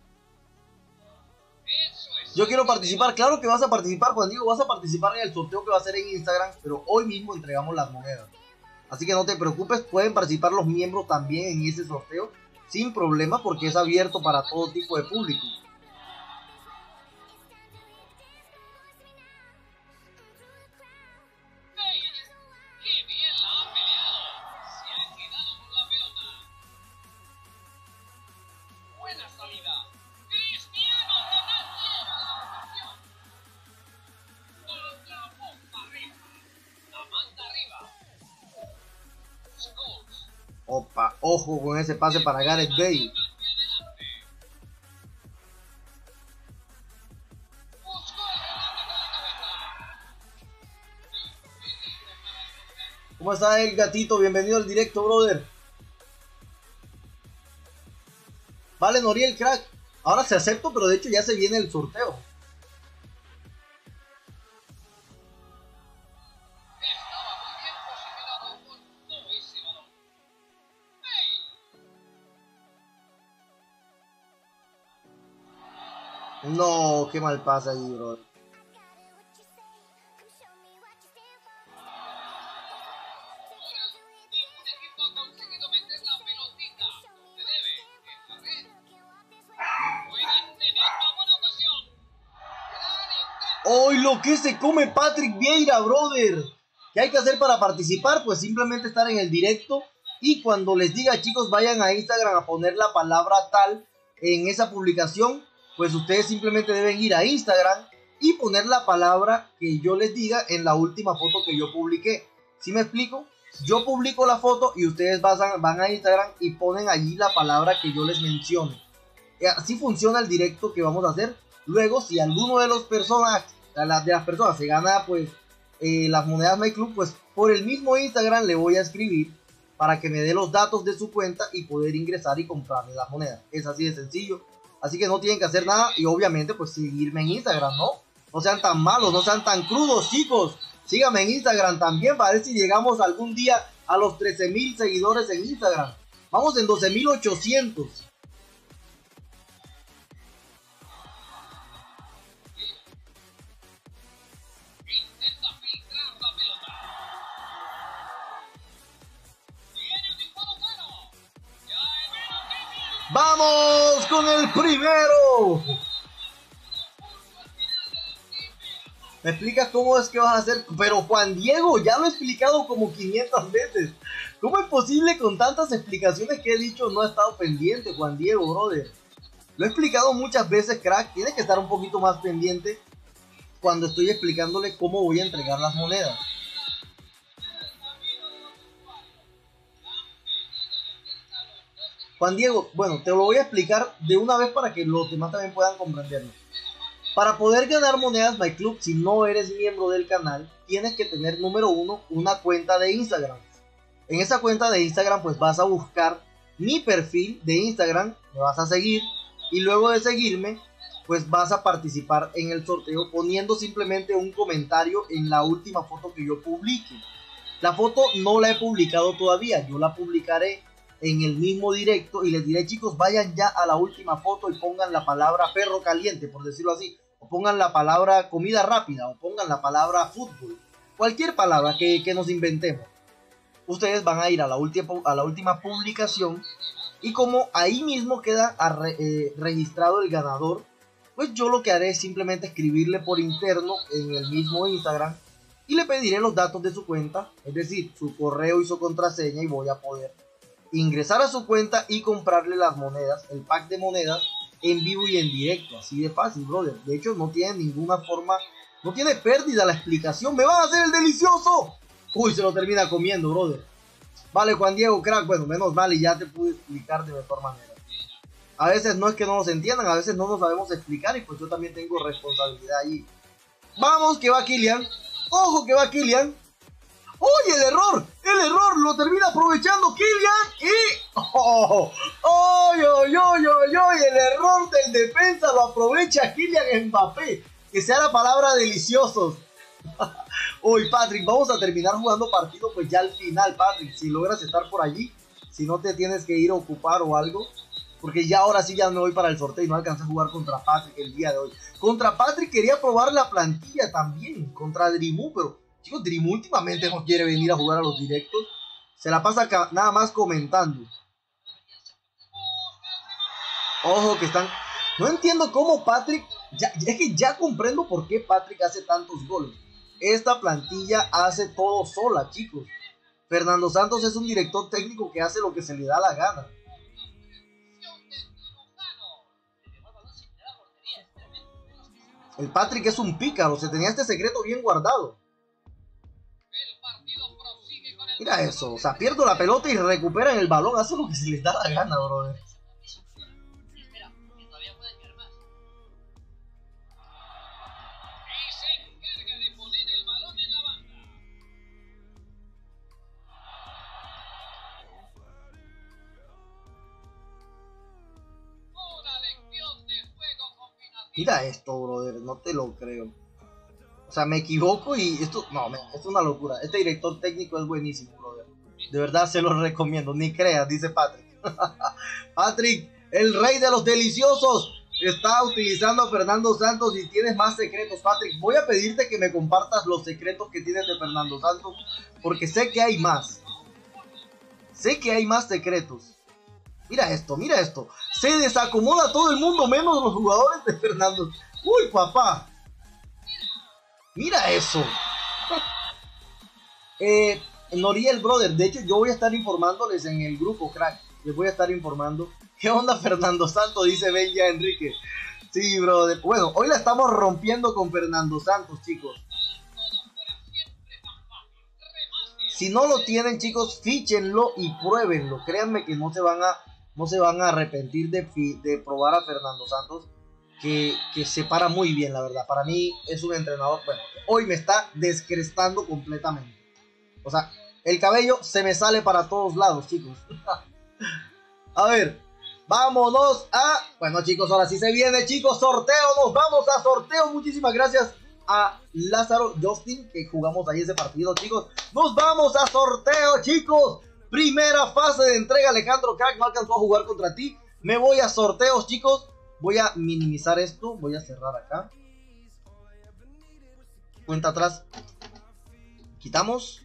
A: Yo quiero participar, claro que vas a participar, Juan Diego, vas a participar en el sorteo que va a ser en Instagram, pero hoy mismo entregamos las monedas. Así que no te preocupes, pueden participar los miembros también en ese sorteo, sin problema, porque es abierto para todo tipo de público. Opa, ojo con ese pase para Gareth Bale. ¿Cómo está el gatito? Bienvenido al directo, brother. Vale, Noriel, crack. Ahora se acepto, pero de hecho ya se viene el sorteo. No, qué mal pasa ahí, bro. ¡Hoy lo que se come Patrick Vieira, brother! ¿Qué hay que hacer para participar? Pues simplemente estar en el directo. Y cuando les diga, chicos, vayan a Instagram a poner la palabra tal en esa publicación. Pues ustedes simplemente deben ir a Instagram y poner la palabra que yo les diga en la última foto que yo publiqué. ¿Sí me explico? Yo publico la foto y ustedes van a, van a Instagram y ponen allí la palabra que yo les mencione. Así funciona el directo que vamos a hacer. Luego, si alguno de los personas, de las personas se gana pues eh, las monedas MyClub, pues por el mismo Instagram le voy a escribir para que me dé los datos de su cuenta y poder ingresar y comprarle las monedas. Es así de sencillo. Así que no tienen que hacer nada y obviamente pues seguirme en Instagram, ¿no? No sean tan malos, no sean tan crudos, chicos. Síganme en Instagram también para ver si llegamos algún día a los trece mil seguidores en Instagram. Vamos en doce mil ochocientos. ¡Vamos con el primero! ¿Me explicas cómo es que vas a hacer? Pero Juan Diego, ya lo he explicado como quinientas veces. ¿Cómo es posible con tantas explicaciones que he dicho no he estado pendiente, Juan Diego, brother? Lo he explicado muchas veces, crack. Tienes que estar un poquito más pendiente cuando estoy explicándole cómo voy a entregar las monedas. Juan Diego, bueno, te lo voy a explicar de una vez para que los demás también puedan comprenderlo. Para poder ganar monedas MyClub, si no eres miembro del canal, tienes que tener, número uno, una cuenta de Instagram. En esa cuenta de Instagram, pues vas a buscar mi perfil de Instagram, me vas a seguir, y luego de seguirme, pues vas a participar en el sorteo poniendo simplemente un comentario en la última foto que yo publique. La foto no la he publicado todavía, yo la publicaré en el mismo directo y les diré, chicos, vayan ya a la última foto y pongan la palabra perro caliente, por decirlo así, o pongan la palabra comida rápida, o pongan la palabra fútbol, cualquier palabra que, que nos inventemos. Ustedes van a ir a la última, a la última publicación y como ahí mismo queda re, eh, registrado el ganador, pues yo lo que haré es simplemente escribirle por interno en el mismo Instagram y le pediré los datos de su cuenta, es decir, su correo y su contraseña, y voy a poder ingresar a su cuenta y comprarle las monedas, el pack de monedas en vivo y en directo, así de fácil, brother. De hecho no tiene ninguna forma, no tiene pérdida la explicación. ¡Me van a hacer el delicioso! Uy, se lo termina comiendo, brother. Vale, Juan Diego, crack, bueno, menos mal y ya te pude explicar de mejor manera. A veces no es que no nos entiendan, a veces no nos sabemos explicar y pues yo también tengo responsabilidad ahí. Vamos, que va Kylian. Ojo que va Kylian. ¡Oye, el error! ¡El error! Lo termina aprovechando Kylian y... ¡Oh! ¡Oy, oy, oy, oy, oy! El error del defensa lo aprovecha Kylian Mbappé. Que sea la palabra deliciosos. Uy, Patrick, vamos a terminar jugando partido pues ya al final, Patrick. Si logras estar por allí, si no te tienes que ir a ocupar o algo. Porque ya ahora sí ya me voy para el sorteo y no alcancé a jugar contra Patrick el día de hoy. Contra Patrick quería probar la plantilla también, contra Drimu, pero... Chicos, Dream últimamente no quiere venir a jugar a los directos. Se la pasa acá, nada más comentando. Ojo que están... No entiendo cómo Patrick... Ya, es que ya comprendo por qué Patrick hace tantos goles. Esta plantilla hace todo sola, chicos. Fernando Santos es un director técnico que hace lo que se le da la gana. El Patrick es un pícaro. Se tenía este secreto bien guardado.
C: El partido prosigue con
A: Mira eso, o sea, pierdo la pelota y recuperan el balón, hacen lo que se les da la gana, brother.
C: Espera, que todavía pueden ir más. Y se encarga de poner el balón en la banda. Una lección de juego combinativo.
A: Mira esto, brother, no te lo creo. O sea, me equivoco y esto, no, me, esto es una locura. Este director técnico es buenísimo, brother. De verdad se lo recomiendo, ni creas, dice Patrick. Patrick, el rey de los deliciosos, está utilizando a Fernando Santos y tienes más secretos, Patrick. Voy a pedirte que me compartas los secretos que tienes de Fernando Santos, porque sé que hay más. Sé que hay más secretos. Mira esto, mira esto. Se desacomoda todo el mundo, menos los jugadores de Fernando. Uy, papá. Mira eso. eh, Noriel, brother, de hecho yo voy a estar informándoles en el grupo, crack. Les voy a estar informando. ¿Qué onda Fernando Santos? Dice Benja Enrique. Sí, brother. Bueno, hoy la estamos rompiendo con Fernando Santos, chicos. Si no lo tienen, chicos, fíchenlo y pruébenlo. Créanme que no se van a, no se van a arrepentir de, de probar a Fernando Santos. Que, que se para muy bien, la verdad. Para mí es un entrenador, bueno, hoy me está descrestando completamente. O sea, el cabello se me sale para todos lados, chicos. A ver, vámonos a... Bueno, chicos, ahora sí se viene, chicos, sorteo. Nos vamos a sorteo. Muchísimas gracias a Lázaro Justin, que jugamos ahí ese partido, chicos. Nos vamos a sorteo, chicos. Primera fase de entrega. Alejandro Crack no alcanzó a jugar contra ti. Me voy a sorteos, chicos. Voy a minimizar esto, voy a cerrar acá. Cuenta atrás. Quitamos.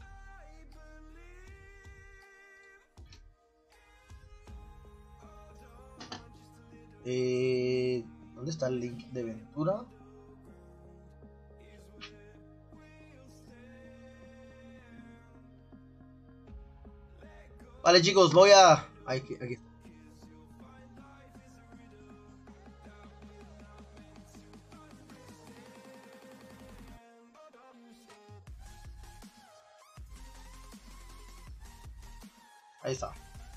A: Eh, ¿Dónde está el link de Ventura? Vale, chicos, voy a... Aquí, aquí. Ahí está.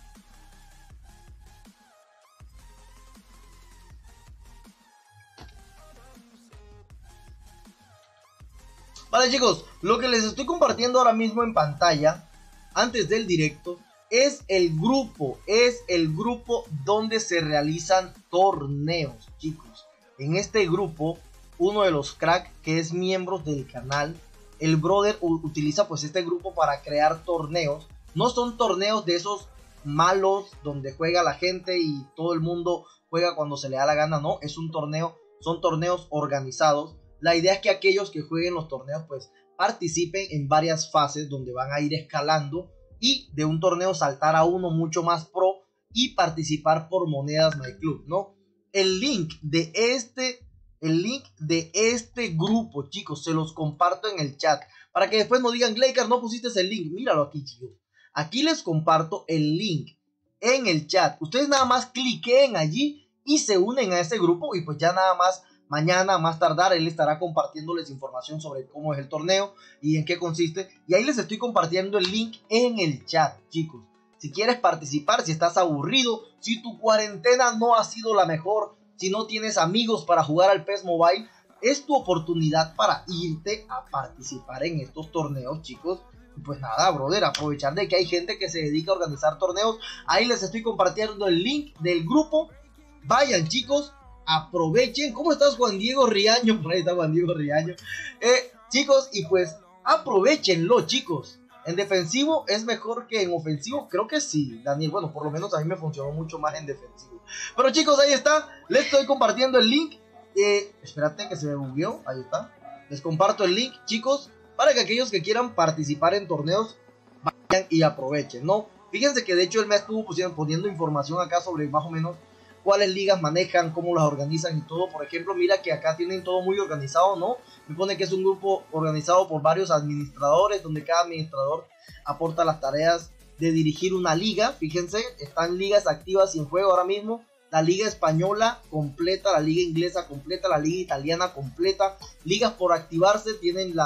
A: Vale, chicos, lo que les estoy compartiendo ahora mismo en pantalla, antes del directo, es el grupo, es el grupo donde se realizan torneos, chicos. En este grupo, uno de los cracks que es miembro del canal, el brother utiliza pues este grupo para crear torneos. No son torneos de esos malos donde juega la gente y todo el mundo juega cuando se le da la gana, no, es un torneo, son torneos organizados. La idea es que aquellos que jueguen los torneos pues participen en varias fases donde van a ir escalando y de un torneo saltar a uno mucho más pro y participar por monedas MyClub, ¿no? El link de este, el link de este grupo, chicos, se los comparto en el chat para que después no digan, Glaker, no pusiste el link. Míralo aquí, chicos. Aquí les comparto el link en el chat. Ustedes nada más cliquen allí y se unen a ese grupo y pues ya nada más mañana, más tardar, él estará compartiéndoles información sobre cómo es el torneo y en qué consiste. Y ahí les estoy compartiendo el link en el chat, chicos. Si quieres participar, si estás aburrido, si tu cuarentena no ha sido la mejor, si no tienes amigos para jugar al P E S Mobile, es tu oportunidad para irte a participar en estos torneos, chicos. Pues nada, brother, aprovechar de que hay gente que se dedica a organizar torneos. Ahí les estoy compartiendo el link del grupo. Vayan, chicos, aprovechen. ¿Cómo estás, Juan Diego Riaño? Por ahí está Juan Diego Riaño. Eh, chicos, y pues aprovechenlo, chicos. En defensivo es mejor que en ofensivo. Creo que sí, Daniel. Bueno, por lo menos a mí me funcionó mucho más en defensivo. Pero chicos, ahí está. Les estoy compartiendo el link. Eh, espérate que se me bugueó. Ahí está. Les comparto el link, chicos, para que aquellos que quieran participar en torneos vayan y aprovechen, ¿no? Fíjense que de hecho él me estuvo poniendo información acá sobre más o menos cuáles ligas manejan, cómo las organizan y todo. Por ejemplo, mira que acá tienen todo muy organizado, ¿no? Me pone que es un grupo organizado por varios administradores, donde cada administrador aporta las tareas de dirigir una liga. Fíjense, están ligas activas y en juego ahora mismo. La liga española completa, la liga inglesa completa, la liga italiana completa. Ligas por activarse, tienen la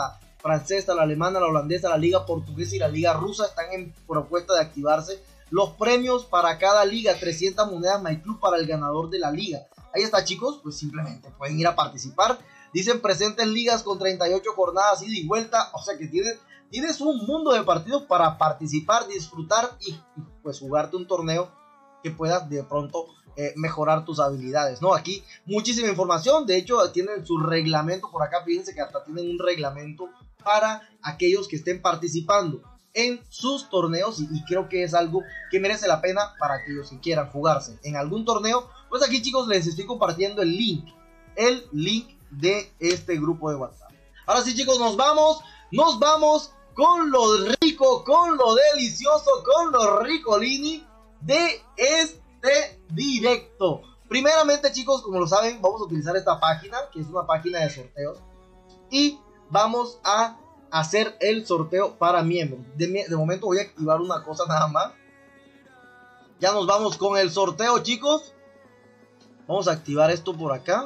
A: francesa, la alemana, la holandesa, la liga portuguesa y la liga rusa están en propuesta de activarse. Los premios para cada liga, trescientas monedas MyClub para el ganador de la liga. Ahí está, chicos, pues simplemente pueden ir a participar. Dicen presentes ligas con treinta y ocho jornadas ida y vuelta, o sea que tienes, tienes un mundo de partidos para participar, disfrutar y, y pues jugarte un torneo que puedas de pronto eh, mejorar tus habilidades, ¿no? Aquí muchísima información, de hecho tienen su reglamento por acá, fíjense que hasta tienen un reglamento para aquellos que estén participando en sus torneos y, y creo que es algo que merece la pena para aquellos que quieran jugarse en algún torneo. Pues aquí, chicos, les estoy compartiendo el link, el link de este grupo de WhatsApp. Ahora sí, chicos, nos vamos, nos vamos con lo rico, con lo delicioso, con lo ricolini de este directo. Primeramente, chicos, como lo saben, vamos a utilizar esta página, que es una página de sorteos, y vamos a hacer el sorteo para miembros. De, de momento voy a activar una cosa nada más. Ya nos vamos con el sorteo, chicos. Vamos a activar esto por acá.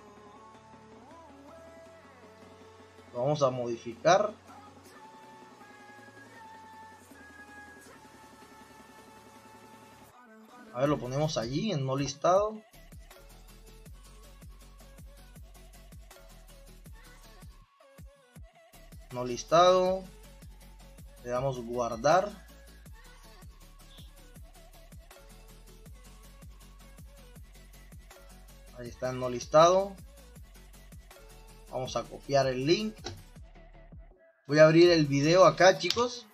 A: Lo vamos a modificar. A ver, lo ponemos allí en no listado. No listado. Le damos guardar. Ahí está en no listado. Vamos a copiar el link. Voy a abrir el video acá, chicos.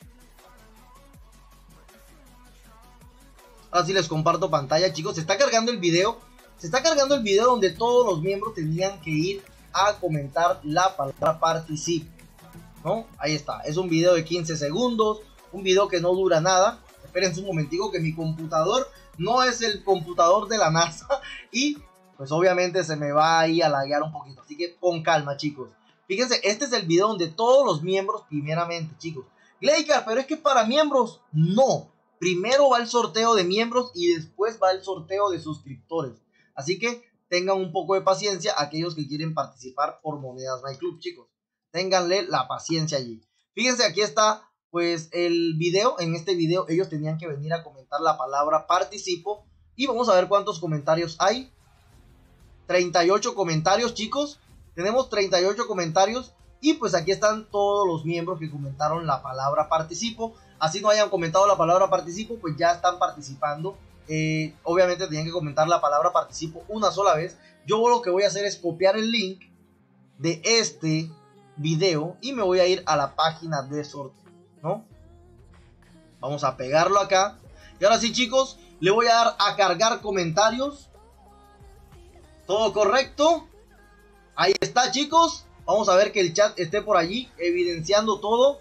A: Ahora sí les comparto pantalla, chicos. Se está cargando el video. Se está cargando el video donde todos los miembros tenían que ir a comentar la palabra participe, ¿no? Ahí está. Es un video de quince segundos. Un video que no dura nada. Espérense un momentico que mi computador no es el computador de la NASA. Y pues obviamente se me va ahí a laguear un poquito. Así que con calma, chicos. Fíjense, este es el video donde todos los miembros, primeramente, chicos. Gleicar, pero es que para miembros, no. Primero va el sorteo de miembros y después va el sorteo de suscriptores. Así que tengan un poco de paciencia aquellos que quieren participar por monedas MyClub, chicos. Ténganle la paciencia allí. Fíjense, aquí está pues el video. En este video ellos tenían que venir a comentar la palabra participo. Y vamos a ver cuántos comentarios hay. treinta y ocho comentarios, chicos. Tenemos treinta y ocho comentarios. Y pues aquí están todos los miembros que comentaron la palabra participo. Así no hayan comentado la palabra participo, pues ya están participando. Eh, obviamente tenían que comentar la palabra participo una sola vez. Yo lo que voy a hacer es copiar el link de este video y me voy a ir a la página de sorteo, ¿no? Vamos a pegarlo acá. Y ahora sí, chicos, le voy a dar a cargar comentarios. Todo correcto. Ahí está, chicos. Vamos a ver que el chat esté por allí evidenciando todo.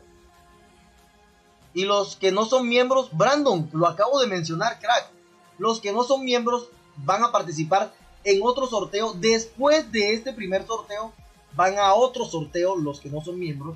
A: Y los que no son miembros, Brandon, lo acabo de mencionar, crack. Los que no son miembros van a participar en otro sorteo. Después de este primer sorteo, van a otro sorteo los que no son miembros.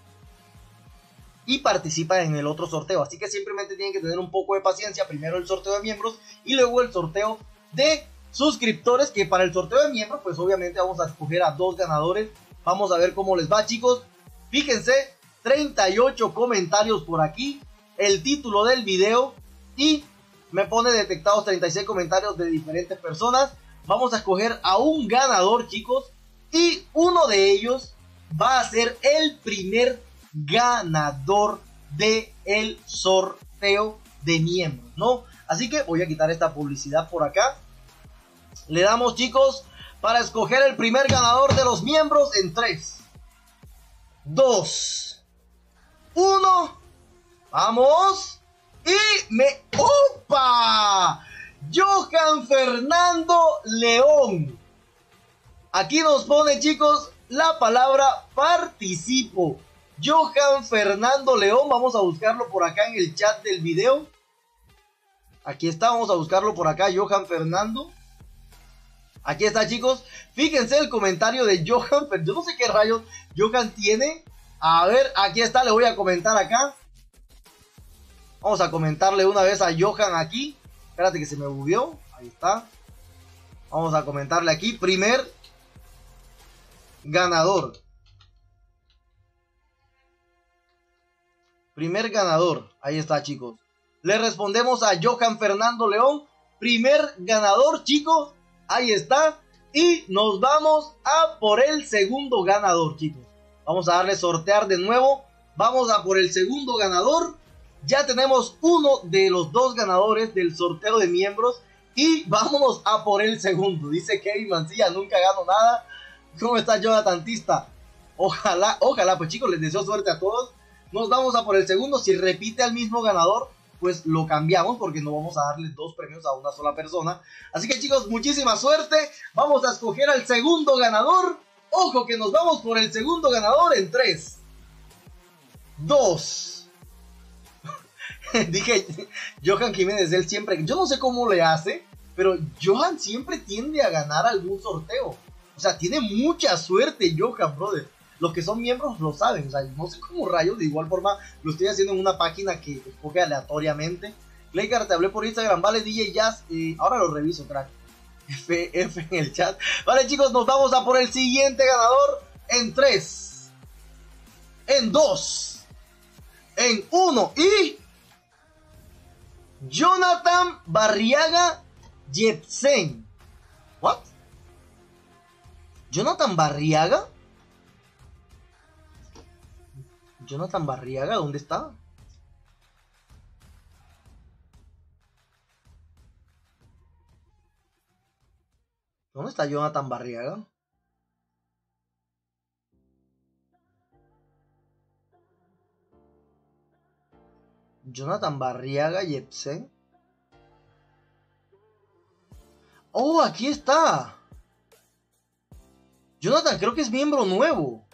A: Y participan en el otro sorteo. Así que simplemente tienen que tener un poco de paciencia. Primero el sorteo de miembros y luego el sorteo de suscriptores. Que para el sorteo de miembros, pues obviamente vamos a escoger a dos ganadores. Vamos a ver cómo les va, chicos. Fíjense. treinta y ocho comentarios por aquí, el título del video y me pone detectados treinta y seis comentarios de diferentes personas. Vamos a escoger a un ganador, chicos, y uno de ellos va a ser el primer ganador del sorteo de miembros, ¿no? Así que voy a quitar esta publicidad por acá. Le damos, chicos, para escoger el primer ganador de los miembros en tres, dos, uno, vamos, y me... ¡Opa! Johan Fernando León. Aquí nos pone, chicos, la palabra participo. Johan Fernando León, vamos a buscarlo por acá en el chat del video. Aquí está, vamos a buscarlo por acá, Johan Fernando. Aquí está, chicos. Fíjense el comentario de Johan, pero yo no sé qué rayos Johan tiene. A ver, aquí está, le voy a comentar acá. Vamos a comentarle una vez a Johan aquí. Espérate que se me bugueó. Ahí está. Vamos a comentarle aquí. Primer ganador. Primer ganador. Ahí está, chicos. Le respondemos a Johan Fernando León. Primer ganador, chicos. Ahí está. Y nos vamos a por el segundo ganador, chicos. Vamos a darle sortear de nuevo. Vamos a por el segundo ganador. Ya tenemos uno de los dos ganadores del sorteo de miembros. Y vámonos a por el segundo. Dice Kevin Mancilla, nunca gano nada. ¿Cómo está Jonathan Tista? Ojalá, ojalá, pues chicos, les deseo suerte a todos. Nos vamos a por el segundo. Si repite al mismo ganador, pues lo cambiamos, porque no vamos a darle dos premios a una sola persona. Así que chicos, muchísima suerte. Vamos a escoger al segundo ganador. Ojo que nos vamos por el segundo ganador en tres, dos. Dije, Johan Jiménez, él siempre, yo no sé cómo le hace, pero Johan siempre tiende a ganar algún sorteo. O sea, tiene mucha suerte Johan, brother. Los que son miembros lo saben, o sea, no sé cómo rayos, de igual forma lo estoy haciendo en una página que escoge aleatoriamente. Claycar, te hablé por Instagram, vale, D J Jazz, eh, ahora lo reviso, crack. F F en el chat. Vale, chicos, nos vamos a por el siguiente ganador en tres, en dos, en uno y... Jonathan Barriaga Jepsen. ¿What? ¿Jonathan Barriaga? ¿Jonathan Barriaga? ¿Dónde está? ¿Dónde está Jonathan Barriaga? Jonathan Barriaga Jepsen. Oh, aquí está. Jonathan, creo que es miembro nuevo.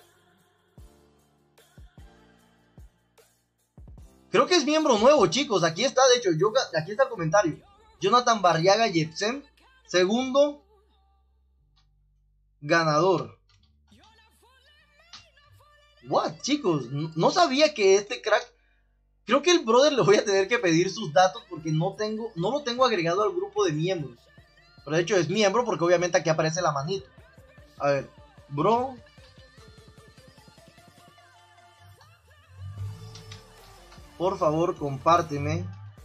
A: Creo que es miembro nuevo, chicos. Aquí está, de hecho, yo, aquí está el comentario. Jonathan Barriaga Jepsen, segundo ganador. What, chicos, no sabía que este crack... Creo que el brother le voy a tener que pedir sus datos porque no tengo, no lo tengo agregado al grupo de miembros. Pero de hecho es miembro porque obviamente aquí aparece la manita. A ver, bro. Por favor, compárteme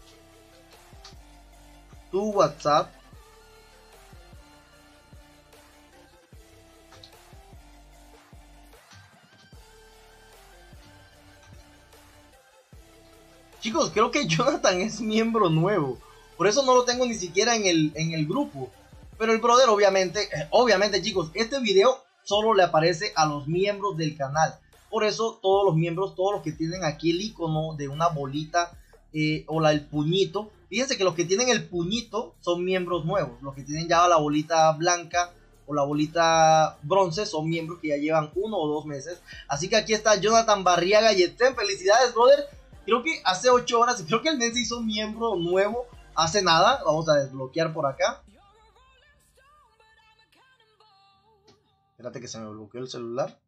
A: tu WhatsApp. Chicos, creo que Jonathan es miembro nuevo. Por eso no lo tengo ni siquiera en el, en el grupo. Pero el brother obviamente, eh, obviamente chicos, este video solo le aparece a los miembros del canal. Por eso todos los miembros, todos los que tienen aquí el icono de una bolita eh, o la, el puñito. Fíjense que los que tienen el puñito son miembros nuevos. Los que tienen ya la bolita blanca o la bolita bronce son miembros que ya llevan uno o dos meses. Así que aquí está Jonathan Barriaga Jepsen. Felicidades, brother. Creo que hace ocho horas, creo que el men se hizo miembro nuevo hace nada. Vamos a desbloquear por acá. Espérate que se me bloqueó el celular.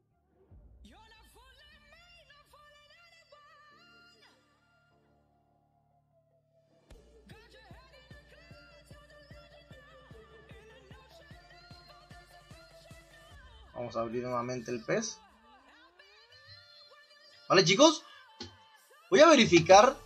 A: Vamos a abrir nuevamente el P E S. Vale, chicos. Voy a verificar.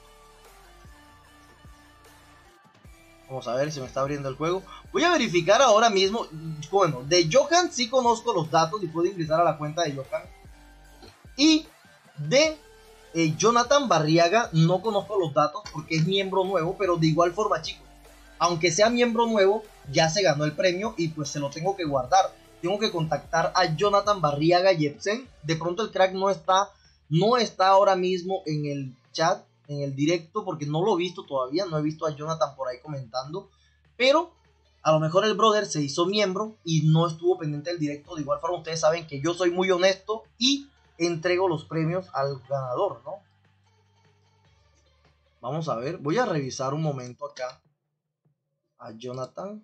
A: Vamos a ver si me está abriendo el juego. Voy a verificar ahora mismo. Bueno, de Johan sí conozco los datos y puedo ingresar a la cuenta de Johan. Y de eh, Jonathan Barriaga no conozco los datos porque es miembro nuevo. Pero de igual forma, chicos, aunque sea miembro nuevo, ya se ganó el premio y pues se lo tengo que guardar. Tengo que contactar a Jonathan Barriaga Jepsen. De pronto el crack no está, no está ahora mismo en el chat, en el directo, porque no lo he visto todavía. No he visto a Jonathan por ahí comentando. Pero a lo mejor el brother se hizo miembro y no estuvo pendiente del directo. De igual forma, ustedes saben que yo soy muy honesto y entrego los premios al ganador, ¿no? Vamos a ver. Voy a revisar un momento acá a Jonathan.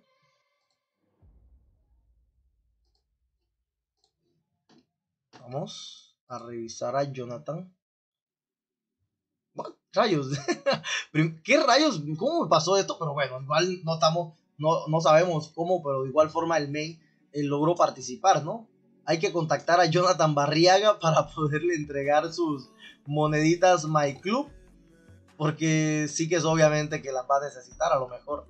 A: Vamos a revisar a Jonathan. What? Rayos. ¿Qué rayos? ¿Cómo me pasó esto? Pero bueno, igual no estamos, no, no sabemos cómo, pero de igual forma el main eh, logró participar, ¿no? Hay que contactar a Jonathan Barriaga para poderle entregar sus, moneditas My Club, porque sí que es obviamente que las va a necesitar a lo mejor.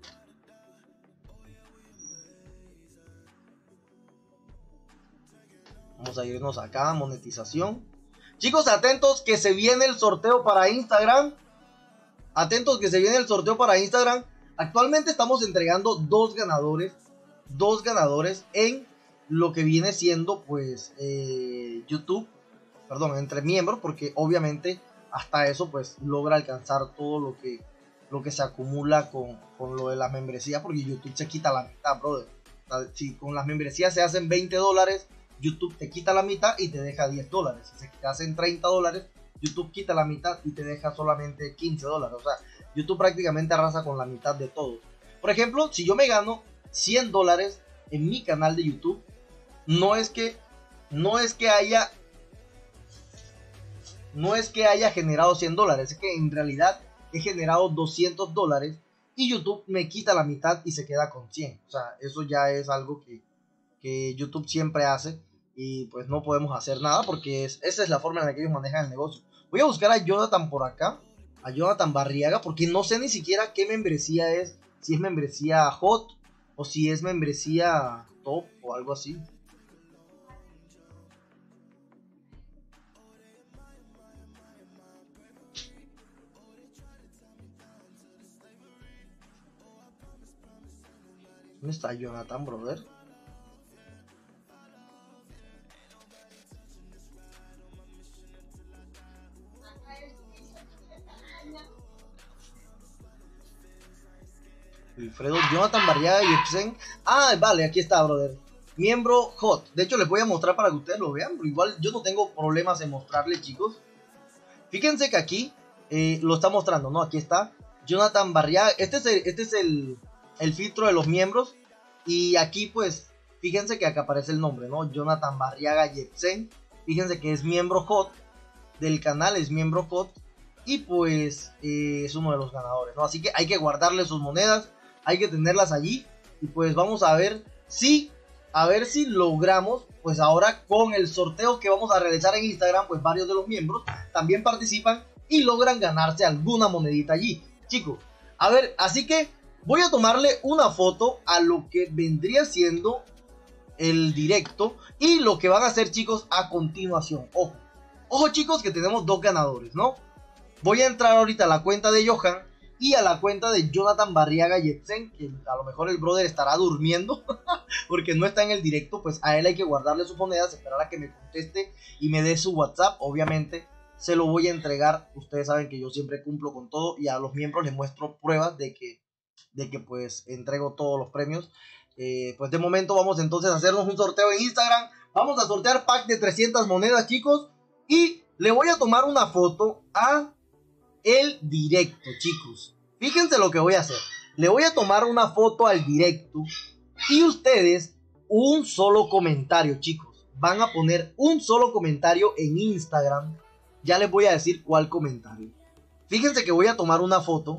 A: Vamos a irnos acá, monetización. Chicos, atentos que se viene el sorteo para Instagram. Atentos que se viene el sorteo para Instagram. Actualmente estamos entregando dos ganadores. Dos ganadores en lo que viene siendo pues eh, YouTube. Perdón, entre miembros, porque obviamente hasta eso pues logra alcanzar todo lo que, lo que se acumula con, con lo de la membresía, porque YouTube se quita la mitad, brother. Si con las membresías se hacen veinte dólares, YouTube te quita la mitad y te deja diez dólares. Si se hacen treinta dólares, YouTube quita la mitad y te deja solamente quince dólares. O sea, YouTube prácticamente arrasa con la mitad de todo. Por ejemplo, si yo me gano cien dólares en mi canal de YouTube, no es que no es que haya no es que haya generado cien dólares, es que en realidad he generado doscientos dólares y YouTube me quita la mitad y se queda con cien. O sea, eso ya es algo que, que YouTube siempre hace y pues no podemos hacer nada porque es, esa es la forma en la que ellos manejan el negocio. Voy a buscar a Jonathan por acá, a Jonathan Barriaga, porque no sé ni siquiera qué membresía es, si es membresía hot o si es membresía top o algo así. ¿Dónde está Jonathan, brother? Wilfredo, Jonathan Barriaga y Epsen. Ah, vale, aquí está, brother. Miembro hot. De hecho, les voy a mostrar para que ustedes lo vean. Pero igual yo no tengo problemas en mostrarles, chicos. Fíjense que aquí eh, lo está mostrando, ¿no? Aquí está Jonathan Barriaga. Este es el, este es el, el filtro de los miembros. Y aquí, pues, fíjense que acá aparece el nombre, ¿no? Jonathan Barriaga y Epsen. Fíjense que es miembro hot del canal, es miembro hot. Y pues eh, es uno de los ganadores, ¿no? Así que hay que guardarle sus monedas. Hay que tenerlas allí y pues vamos a ver si, a ver si logramos, pues ahora con el sorteo que vamos a realizar en Instagram, pues varios de los miembros también participan y logran ganarse alguna monedita allí. Chicos, a ver, así que voy a tomarle una foto a lo que vendría siendo el directo y lo que van a hacer, chicos, a continuación. Ojo, ojo chicos, que tenemos dos ganadores, ¿no? Voy a entrar ahorita a la cuenta de Johan y a la cuenta de Jonathan Barriaga y Epsen, que a lo mejor el brother estará durmiendo porque no está en el directo. Pues a él hay que guardarle sus monedas, esperar a que me conteste y me dé su WhatsApp. Obviamente se lo voy a entregar. Ustedes saben que yo siempre cumplo con todo y a los miembros les muestro pruebas de que, de que pues entrego todos los premios. Eh, pues de momento vamos entonces a hacernos un sorteo en Instagram. Vamos a sortear pack de trescientas monedas, chicos, y le voy a tomar una foto a el directo, chicos. Fíjense lo que voy a hacer. Le voy a tomar una foto al directo y ustedes un solo comentario, chicos. Van a poner un solo comentario en Instagram. Ya les voy a decir cuál comentario. Fíjense que voy a tomar una foto.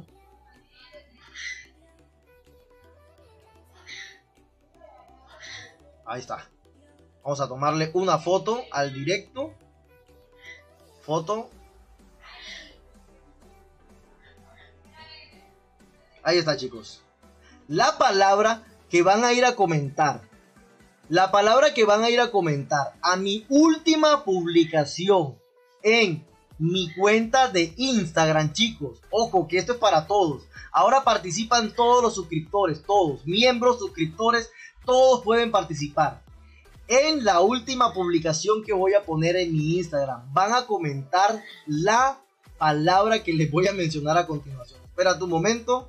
A: Ahí está. Vamos a tomarle una foto al directo. Foto. Ahí está, chicos. La palabra que van a ir a comentar. La palabra que van a ir a comentar a mi última publicación en mi cuenta de Instagram, chicos. Ojo, que esto es para todos. Ahora participan todos los suscriptores, todos, miembros, suscriptores, todos pueden participar. En la última publicación que voy a poner en mi Instagram, van a comentar la palabra que les voy a mencionar a continuación. Espera un momento.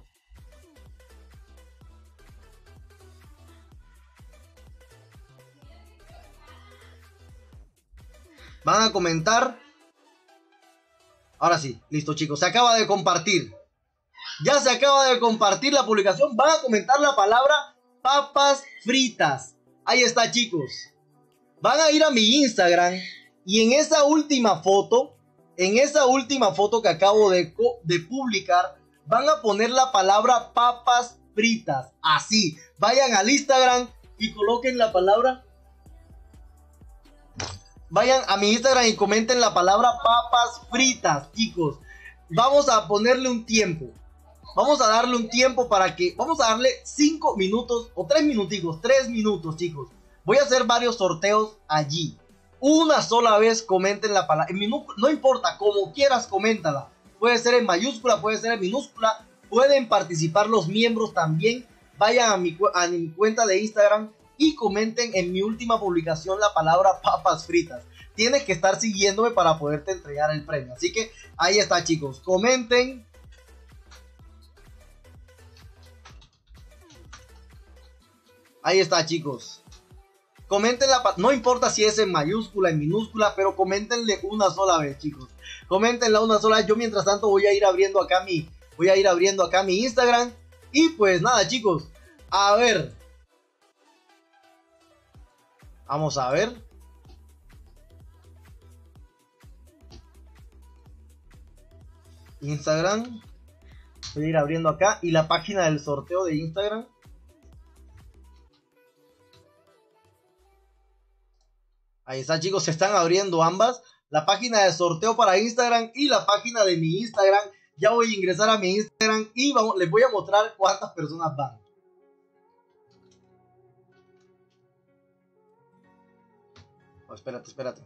A: Van a comentar. Ahora sí, listo, chicos, se acaba de compartir. Ya se acaba de compartir la publicación. Van a comentar la palabra papas fritas. Ahí está, chicos. Van a ir a mi Instagram y en esa última foto, en esa última foto que acabo de, de publicar, van a poner la palabra papas fritas. Así, vayan al Instagram y coloquen la palabra vayan a mi Instagram y comenten la palabra papas fritas, chicos. Vamos a ponerle un tiempo. Vamos a darle un tiempo para que... Vamos a darle cinco minutos o tres minuticos. tres minutos, chicos. Voy a hacer varios sorteos allí. Una sola vez comenten la palabra. En minúscula, no importa, como quieras, coméntala. Puede ser en mayúscula, puede ser en minúscula. Pueden participar los miembros también. Vayan a mi, a mi cuenta de Instagram y comenten en mi última publicación la palabra papas fritas. Tienes que estar siguiéndome para poderte entregar el premio. Así que ahí está, chicos. Comenten. Ahí está, chicos. Comenten la... No importa si es en mayúscula, en minúscula, pero coméntenle una sola vez, chicos. Coméntenla una sola vez. Yo mientras tanto voy a ir abriendo acá mi... Voy a ir abriendo acá mi Instagram. Y pues nada, chicos. A ver. Vamos a ver. Instagram. Voy a ir abriendo acá. Y la página del sorteo de Instagram. Ahí está, chicos, se están abriendo ambas. La página de sorteo para Instagram y la página de mi Instagram. Ya voy a ingresar a mi Instagram y vamos, les voy a mostrar cuántas personas van. Oh, espérate, espérate.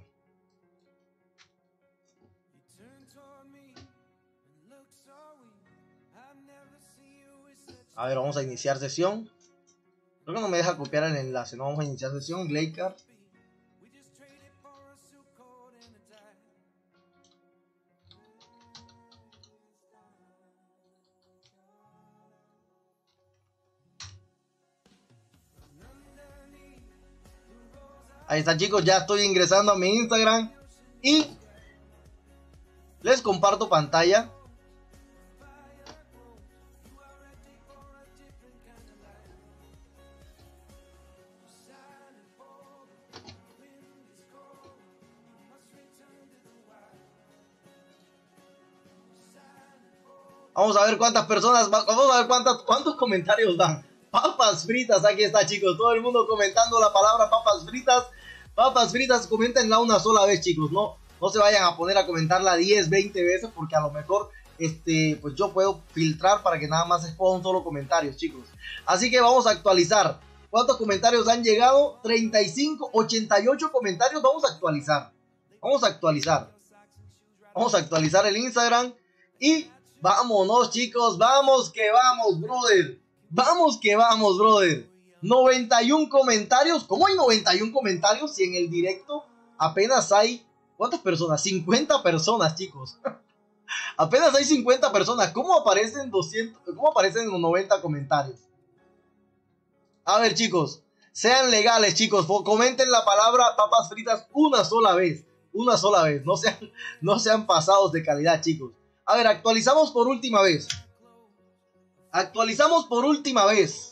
A: A ver, vamos a iniciar sesión. Creo que no me deja copiar el enlace. No, vamos a iniciar sesión. Glaycard. Ahí está, chicos, ya estoy ingresando a mi Instagram y les comparto pantalla. Vamos a ver cuántas personas, vamos a ver cuántas, cuántos comentarios dan. Papas fritas, aquí está, chicos, todo el mundo comentando la palabra papas fritas. Papas fritas, coméntenla una sola vez, chicos, no, no se vayan a poner a comentarla diez, veinte veces, porque a lo mejor, este, pues yo puedo filtrar para que nada más se ponga un solo comentario, chicos. Así que vamos a actualizar. ¿Cuántos comentarios han llegado? treinta y cinco, ochenta y ocho comentarios, vamos a actualizar. Vamos a actualizar. Vamos a actualizar el Instagram y vámonos, chicos, vamos que vamos, brother. Vamos que vamos, brother. noventa y uno comentarios. ¿Cómo hay noventa y uno comentarios si en el directo apenas hay... ¿Cuántas personas? cincuenta personas, chicos. Apenas hay cincuenta personas. ¿Cómo aparecen doscientos? ¿Cómo aparecen los noventa comentarios? A ver, chicos. Sean legales, chicos. Comenten la palabra papas fritas una sola vez. Una sola vez. No sean, no sean pasados de calidad, chicos. A ver, actualizamos por última vez. Actualizamos por última vez.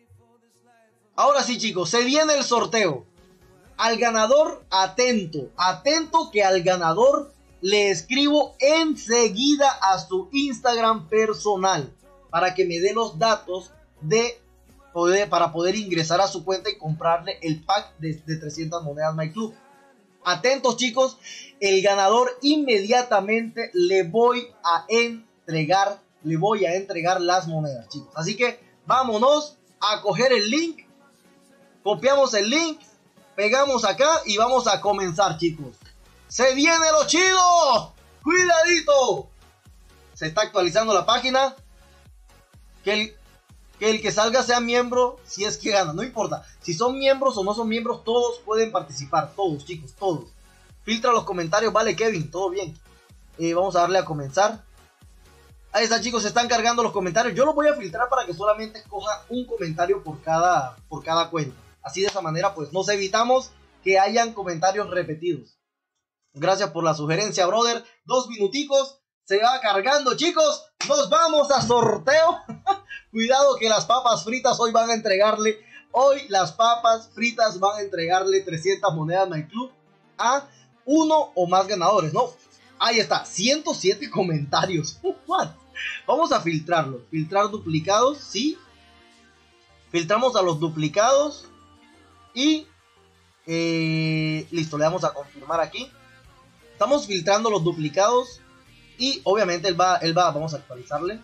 A: Ahora sí, chicos, se viene el sorteo. Al ganador, atento, atento que al ganador le escribo enseguida a su Instagram personal para que me dé los datos de poder, para poder ingresar a su cuenta y comprarle el pack de, de trescientas monedas MyClub. Atentos, chicos, el ganador inmediatamente le voy a entregar, le voy a entregar las monedas, chicos. Así que vámonos a coger el link. Copiamos el link, pegamos acá y vamos a comenzar, chicos. ¡Se viene lo chido! ¡Cuidadito! Se está actualizando la página. Que el, que el que salga sea miembro, si es que gana, no importa. Si son miembros o no son miembros, todos pueden participar. Todos, chicos, todos. Filtra los comentarios, vale, Kevin, todo bien. Eh, vamos a darle a comenzar. Ahí está, chicos, se están cargando los comentarios. Yo los voy a filtrar para que solamente escoja un comentario por cada, por cada cuenta. Así de esa manera pues nos evitamos que hayan comentarios repetidos. Gracias por la sugerencia, brother. Dos minuticos, se va cargando, chicos. Nos vamos a sorteo. Cuidado que las papas fritas hoy van a entregarle. Hoy las papas fritas van a entregarle trescientas monedas MyClub a uno o más ganadores, ¿no? Ahí está, ciento siete comentarios. What? Vamos a filtrarlo. Filtrar duplicados, sí. Filtramos a los duplicados. Y Eh, listo, le damos a confirmar aquí. Estamos filtrando los duplicados. Y obviamente él va, él va, vamos a actualizarle.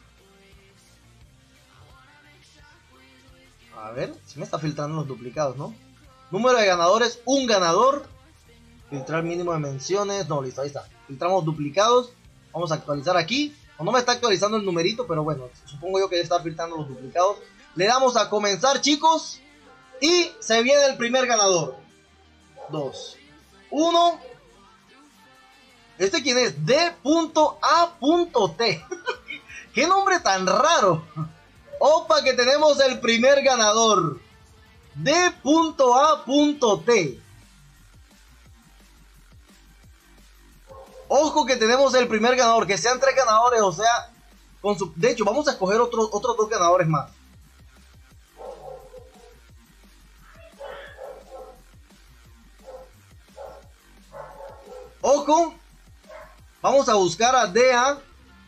A: A ver, si me está filtrando los duplicados, ¿no? Número de ganadores, un ganador. Filtrar mínimo de menciones. No, listo, ahí está. Filtramos duplicados. Vamos a actualizar aquí. O no me está actualizando el numerito, pero bueno, supongo yo que debe estar filtrando los duplicados. Le damos a comenzar, chicos. Y se viene el primer ganador. dos, uno. ¿Este quién es? D A T. ¿Qué nombre tan raro? Opa, que tenemos el primer ganador. D A T. Ojo que tenemos el primer ganador. Que sean tres ganadores, o sea, con su... de hecho, vamos a escoger otros otros dos ganadores más. Ojo. Vamos a buscar a D A.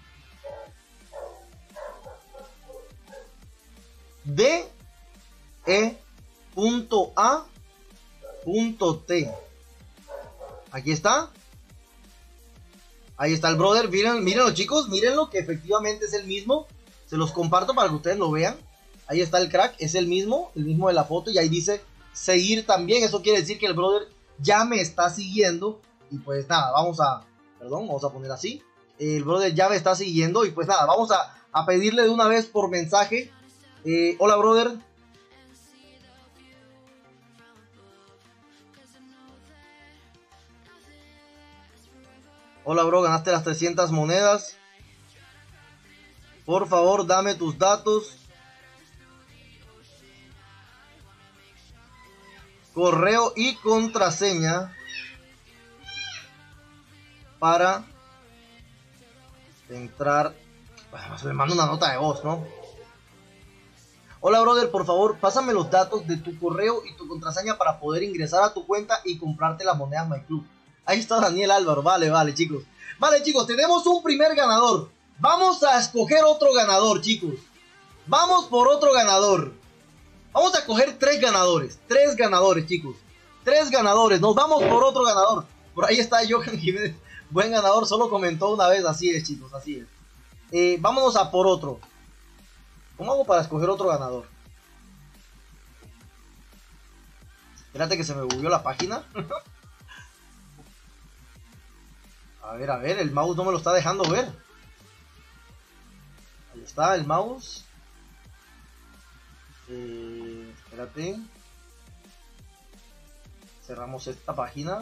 A: D E A T. Aquí está. Ahí está el brother. Miren, mírenlo, chicos. Mírenlo, que efectivamente es el mismo. Se los comparto para que ustedes lo vean. Ahí está el crack. Es el mismo. El mismo de la foto. Y ahí dice seguir también. Eso quiere decir que el brother ya me está siguiendo. Y pues nada, vamos a... Perdón, vamos a poner así. El brother ya me está siguiendo. Y pues nada, vamos a, a pedirle de una vez por mensaje. Eh, hola, brother. Hola, bro, ganaste las trescientas monedas. Por favor, dame tus datos. Correo y contraseña. Para entrar. Bueno, me manda una nota de voz, ¿no? Hola, brother, por favor, pásame los datos de tu correo y tu contraseña para poder ingresar a tu cuenta y comprarte las monedas MyClub. Ahí está Daniel Álvaro. Vale, vale, chicos. Vale, chicos, tenemos un primer ganador. Vamos a escoger otro ganador, chicos. Vamos por otro ganador. Vamos a coger tres ganadores. Tres ganadores, chicos. Tres ganadores. Nos vamos por otro ganador. Por ahí está Johan Jiménez. Buen ganador, solo comentó una vez. Así es, chicos, así es. Eh, vámonos a por otro. ¿Cómo hago para escoger otro ganador? Espérate que se me bugueó la página. A ver, a ver, el mouse no me lo está dejando ver. Ahí está el mouse. Eh, espérate. Cerramos esta página.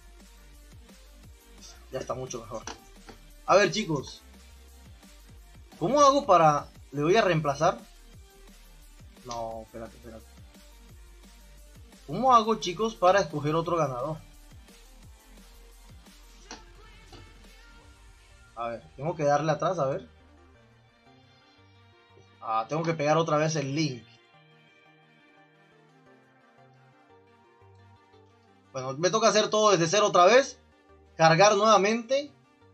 A: Ya está mucho mejor. A ver, chicos. ¿Cómo hago para...? ¿Le voy a reemplazar? No, espérate, espérate. ¿Cómo hago, chicos, para escoger otro ganador? A ver, tengo que darle atrás, a ver. Ah, tengo que pegar otra vez el link. Bueno, me toca hacer todo desde cero otra vez. Cargar nuevamente.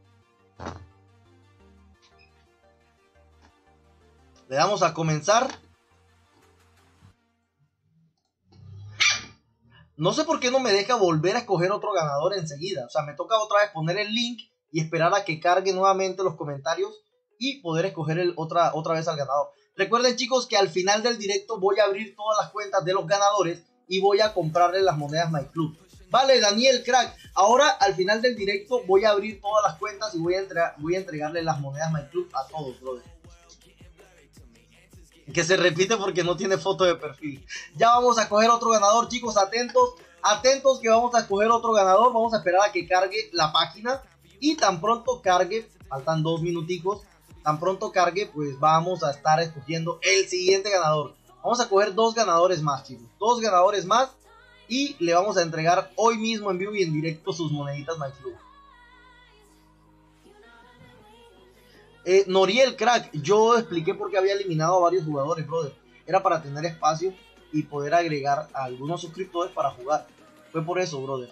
A: Le damos a comenzar. No sé por qué no me deja volver a escoger otro ganador enseguida. O sea, me toca otra vez poner el link y esperar a que cargue nuevamente los comentarios y poder escoger el otra, otra vez al ganador. Recuerden, chicos, que al final del directo voy a abrir todas las cuentas de los ganadores y voy a comprarle las monedas MyClub. Vale, Daniel, crack. Ahora, al final del directo, voy a abrir todas las cuentas y voy a, entregar, voy a entregarle las monedas MyClub a todos, brother. Que se repite porque no tiene foto de perfil. Ya vamos a coger otro ganador, chicos. Atentos, atentos que vamos a escoger otro ganador. Vamos a esperar a que cargue la página. Y tan pronto cargue, faltan dos minuticos. Tan pronto cargue, pues vamos a estar escogiendo el siguiente ganador. Vamos a coger dos ganadores más, chicos. Dos ganadores más. Y le vamos a entregar hoy mismo en vivo y en directo sus moneditas MyClub. Eh, Noriel, crack, yo expliqué por qué había eliminado a varios jugadores, brother. Era para tener espacio y poder agregar a algunos suscriptores para jugar. Fue por eso, brother.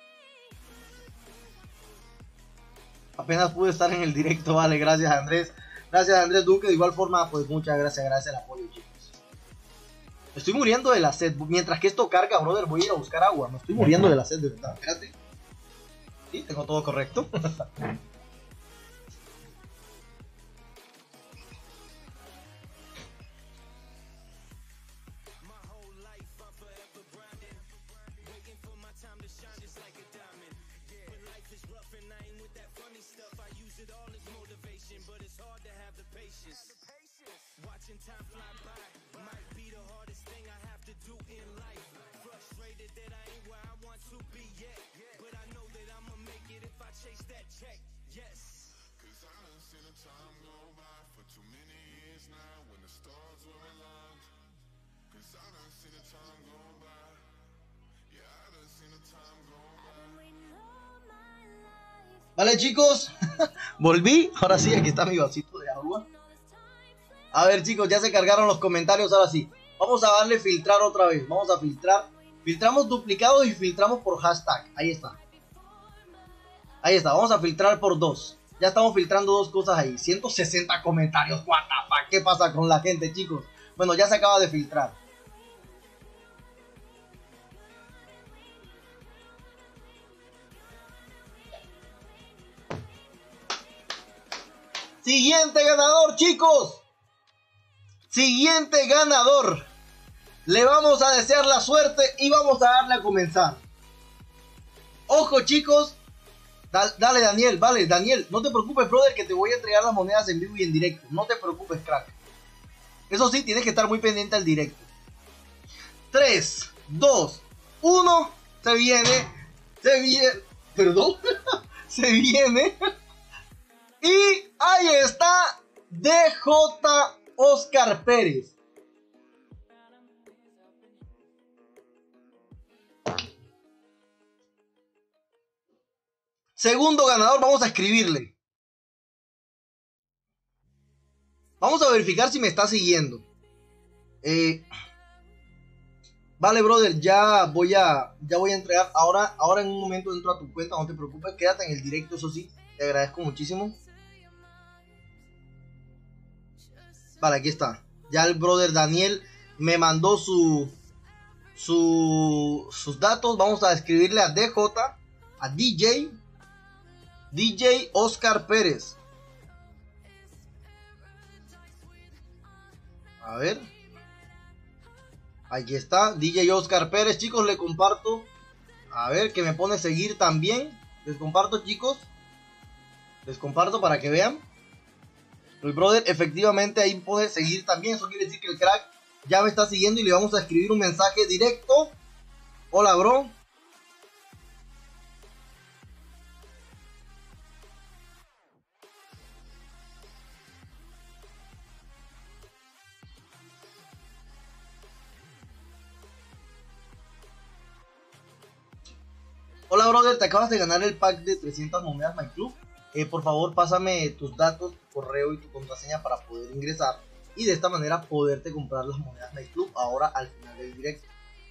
A: Apenas pude estar en el directo, vale, gracias Andrés. Gracias Andrés Duque, de igual forma, pues muchas gracias, gracias al apoyo, chicos. Me estoy muriendo de la sed. Mientras que esto carga, brother, voy a ir a buscar agua. Me estoy muriendo de la sed, de verdad. Espérate. Sí, tengo todo correcto. Vale, chicos, volví. Ahora sí, aquí está mi vasito de agua. A ver, chicos, ya se cargaron los comentarios. Ahora sí, vamos a darle filtrar otra vez. Vamos a filtrar. Filtramos duplicados y filtramos por hashtag. Ahí está. Ahí está, vamos a filtrar por dos. Ya estamos filtrando dos cosas ahí. ciento sesenta comentarios. What the fuck, ¿qué pasa con la gente, chicos? Bueno, ya se acaba de filtrar. Siguiente ganador, chicos. Siguiente ganador. Le vamos a desear la suerte y vamos a darle a comenzar. Ojo, chicos. Dale, dale, Daniel, vale, Daniel. No te preocupes, brother, que te voy a entregar las monedas en vivo y en directo. No te preocupes, crack. Eso sí, tienes que estar muy pendiente al directo. tres, dos, uno. Se viene. Se viene. Perdón. Se viene. Y ahí está D J Oscar Pérez. Segundo ganador, vamos a escribirle. Vamos a verificar si me está siguiendo. Eh, vale, brother, ya voy a ya voy a entregar. Ahora, ahora en un momento entro a tu cuenta, no te preocupes, quédate en el directo, eso sí. Te agradezco muchísimo. Vale, aquí está. Ya el brother Daniel me mandó su, su sus datos. Vamos a escribirle a D J, a D J, D J Oscar Pérez. A ver. Aquí está, D J Oscar Pérez. Chicos, le comparto. A ver, que me pone seguir también. Les comparto, chicos. Les comparto para que vean. El brother efectivamente ahí puede seguir también. Eso quiere decir que el crack ya me está siguiendo y le vamos a escribir un mensaje directo. Hola, bro. Hola, brother, te acabas de ganar el pack de trescientas monedas My Club. Eh, por favor, pásame tus datos, tu correo y tu contraseña para poder ingresar y de esta manera poderte comprar las monedas My Club ahora al final del directo.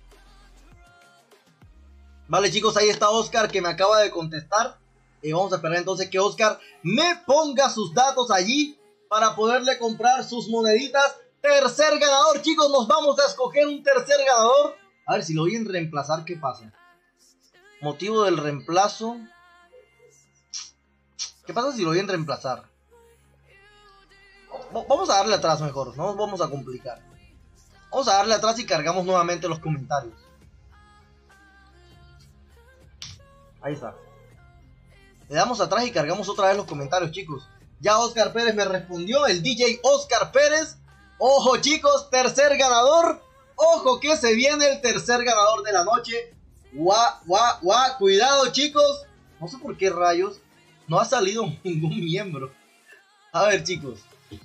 A: Vale, chicos, ahí está Oscar que me acaba de contestar. Eh, vamos a esperar entonces que Oscar me ponga sus datos allí para poderle comprar sus moneditas. Tercer ganador, chicos, nos vamos a escoger un tercer ganador. A ver si lo voy a reemplazar, ¿qué pasa? Motivo del reemplazo. ¿Qué pasa si lo voy a reemplazar? Vamos a darle atrás mejor, no nos vamos a complicar. Vamos a darle atrás y cargamos nuevamente los comentarios. Ahí está. Le damos atrás y cargamos otra vez los comentarios, chicos. Ya Oscar Pérez me respondió, el D J Oscar Pérez. Ojo, chicos, tercer ganador. Ojo que se viene el tercer ganador de la noche. Guau, guau, guau, cuidado, chicos. No sé por qué rayos no ha salido ningún miembro. A ver, chicos.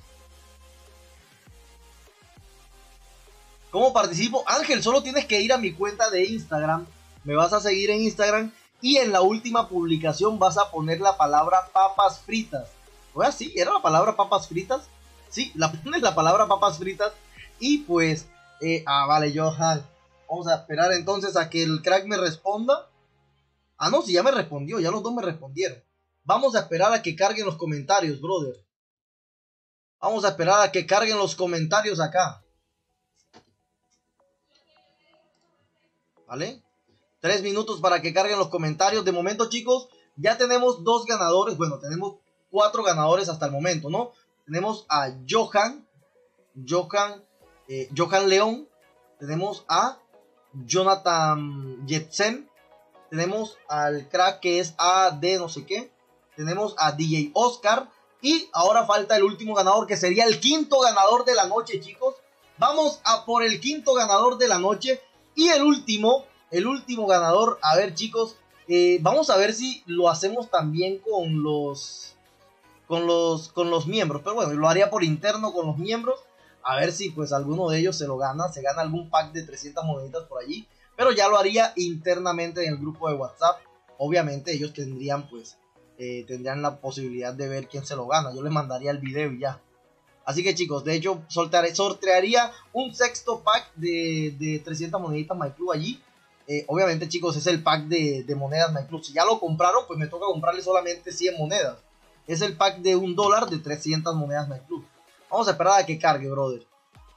A: ¿Cómo participo? Ángel, solo tienes que ir a mi cuenta de Instagram. Me vas a seguir en Instagram. Y en la última publicación vas a poner la palabra papas fritas. ¿O así? ¿Era la palabra papas fritas? Sí, la pones la palabra papas fritas. Y pues... Eh, ah, vale, Johan. Vamos a esperar entonces a que el crack me responda. Ah, no, si ya me respondió. Ya los dos me respondieron. Vamos a esperar a que carguen los comentarios, brother. Vamos a esperar a que carguen los comentarios acá. ¿vale? Tres minutos para que carguen los comentarios. De momento, chicos, ya tenemos dos ganadores. Bueno, tenemos cuatro ganadores hasta el momento, ¿no? Tenemos a Johan, Johan, eh, Johan León. Tenemos a Jonathan Jetsen. Tenemos al crack que es A D no sé qué. Tenemos a D J Oscar. Y ahora falta el último ganador, que sería el quinto ganador de la noche, chicos. Vamos a por el quinto ganador de la noche. Y el último, el último ganador. A ver, chicos, eh, vamos a ver si lo hacemos también con los, con los, con los miembros. Pero bueno, lo haría por interno con los miembros. A ver si pues alguno de ellos se lo gana. Se gana algún pack de trescientas moneditas por allí. Pero ya lo haría internamente en el grupo de WhatsApp. Obviamente ellos tendrían pues... Eh, tendrían la posibilidad de ver quién se lo gana. Yo les mandaría el video y ya. Así que chicos, de hecho sortearé, sortearía un sexto pack de, de trescientas moneditas MyClub allí. eh, Obviamente, chicos, es el pack de, de monedas MyClub. Si ya lo compraron, pues me toca comprarle solamente cien monedas. Es el pack de un dólar de trescientas monedas MyClub. Vamos a esperar a que cargue, brother.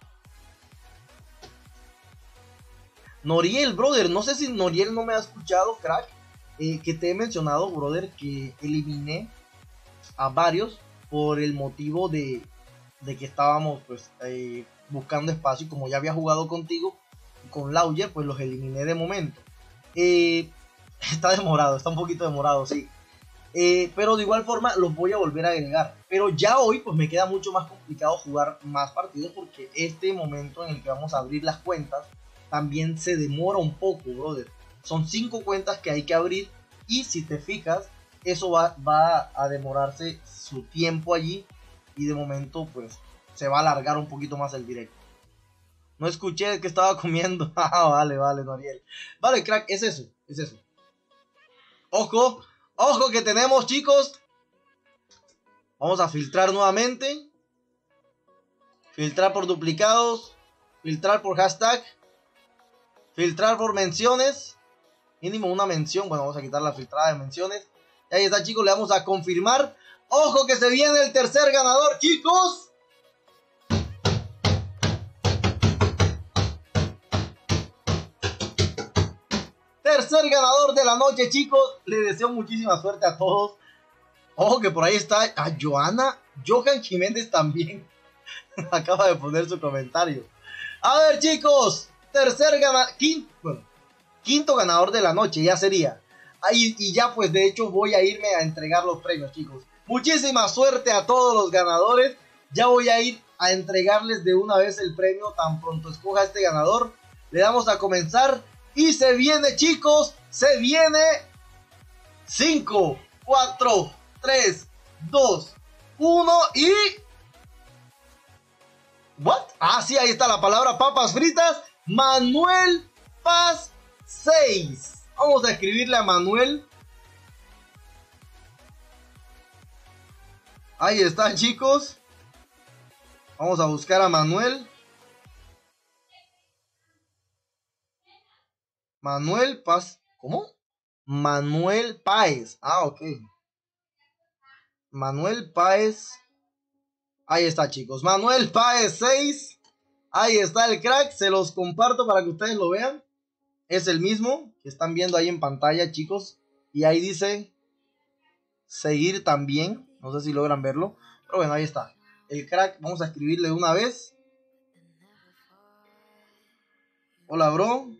A: Noriel, brother, no sé si Noriel no me ha escuchado, crack. Eh, que te he mencionado, brother, que eliminé a varios por el motivo de, de que estábamos pues eh, buscando espacio. Y como ya había jugado contigo, con Lauyer, pues los eliminé de momento. eh, Está demorado, está un poquito demorado, sí. eh, Pero de igual forma los voy a volver a agregar. Pero ya hoy pues me queda mucho más complicado jugar más partidos, porque este momento en el que vamos a abrir las cuentas también se demora un poco, brother. Son cinco cuentas que hay que abrir. Y si te fijas, eso va, va a demorarse su tiempo allí. Y de momento, pues, se va a alargar un poquito más el directo. No escuché que estaba comiendo. Ah, vale, vale, Noriel. Vale, crack, es eso, es eso. Ojo, ojo que tenemos, chicos. Vamos a filtrar nuevamente. Filtrar por duplicados. Filtrar por hashtag. Filtrar por menciones. Mínimo una mención. Bueno, vamos a quitar la filtrada de menciones. Y ahí está, chicos, le vamos a confirmar. Ojo que se viene el tercer ganador, chicos. Tercer ganador de la noche, chicos. Le deseo muchísima suerte a todos. Ojo que por ahí está a Joana. Johan Jiménez también acaba de poner su comentario. A ver, chicos. Tercer ganador. Quinto, bueno, quinto ganador de la noche ya sería. Ahí, y ya pues de hecho voy a irme a entregar los premios, chicos. Muchísima suerte a todos los ganadores. Ya voy a ir a entregarles de una vez el premio tan pronto escoja este ganador. Le damos a comenzar. Y se viene, chicos. Se viene. cinco, cuatro, tres, dos, uno y... ¿What? Ah, sí, ahí está la palabra papas fritas. Manuel Paz seis. Vamos a escribirle a Manuel. Ahí está, chicos. Vamos a buscar a Manuel. Manuel Paz. ¿Cómo? Manuel Páez. Ah, ok. Manuel Páez. Ahí está, chicos. Manuel Páez seis. Ahí está el crack. Se los comparto para que ustedes lo vean. Es el mismo que están viendo ahí en pantalla, chicos. Y ahí dice seguir también. No sé si logran verlo. Pero bueno, ahí está. El crack. Vamos a escribirle una vez. Hola, bro.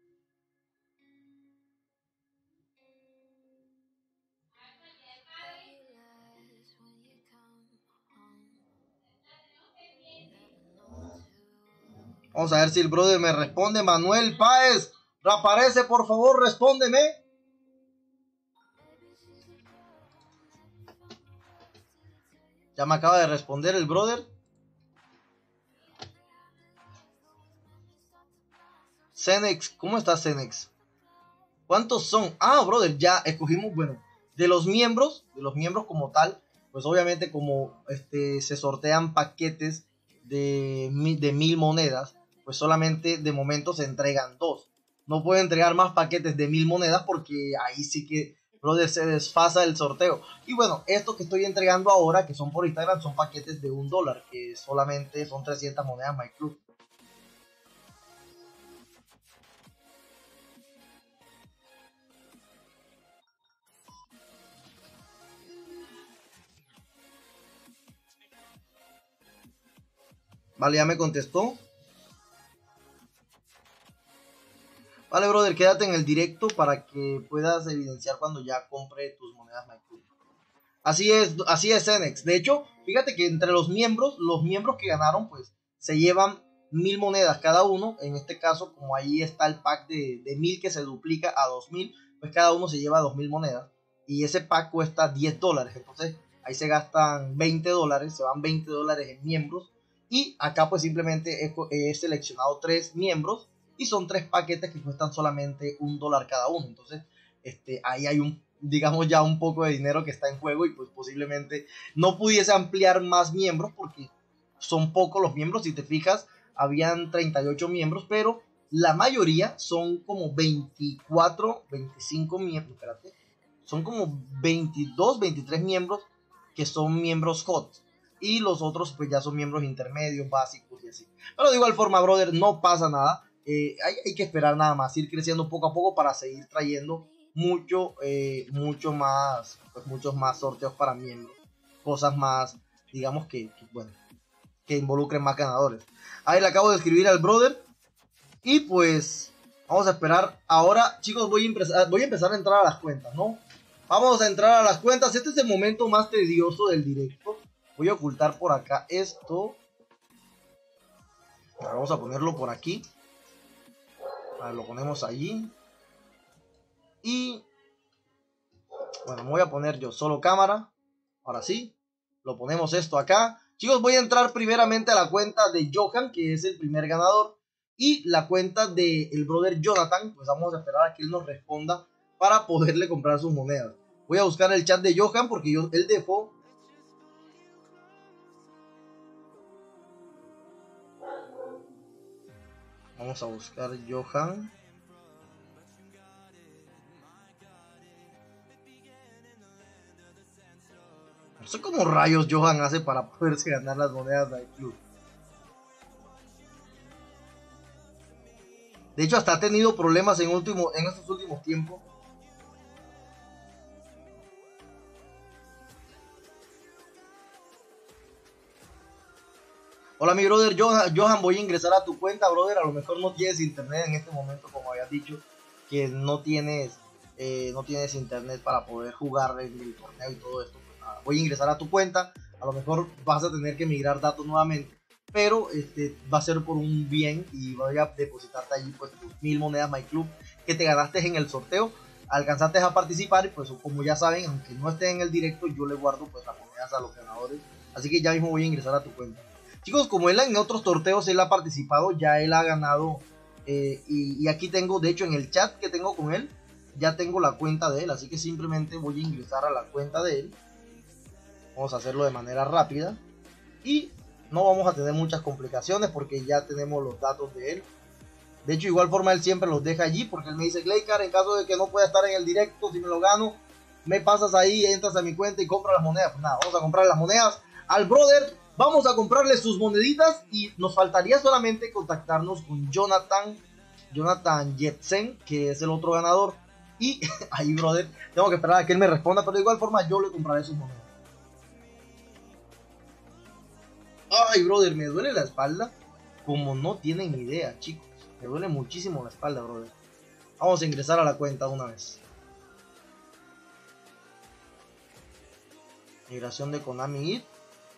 A: Vamos a ver si el brother me responde. Manuel Páez, reaparece, por favor, respóndeme. Ya me acaba de responder el brother. Cenex, ¿cómo está Cenex? ¿Cuántos son? Ah, brother, ya escogimos, bueno, de los miembros, de los miembros como tal, pues obviamente como este se sortean paquetes de, de mil monedas, pues solamente de momento se entregan dos. No puedo entregar más paquetes de mil monedas porque ahí sí que, brother, se desfasa el sorteo. Y bueno, estos que estoy entregando ahora, que son por Instagram, son paquetes de un dólar, que solamente son trescientas monedas MyClub. Vale, ya me contestó. Vale, brother, quédate en el directo para que puedas evidenciar cuando ya compre tus monedas MyClub. Así es, así es, Cenex. De hecho, fíjate que entre los miembros, los miembros que ganaron, pues, se llevan mil monedas cada uno. En este caso, como ahí está el pack de, de mil que se duplica a dos mil, pues cada uno se lleva dos mil monedas. Y ese pack cuesta diez dólares. Entonces, ahí se gastan veinte dólares, se van veinte dólares en miembros. Y acá, pues, simplemente he, he seleccionado tres miembros. Y son tres paquetes que cuestan solamente un dólar cada uno. Entonces, este, ahí hay un, digamos, ya un poco de dinero que está en juego. Y pues posiblemente no pudiese ampliar más miembros porque son pocos los miembros. Si te fijas, habían treinta y ocho miembros, pero la mayoría son como veinticuatro, veinticinco miembros. Espérate. Son como veintidós, veintitrés miembros que son miembros hot. Y los otros pues ya son miembros intermedios, básicos y así. Pero de igual forma, brother, no pasa nada. Eh, hay, hay que esperar nada más, ir creciendo poco a poco para seguir trayendo mucho, eh, mucho más, pues muchos más sorteos para miembros, cosas más, digamos que, que, bueno, que involucren más ganadores. Ahí le acabo de escribir al brother y pues vamos a esperar. Ahora, chicos, voy a empezar, voy a empezar a entrar a las cuentas, ¿no? Vamos a entrar a las cuentas. Este es el momento más tedioso del directo. Voy a ocultar por acá esto. Vamos a ponerlo por aquí. Ver, lo ponemos allí. Y bueno, me voy a poner yo solo cámara. Ahora sí, lo ponemos esto acá. Chicos, voy a entrar primeramente a la cuenta de Johan, que es el primer ganador. Y la cuenta de el brother Jonathan. Pues vamos a esperar a que él nos responda para poderle comprar sus monedas. Voy a buscar el chat de Johan porque yo, él dejó. Vamos a buscar Johan. No sé cómo rayos Johan hace para poderse ganar las monedas del club. De hecho, hasta ha tenido problemas en, último, en estos últimos tiempos. Hola mi brother Johan, Johan, voy a ingresar a tu cuenta, brother. A lo mejor no tienes internet en este momento, como habías dicho, que no tienes, eh, no tienes internet para poder jugar en el torneo y todo esto. Pues nada, voy a ingresar a tu cuenta. A lo mejor vas a tener que migrar datos nuevamente, pero este va a ser por un bien y voy a depositarte allí pues tus mil monedas MyClub que te ganaste en el sorteo. Alcanzaste a participar y pues como ya saben, aunque no esté en el directo, yo le guardo pues las monedas a los ganadores. Así que ya mismo voy a ingresar a tu cuenta. Chicos, como él en otros sorteos él ha participado, ya él ha ganado. Eh, y, y aquí tengo, de hecho en el chat que tengo con él, ya tengo la cuenta de él. Así que simplemente voy a ingresar a la cuenta de él. Vamos a hacerlo de manera rápida. Y no vamos a tener muchas complicaciones porque ya tenemos los datos de él. De hecho, igual forma él siempre los deja allí porque él me dice, Glaycar, en caso de que no pueda estar en el directo, si me lo gano, me pasas ahí, entras a mi cuenta y compras las monedas. Pues nada, vamos a comprar las monedas al brother. Vamos a comprarle sus moneditas y nos faltaría solamente contactarnos con Jonathan, Jonathan Jetsen, que es el otro ganador. Y ahí, brother, tengo que esperar a que él me responda, pero de igual forma yo le compraré sus monedas. Ay, brother, me duele la espalda como no tienen ni idea, chicos. Me duele muchísimo la espalda, brother. Vamos a ingresar a la cuenta de una vez. Migración de Konami I T.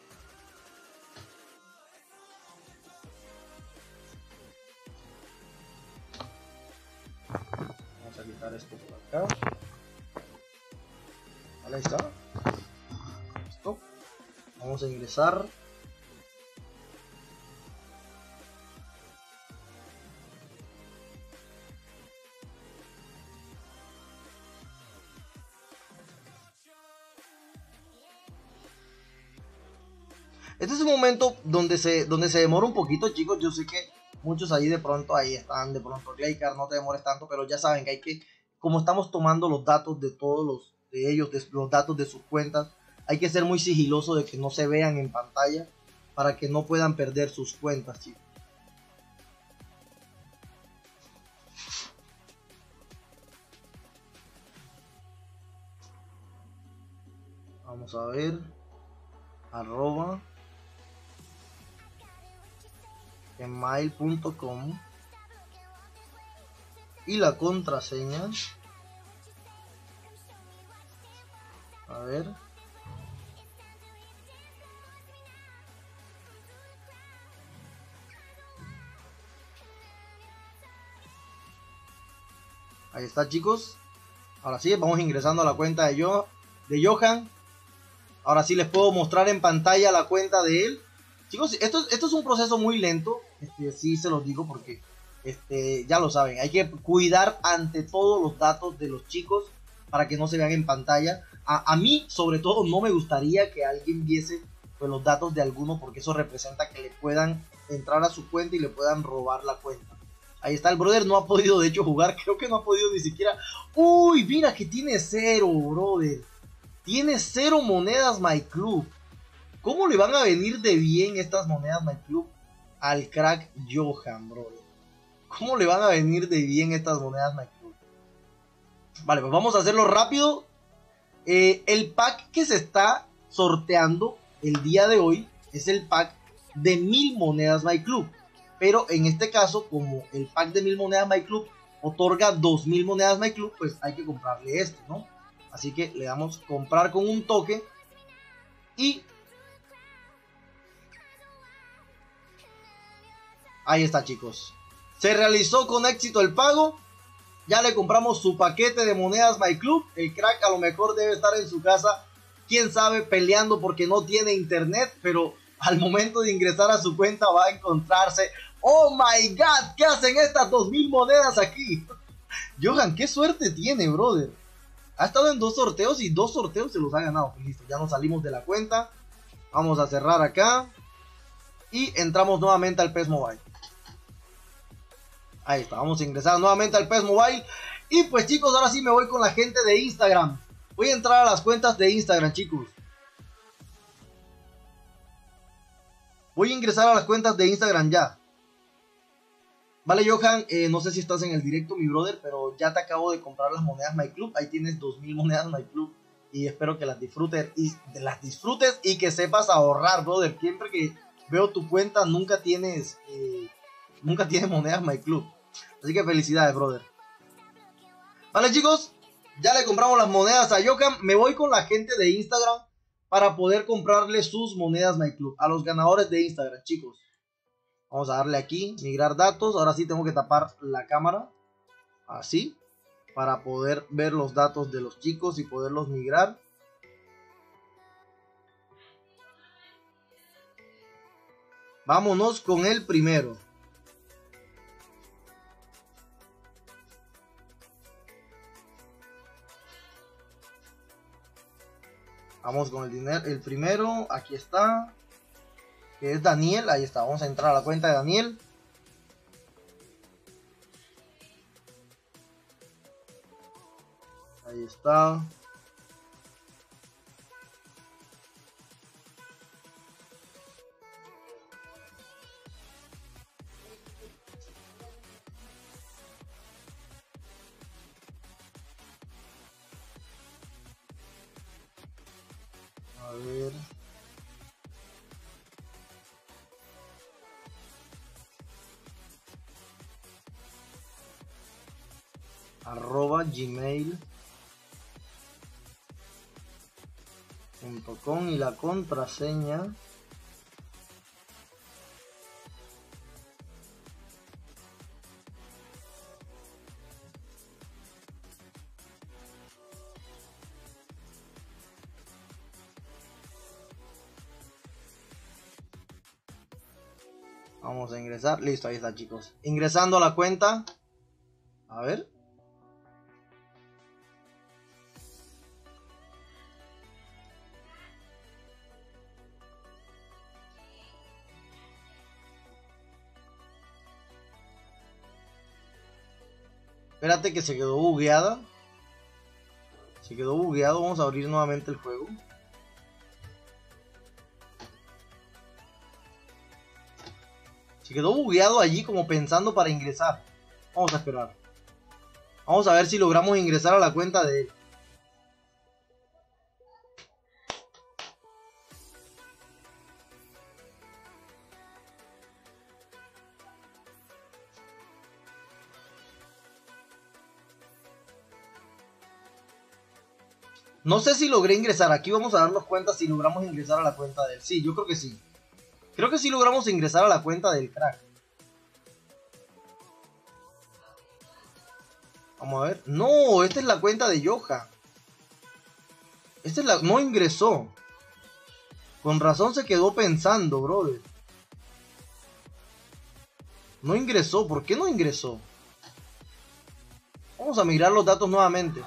A: Vamos a quitar esto por acá. Vale, ahí está. Listo. Vamos a ingresar. Este es un momento donde se, donde se demora un poquito, chicos. Yo sé que muchos ahí de pronto, ahí están, de pronto, Glaycar, no te demores tanto, pero ya saben que hay que, como estamos tomando los datos de todos los, de ellos, de, los datos de sus cuentas, hay que ser muy sigiloso de que no se vean en pantalla para que no puedan perder sus cuentas, chicos. Vamos a ver, arroba. gmail punto com y la contraseña, a ver, ahí está, chicos. Ahora sí, vamos ingresando a la cuenta de yo de Johan. Ahora sí les puedo mostrar en pantalla la cuenta de él. Chicos, esto, esto es un proceso muy lento, este, sí se los digo porque este, ya lo saben, hay que cuidar ante todo los datos de los chicos para que no se vean en pantalla. A, a mí, sobre todo, no me gustaría que alguien viese pues, los datos de alguno, porque eso representa que le puedan entrar a su cuenta y le puedan robar la cuenta. Ahí está, el brother no ha podido de hecho jugar, creo que no ha podido ni siquiera... Uy, mira que tiene cero, brother. Tiene cero monedas MyClub. ¿Cómo le van a venir de bien estas monedas MyClub al crack Johan, brother? ¿Cómo le van a venir de bien estas monedas MyClub? Vale, pues vamos a hacerlo rápido. Eh, el pack que se está sorteando el día de hoy es el pack de mil monedas MyClub. Pero en este caso, como el pack de mil monedas MyClub otorga dos mil monedas MyClub, pues hay que comprarle este, ¿no? Así que le damos comprar con un toque. Y ahí está, chicos. Se realizó con éxito el pago. Ya le compramos su paquete de monedas MyClub. El crack a lo mejor debe estar en su casa, quién sabe, peleando porque no tiene internet. Pero al momento de ingresar a su cuenta va a encontrarse... ¡Oh my god! ¿Qué hacen estas dos mil monedas aquí? Johan, qué suerte tiene, brother. Ha estado en dos sorteos y dos sorteos se los ha ganado. Pues listo, ya nos salimos de la cuenta. Vamos a cerrar acá. Y entramos nuevamente al P E S Mobile. Ahí está, vamos a ingresar nuevamente al P E S Mobile. Y pues chicos, ahora sí me voy con la gente de Instagram. Voy a entrar a las cuentas de Instagram, chicos. Voy a ingresar a las cuentas de Instagram ya. Vale, Johan, eh, no sé si estás en el directo, mi brother, pero ya te acabo de comprar las monedas MyClub. Ahí tienes dos mil monedas MyClub y espero que las disfrutes y las disfrutes y que sepas ahorrar, brother. Siempre que veo tu cuenta nunca tienes eh, nunca tienes monedas MyClub. Así que felicidades, brother. Vale, chicos, ya le compramos las monedas a Johan. Me voy con la gente de Instagram para poder comprarle sus monedas MyClub a los ganadores de Instagram, chicos. Vamos a darle aquí, migrar datos. Ahora sí tengo que tapar la cámara. Así. Para poder ver los datos de los chicos y poderlos migrar. Vámonos con el primero. Vamos con el dinero, el primero. Aquí está. Que es Daniel, ahí está, vamos a entrar a la cuenta de Daniel. Ahí está. A ver. arroba gmail punto com y la contraseña vamos a ingresar, listo, ahí está, chicos, ingresando a la cuenta. A ver. Espérate que se quedó bugueada. Se quedó bugueado. Vamos a abrir nuevamente el juego. Se quedó bugueado allí como pensando para ingresar. Vamos a esperar. Vamos a ver si logramos ingresar a la cuenta de él. No sé si logré ingresar. Aquí vamos a darnos cuenta si logramos ingresar a la cuenta del... Sí, yo creo que sí. Creo que sí logramos ingresar a la cuenta del crack. Vamos a ver. No, esta es la cuenta de Yoja. Esta es la... No ingresó. Con razón se quedó pensando, brother. No ingresó. ¿Por qué no ingresó? Vamos a mirar los datos nuevamente.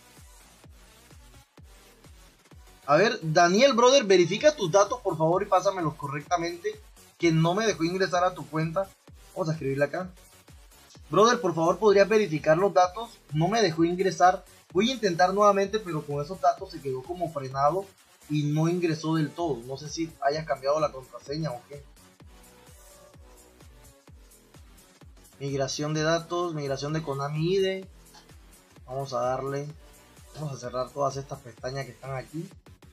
A: A ver, Daniel, brother, verifica tus datos, por favor, y pásamelos correctamente. Que no me dejó ingresar a tu cuenta. Vamos a escribirle acá. Brother, por favor, ¿podrías verificar los datos? No me dejó ingresar. Voy a intentar nuevamente, pero con esos datos se quedó como frenado y no ingresó del todo. No sé si hayas cambiado la contraseña o qué. Migración de datos, migración de Konami I D. Vamos a darle... Vamos a cerrar todas estas pestañas que están aquí.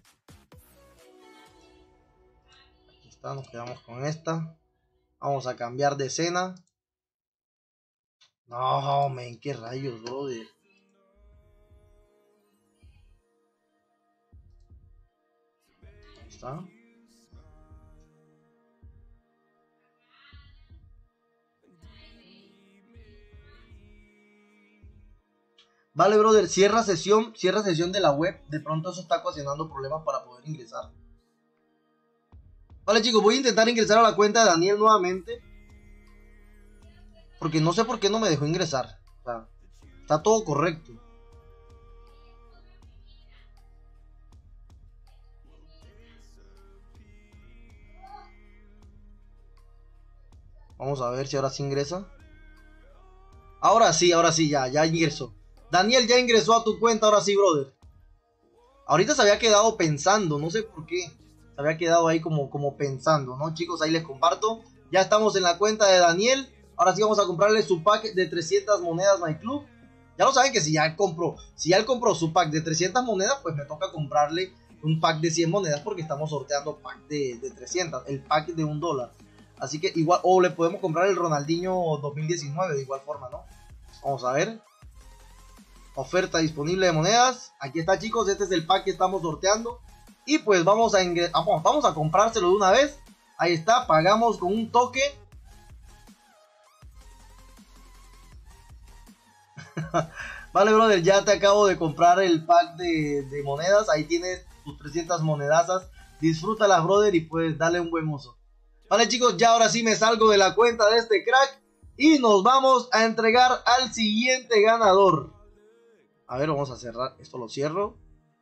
A: Aquí está, nos quedamos con esta. Vamos a cambiar de escena. No, men, qué rayos, brother. Ahí está. Vale, brother, cierra sesión, cierra sesión de la web. De pronto eso está ocasionando problemas para poder ingresar. Vale, chicos, voy a intentar ingresar a la cuenta de Daniel nuevamente. Porque no sé por qué no me dejó ingresar. O sea, está todo correcto. Vamos a ver si ahora sí ingresa. Ahora sí, ahora sí, ya, ya ingresó. Daniel ya ingresó a tu cuenta, ahora sí, brother. Ahorita se había quedado pensando, no sé por qué. Se había quedado ahí como, como pensando, ¿no? Chicos, ahí les comparto. Ya estamos en la cuenta de Daniel. Ahora sí vamos a comprarle su pack de trescientas monedas MyClub. Ya lo saben que si ya él compró, si ya él compró su pack de trescientas monedas, pues me toca comprarle un pack de cien monedas porque estamos sorteando pack de, de trescientas, el pack de un dólar. Así que igual, o le podemos comprar el Ronaldinho dos mil diecinueve de igual forma, ¿no? Vamos a ver. Oferta disponible de monedas. Aquí está, chicos, este es el pack que estamos sorteando. Y pues vamos a ingresar, vamos, vamos a comprárselo de una vez. Ahí está, pagamos con un toque. Vale, brother, ya te acabo de comprar el pack de, de monedas. Ahí tienes tus trescientas monedazas. Disfrútalas, brother, y pues dale un buen uso. Vale, chicos, ya ahora sí me salgo de la cuenta de este crack. Y nos vamos a entregar al siguiente ganador. A ver, vamos a cerrar. Esto lo cierro.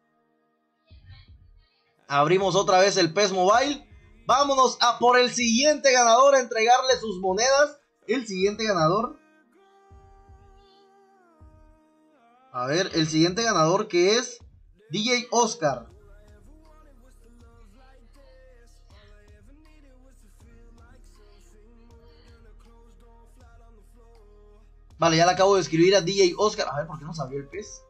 A: Abrimos otra vez el P E S Mobile. Vámonos a por el siguiente ganador, a entregarle sus monedas. El siguiente ganador. A ver, el siguiente ganador que es D J Oscar. Vale, ya le acabo de escribir a D J Oscar. A ver, ¿por qué no se abrió el P E S?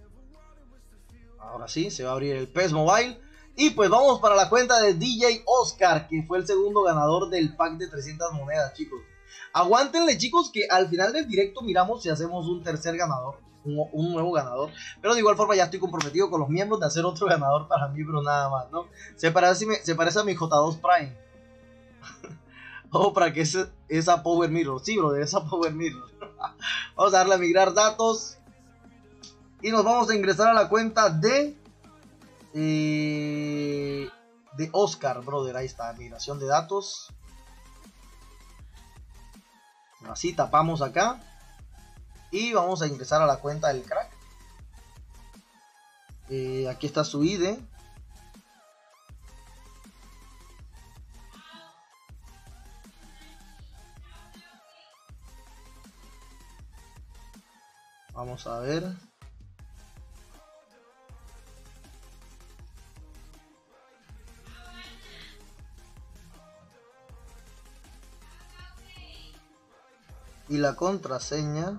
A: Ahora sí, se va a abrir el P E S Mobile. Y pues vamos para la cuenta de D J Oscar, que fue el segundo ganador del pack de trescientas monedas, chicos. Aguántenle, chicos, que al final del directo miramos si hacemos un tercer ganador, un, un nuevo ganador. Pero de igual forma ya estoy comprometido con los miembros de hacer otro ganador para mí, pero nada más, ¿no? Se parece, se parece a mi J dos Prime. Oh, para que ese, esa Power Mirror. Sí, bro, de esa Power Mirror. Vamos a darle a migrar datos. Y nos vamos a ingresar a la cuenta de... Eh, de Oscar, brother. Ahí está, migración de datos. Así tapamos acá. Y vamos a ingresar a la cuenta del crack. Eh, aquí está su I D. Vamos a ver. Y la contraseña.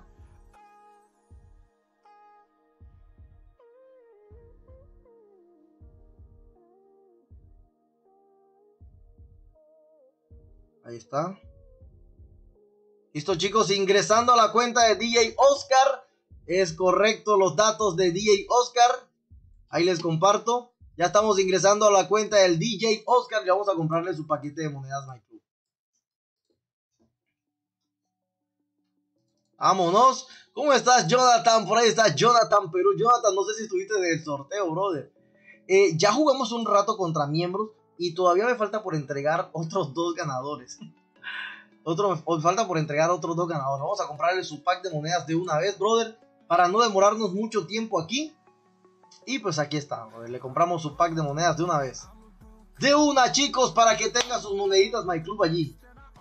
A: Ahí está. Listo, chicos, ingresando a la cuenta de D J Oscar. Es correcto los datos de D J Oscar. Ahí les comparto. Ya estamos ingresando a la cuenta del D J Oscar y vamos a comprarle su paquete de monedas MyClub. Vámonos. ¿Cómo estás, Jonathan? Por ahí está Jonathan Perú. Jonathan, no sé si estuviste en el sorteo, brother. Eh, ya jugamos un rato contra miembros y todavía me falta por entregar otros dos ganadores. Otro, me falta por entregar otros dos ganadores. Vamos a comprarle su pack de monedas de una vez, brother, para no demorarnos mucho tiempo aquí. Y pues aquí está, brother. Le compramos su pack de monedas de una vez. De una, chicos, para que tenga sus moneditas MyClub allí.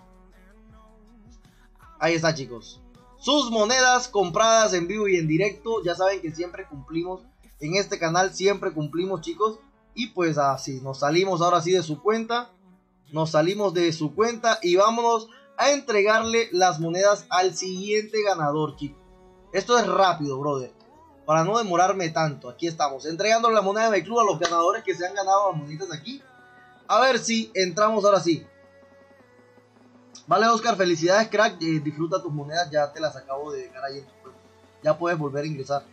A: Ahí está, chicos. Sus monedas compradas en vivo y en directo. Ya saben que siempre cumplimos. En este canal siempre cumplimos, chicos. Y pues así, nos salimos ahora sí de su cuenta. Nos salimos de su cuenta y vámonos a entregarle las monedas al siguiente ganador, chicos. Esto es rápido, brother, para no demorarme tanto. Aquí estamos, entregando la moneda de MyClub a los ganadores que se han ganado las moneditas aquí. A ver si entramos ahora sí. Vale, Oscar, felicidades, crack. Eh, disfruta tus monedas, ya te las acabo de dejar ahí en tu cuenta. Ya puedes volver a ingresar.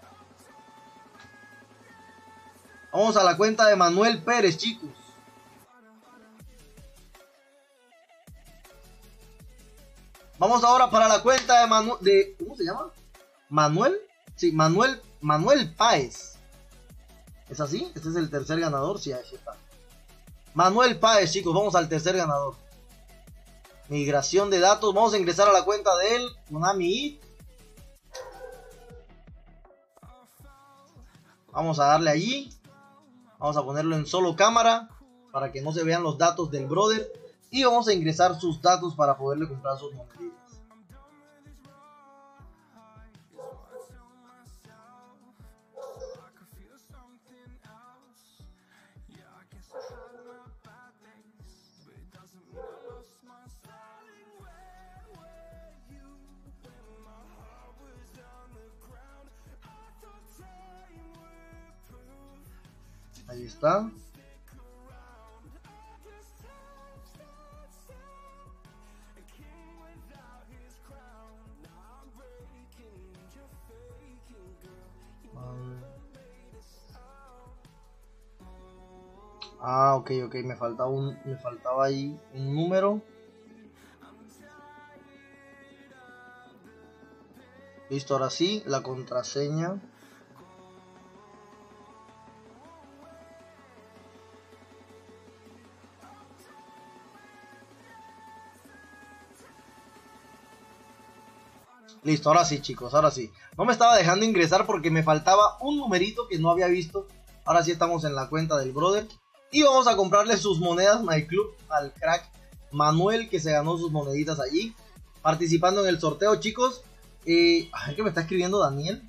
A: Vamos a la cuenta de Manuel Pérez, chicos. Vamos ahora para la cuenta de Manuel, de, ¿cómo se llama? Manuel, sí, Manuel, Manuel Páez. ¿Es así? Este es el tercer ganador, sí, ahí está. Manuel Páez, chicos, vamos al tercer ganador. Migración de datos, vamos a ingresar a la cuenta de él, Konami. Vamos a darle allí. Vamos a ponerlo en solo cámara para que no se vean los datos del brother. Y vamos a ingresar sus datos para poderle comprar sus moneditas. Ahí está. Ah, ok, ok, me faltaba un, me faltaba ahí un número. Listo, ahora sí, la contraseña. Listo, ahora sí, chicos, ahora sí. No me estaba dejando ingresar porque me faltaba un numerito que no había visto. Ahora sí estamos en la cuenta del brother. Y vamos a comprarle sus monedas MyClub al crack Manuel, que se ganó sus moneditas allí, participando en el sorteo, chicos. Eh, a ver, ¿qué me está escribiendo Daniel?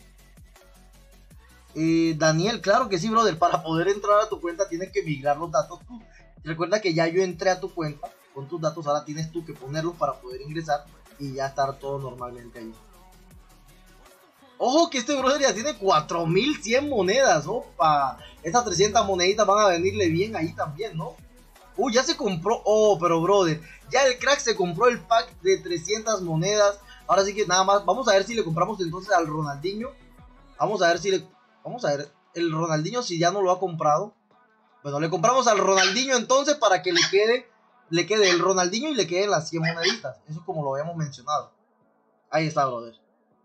A: Eh, Daniel, claro que sí, brother. Para poder entrar a tu cuenta tienes que migrar los datos tú. Recuerda que ya yo entré a tu cuenta con tus datos. Ahora tienes tú que ponerlos para poder ingresar y ya estar todo normalmente ahí. Ojo que este brother ya tiene cuatro mil cien monedas. Opa, estas trescientas moneditas van a venirle bien ahí también, ¿no? Uy, ya se compró. Oh, pero brother, ya el crack se compró el pack de trescientas monedas. Ahora sí que nada más, vamos a ver si le compramos entonces al Ronaldinho. Vamos a ver si le... Vamos a ver, el Ronaldinho si ya no lo ha comprado. Bueno, le compramos al Ronaldinho entonces para que le quede... Le quede el Ronaldinho y le queden las cien moneditas. Eso es como lo habíamos mencionado. Ahí está, brother.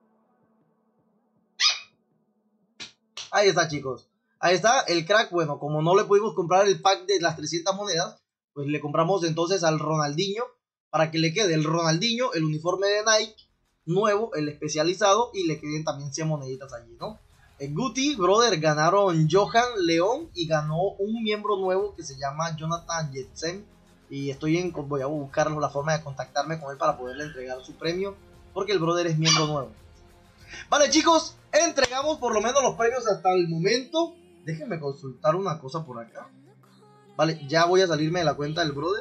A: Ahí está, chicos. Ahí está el crack. Bueno, como no le pudimos comprar el pack de las trescientas monedas, pues le compramos entonces al Ronaldinho para que le quede el Ronaldinho, el uniforme de Nike nuevo, el especializado, y le queden también cien moneditas allí, ¿no? El Guti, brother, ganaron Johan León y ganó un miembro nuevo que se llama Jonathan Jetsen. Y estoy en, voy a buscar la forma de contactarme con él para poderle entregar su premio, porque el brother es miembro nuevo. Vale, chicos, entregamos por lo menos los premios hasta el momento. Déjenme consultar una cosa por acá. Vale, ya voy a salirme de la cuenta del brother.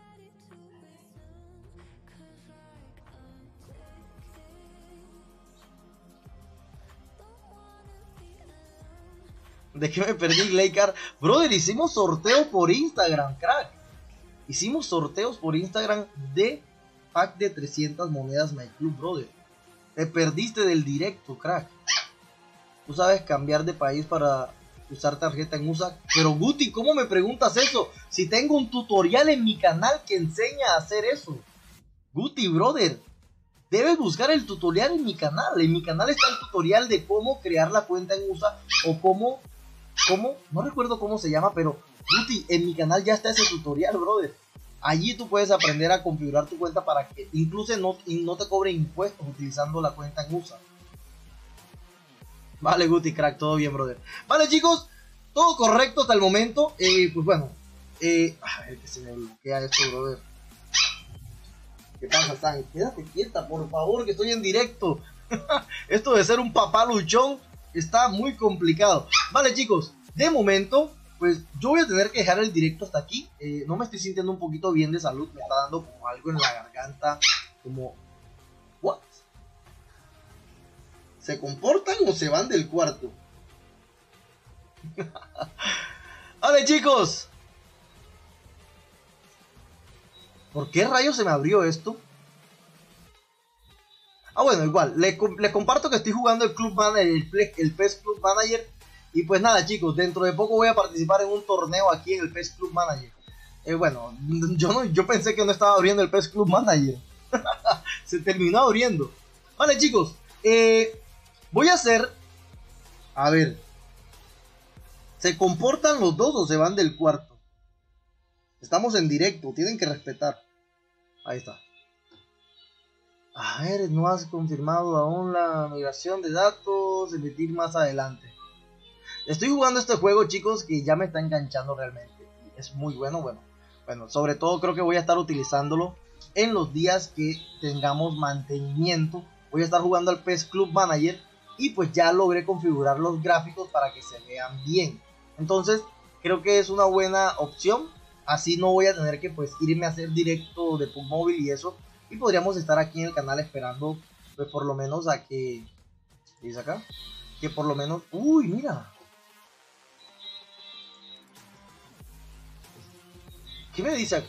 A: ¿De qué me perdí, Glaycar? Brother, hicimos sorteo por Instagram, crack. Hicimos sorteos por Instagram de pack de trescientas monedas MyClub, brother. Te perdiste del directo, crack. Tú sabes cambiar de país para usar tarjeta en U S A. Pero Guti, ¿cómo me preguntas eso? Si tengo un tutorial en mi canal que enseña a hacer eso. Guti, brother, debes buscar el tutorial en mi canal. En mi canal está el tutorial de cómo crear la cuenta en U S A o cómo, cómo, no recuerdo cómo se llama, pero Guti, en mi canal ya está ese tutorial, brother. Allí tú puedes aprender a configurar tu cuenta para que incluso no, no te cobren impuestos utilizando la cuenta en U S A. Vale, Guti, crack, todo bien, brother. Vale, chicos, todo correcto hasta el momento. Eh, pues bueno, eh, a ver que se me bloquea esto, brother. ¿Qué pasa, San? Quédate quieta, por favor, que estoy en directo. Esto de ser un papá luchón está muy complicado. Vale, chicos, de momento, pues yo voy a tener que dejar el directo hasta aquí. Eh, no me estoy sintiendo un poquito bien de salud. Me está dando como algo en la garganta. Como... ¿What? ¿Se comportan o se van del cuarto? Vale, chicos. ¿Por qué rayos se me abrió esto? Ah, bueno, igual, les, les comparto que estoy jugando el Club Manager, el, el P E S Club Manager. Y pues nada, chicos, dentro de poco voy a participar en un torneo aquí en el P E S Club Manager. Eh, bueno, yo, no, yo pensé que no estaba abriendo el P E S Club Manager. Se terminó abriendo. Vale, chicos, eh, voy a hacer... A ver. ¿Se comportan los dos o se van del cuarto? Estamos en directo, tienen que respetar. Ahí está. A ver, no has confirmado aún la migración de datos. Emitir más adelante. Estoy jugando este juego, chicos, que ya me está enganchando realmente. Es muy bueno, bueno. Bueno, sobre todo creo que voy a estar utilizándolo en los días que tengamos mantenimiento. Voy a estar jugando al P E S Club Manager. Y pues ya logré configurar los gráficos para que se vean bien. Entonces, creo que es una buena opción. Así no voy a tener que pues irme a hacer directo de P U B Móvil y eso. Y podríamos estar aquí en el canal esperando pues por lo menos a que... ¿Qué dice acá? Que por lo menos... ¡Uy, mira! ¿Qué me dice acá?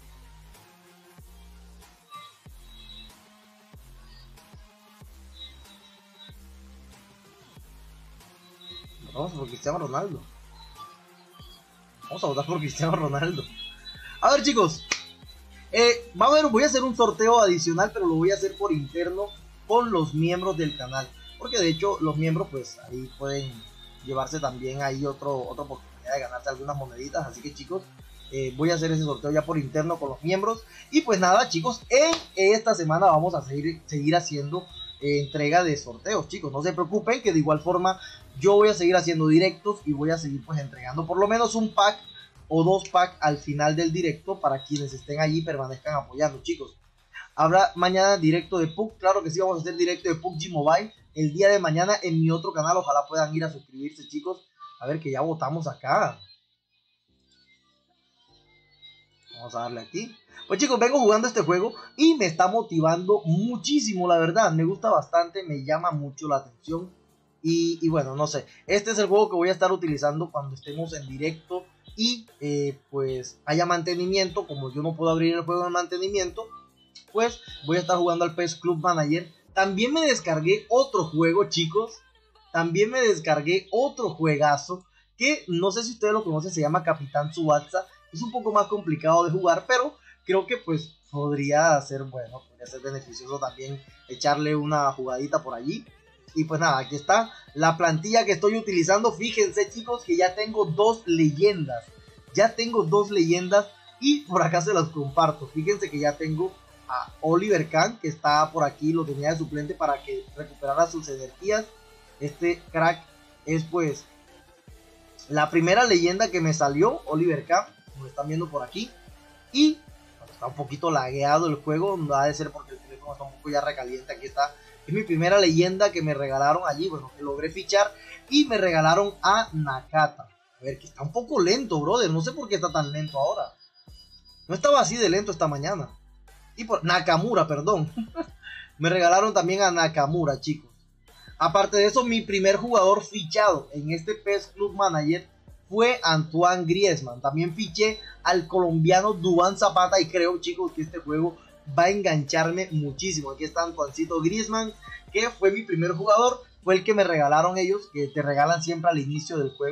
A: Vamos por Cristiano Ronaldo. Vamos a votar por Cristiano Ronaldo. A ver, chicos, eh, va a ver, voy a hacer un sorteo adicional, pero lo voy a hacer por interno con los miembros del canal. Porque de hecho los miembros pues ahí pueden llevarse también ahí otro, otra oportunidad de ganarse algunas moneditas. Así que, chicos, eh, voy a hacer ese sorteo ya por interno con los miembros. Y pues nada, chicos, en esta semana vamos a seguir, seguir haciendo eh, entrega de sorteos, chicos. No se preocupen, que de igual forma yo voy a seguir haciendo directos y voy a seguir pues entregando por lo menos un pack o dos packs al final del directo para quienes estén allí y permanezcan apoyando, chicos. Habrá mañana directo de P U B G, claro que sí, vamos a hacer directo de P U B G Mobile el día de mañana en mi otro canal. Ojalá puedan ir a suscribirse, chicos. A ver, que ya votamos acá. Vamos a darle aquí. Pues, chicos, vengo jugando este juego y me está motivando muchísimo, la verdad. Me gusta bastante, me llama mucho la atención. Y, y bueno, no sé, este es el juego que voy a estar utilizando cuando estemos en directo y eh, pues haya mantenimiento. Como yo no puedo abrir el juego en mantenimiento, pues voy a estar jugando al P E S Club Manager. También me descargué otro juego, chicos. También me descargué otro juegazo que no sé si ustedes lo conocen, se llama Capitán Tsubasa. Es un poco más complicado de jugar, pero creo que pues podría ser bueno, podría ser beneficioso también echarle una jugadita por allí. Y pues nada, aquí está la plantilla que estoy utilizando. Fíjense, chicos, que ya tengo dos leyendas. Ya tengo dos leyendas y por acá se las comparto. Fíjense que ya tengo a Oliver Kahn, que está por aquí, lo tenía de suplente para que recuperara sus energías. Este crack es pues la primera leyenda que me salió, Oliver Kahn, como lo están viendo por aquí. Y bueno, está un poquito lagueado el juego, no ha de ser porque el teléfono está un poco ya recaliente. Aquí está. Es mi primera leyenda que me regalaron allí, bueno, que logré fichar. Y me regalaron a Nakata. A ver, que está un poco lento, brother. No sé por qué está tan lento ahora. No estaba así de lento esta mañana. Y por Nakamura, perdón. Me regalaron también a Nakamura, chicos. Aparte de eso, mi primer jugador fichado en este P E S Club Manager fue Antoine Griezmann. También fiché al colombiano Duván Zapata. Y creo, chicos, que este juego va a engancharme muchísimo. Aquí está Antoincito Griezmann, que fue mi primer jugador, fue el que me regalaron ellos, que te regalan siempre al inicio del juego.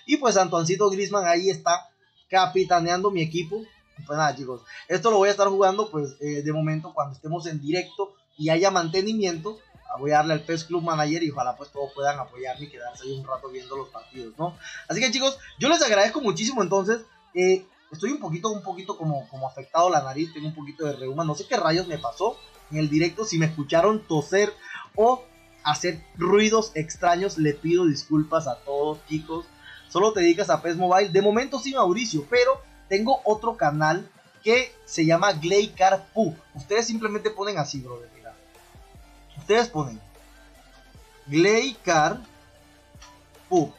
A: Y pues Antoancito Griezmann ahí está capitaneando mi equipo. Pues nada, chicos, esto lo voy a estar jugando pues eh, de momento cuando estemos en directo y haya mantenimiento. Voy a darle al P E S Club Manager y ojalá pues todos puedan apoyarme y quedarse ahí un rato viendo los partidos, ¿no? Así que, chicos, yo les agradezco muchísimo. Entonces, eh, estoy un poquito, un poquito como, como afectado la nariz, tengo un poquito de reuma, no sé qué rayos me pasó en el directo. Si me escucharon toser o hacer ruidos extraños, le pido disculpas a todos, chicos. Solo te dedicas a P E S Mobile, de momento sí, Mauricio, pero tengo otro canal que se llama Glaycar Pug. Ustedes simplemente ponen así, brother, mira. Ustedes ponen Glaycar Pug,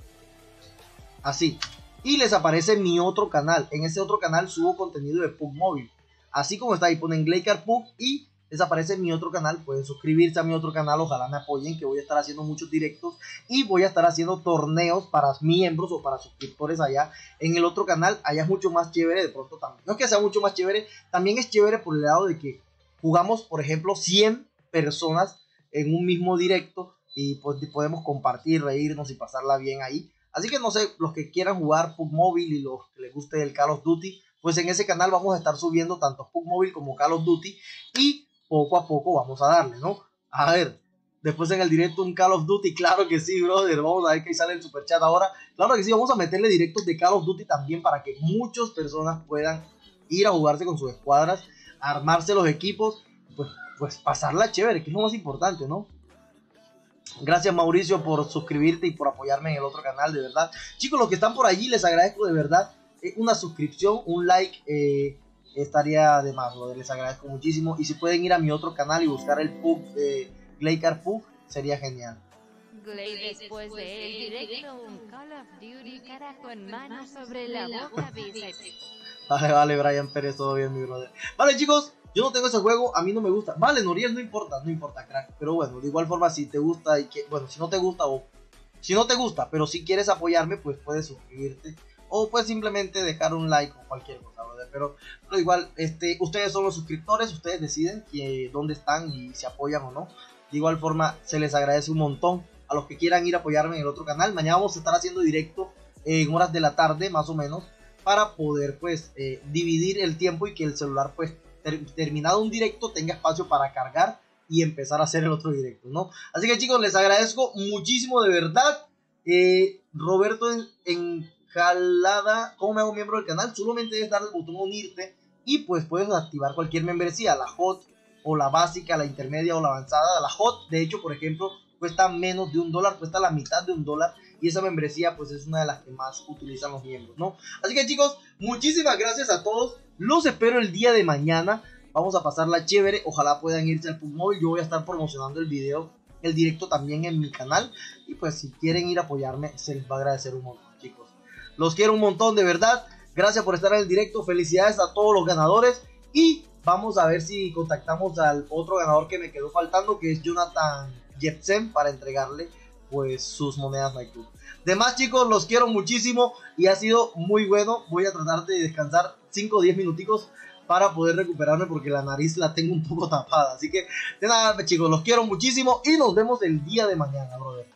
A: así, y les aparece mi otro canal. En ese otro canal subo contenido de Pug Móvil, así como está ahí, ponen Glaycar Pug y les aparece mi otro canal. Pueden suscribirse a mi otro canal, ojalá me apoyen, que voy a estar haciendo muchos directos y voy a estar haciendo torneos para miembros o para suscriptores allá en el otro canal. Allá es mucho más chévere, de pronto también, no es que sea mucho más chévere, también es chévere por el lado de que jugamos, por ejemplo, cien personas en un mismo directo y pues podemos compartir, reírnos y pasarla bien ahí. Así que no sé, los que quieran jugar Pug Móvil y los que les guste el Call of Duty, pues en ese canal vamos a estar subiendo tanto Pug Móvil como Call of Duty y poco a poco vamos a darle, ¿no? A ver, después en el directo un Call of Duty, claro que sí, brother. Vamos a ver que ahí sale el super chat ahora. Claro que sí, vamos a meterle directos de Call of Duty también para que muchas personas puedan ir a jugarse con sus escuadras, armarse los equipos, pues, pues pasarla chévere, que es lo más importante, ¿no? Gracias, Mauricio, por suscribirte y por apoyarme en el otro canal, de verdad. Chicos, los que están por allí, les agradezco de verdad eh, una suscripción, un like, eh, estaría de más, brother. Les agradezco muchísimo. Y si pueden ir a mi otro canal y buscar el Pug, eh, Glaycar Pug, sería genial.
B: Glay después del directo, un Call of Duty cara con mano sobre la boca bíceps.
A: Vale, vale, Brian Pérez, todo bien, mi brother. Vale, chicos, yo no tengo ese juego, a mí no me gusta. Vale, Noriel, no importa, no importa, crack. Pero bueno, de igual forma, si te gusta y que, bueno, si no te gusta o si no te gusta, pero si quieres apoyarme, pues puedes suscribirte o pues simplemente dejar un like o cualquier cosa, brother. Pero, pero igual, este, ustedes son los suscriptores, ustedes deciden que, dónde están y si apoyan o no. De igual forma, se les agradece un montón a los que quieran ir a apoyarme en el otro canal. Mañana vamos a estar haciendo directo en horas de la tarde, más o menos, para poder pues eh, dividir el tiempo y que el celular pues ter terminado un directo tenga espacio para cargar y empezar a hacer el otro directo, ¿no? Así que, chicos, les agradezco muchísimo, de verdad. eh, Roberto en, Enjalada, ¿cómo me hago miembro del canal? Solamente es darle el botón unirte y pues puedes activar cualquier membresía, la hot o la básica, la intermedia o la avanzada. La hot, de hecho, por ejemplo, cuesta menos de un dólar, cuesta la mitad de un dólar. Y esa membresía pues es una de las que más utilizan los miembros, ¿no? Así que, chicos, muchísimas gracias a todos. Los espero el día de mañana. Vamos a pasarla chévere. Ojalá puedan irse al Pug Móvil. Yo voy a estar promocionando el video, el directo también en mi canal. Y pues si quieren ir a apoyarme, se les va a agradecer un montón, chicos. Los quiero un montón, de verdad. Gracias por estar en el directo. Felicidades a todos los ganadores. Y vamos a ver si contactamos al otro ganador que me quedó faltando, que es Jonathan Jepsen, para entregarle pues sus monedas Nightclub. Demás, chicos, los quiero muchísimo y ha sido muy bueno. Voy a tratar de descansar cinco o diez minuticos para poder recuperarme porque la nariz la tengo un poco tapada. Así que de nada, chicos, los quiero muchísimo y nos vemos el día de mañana, brother.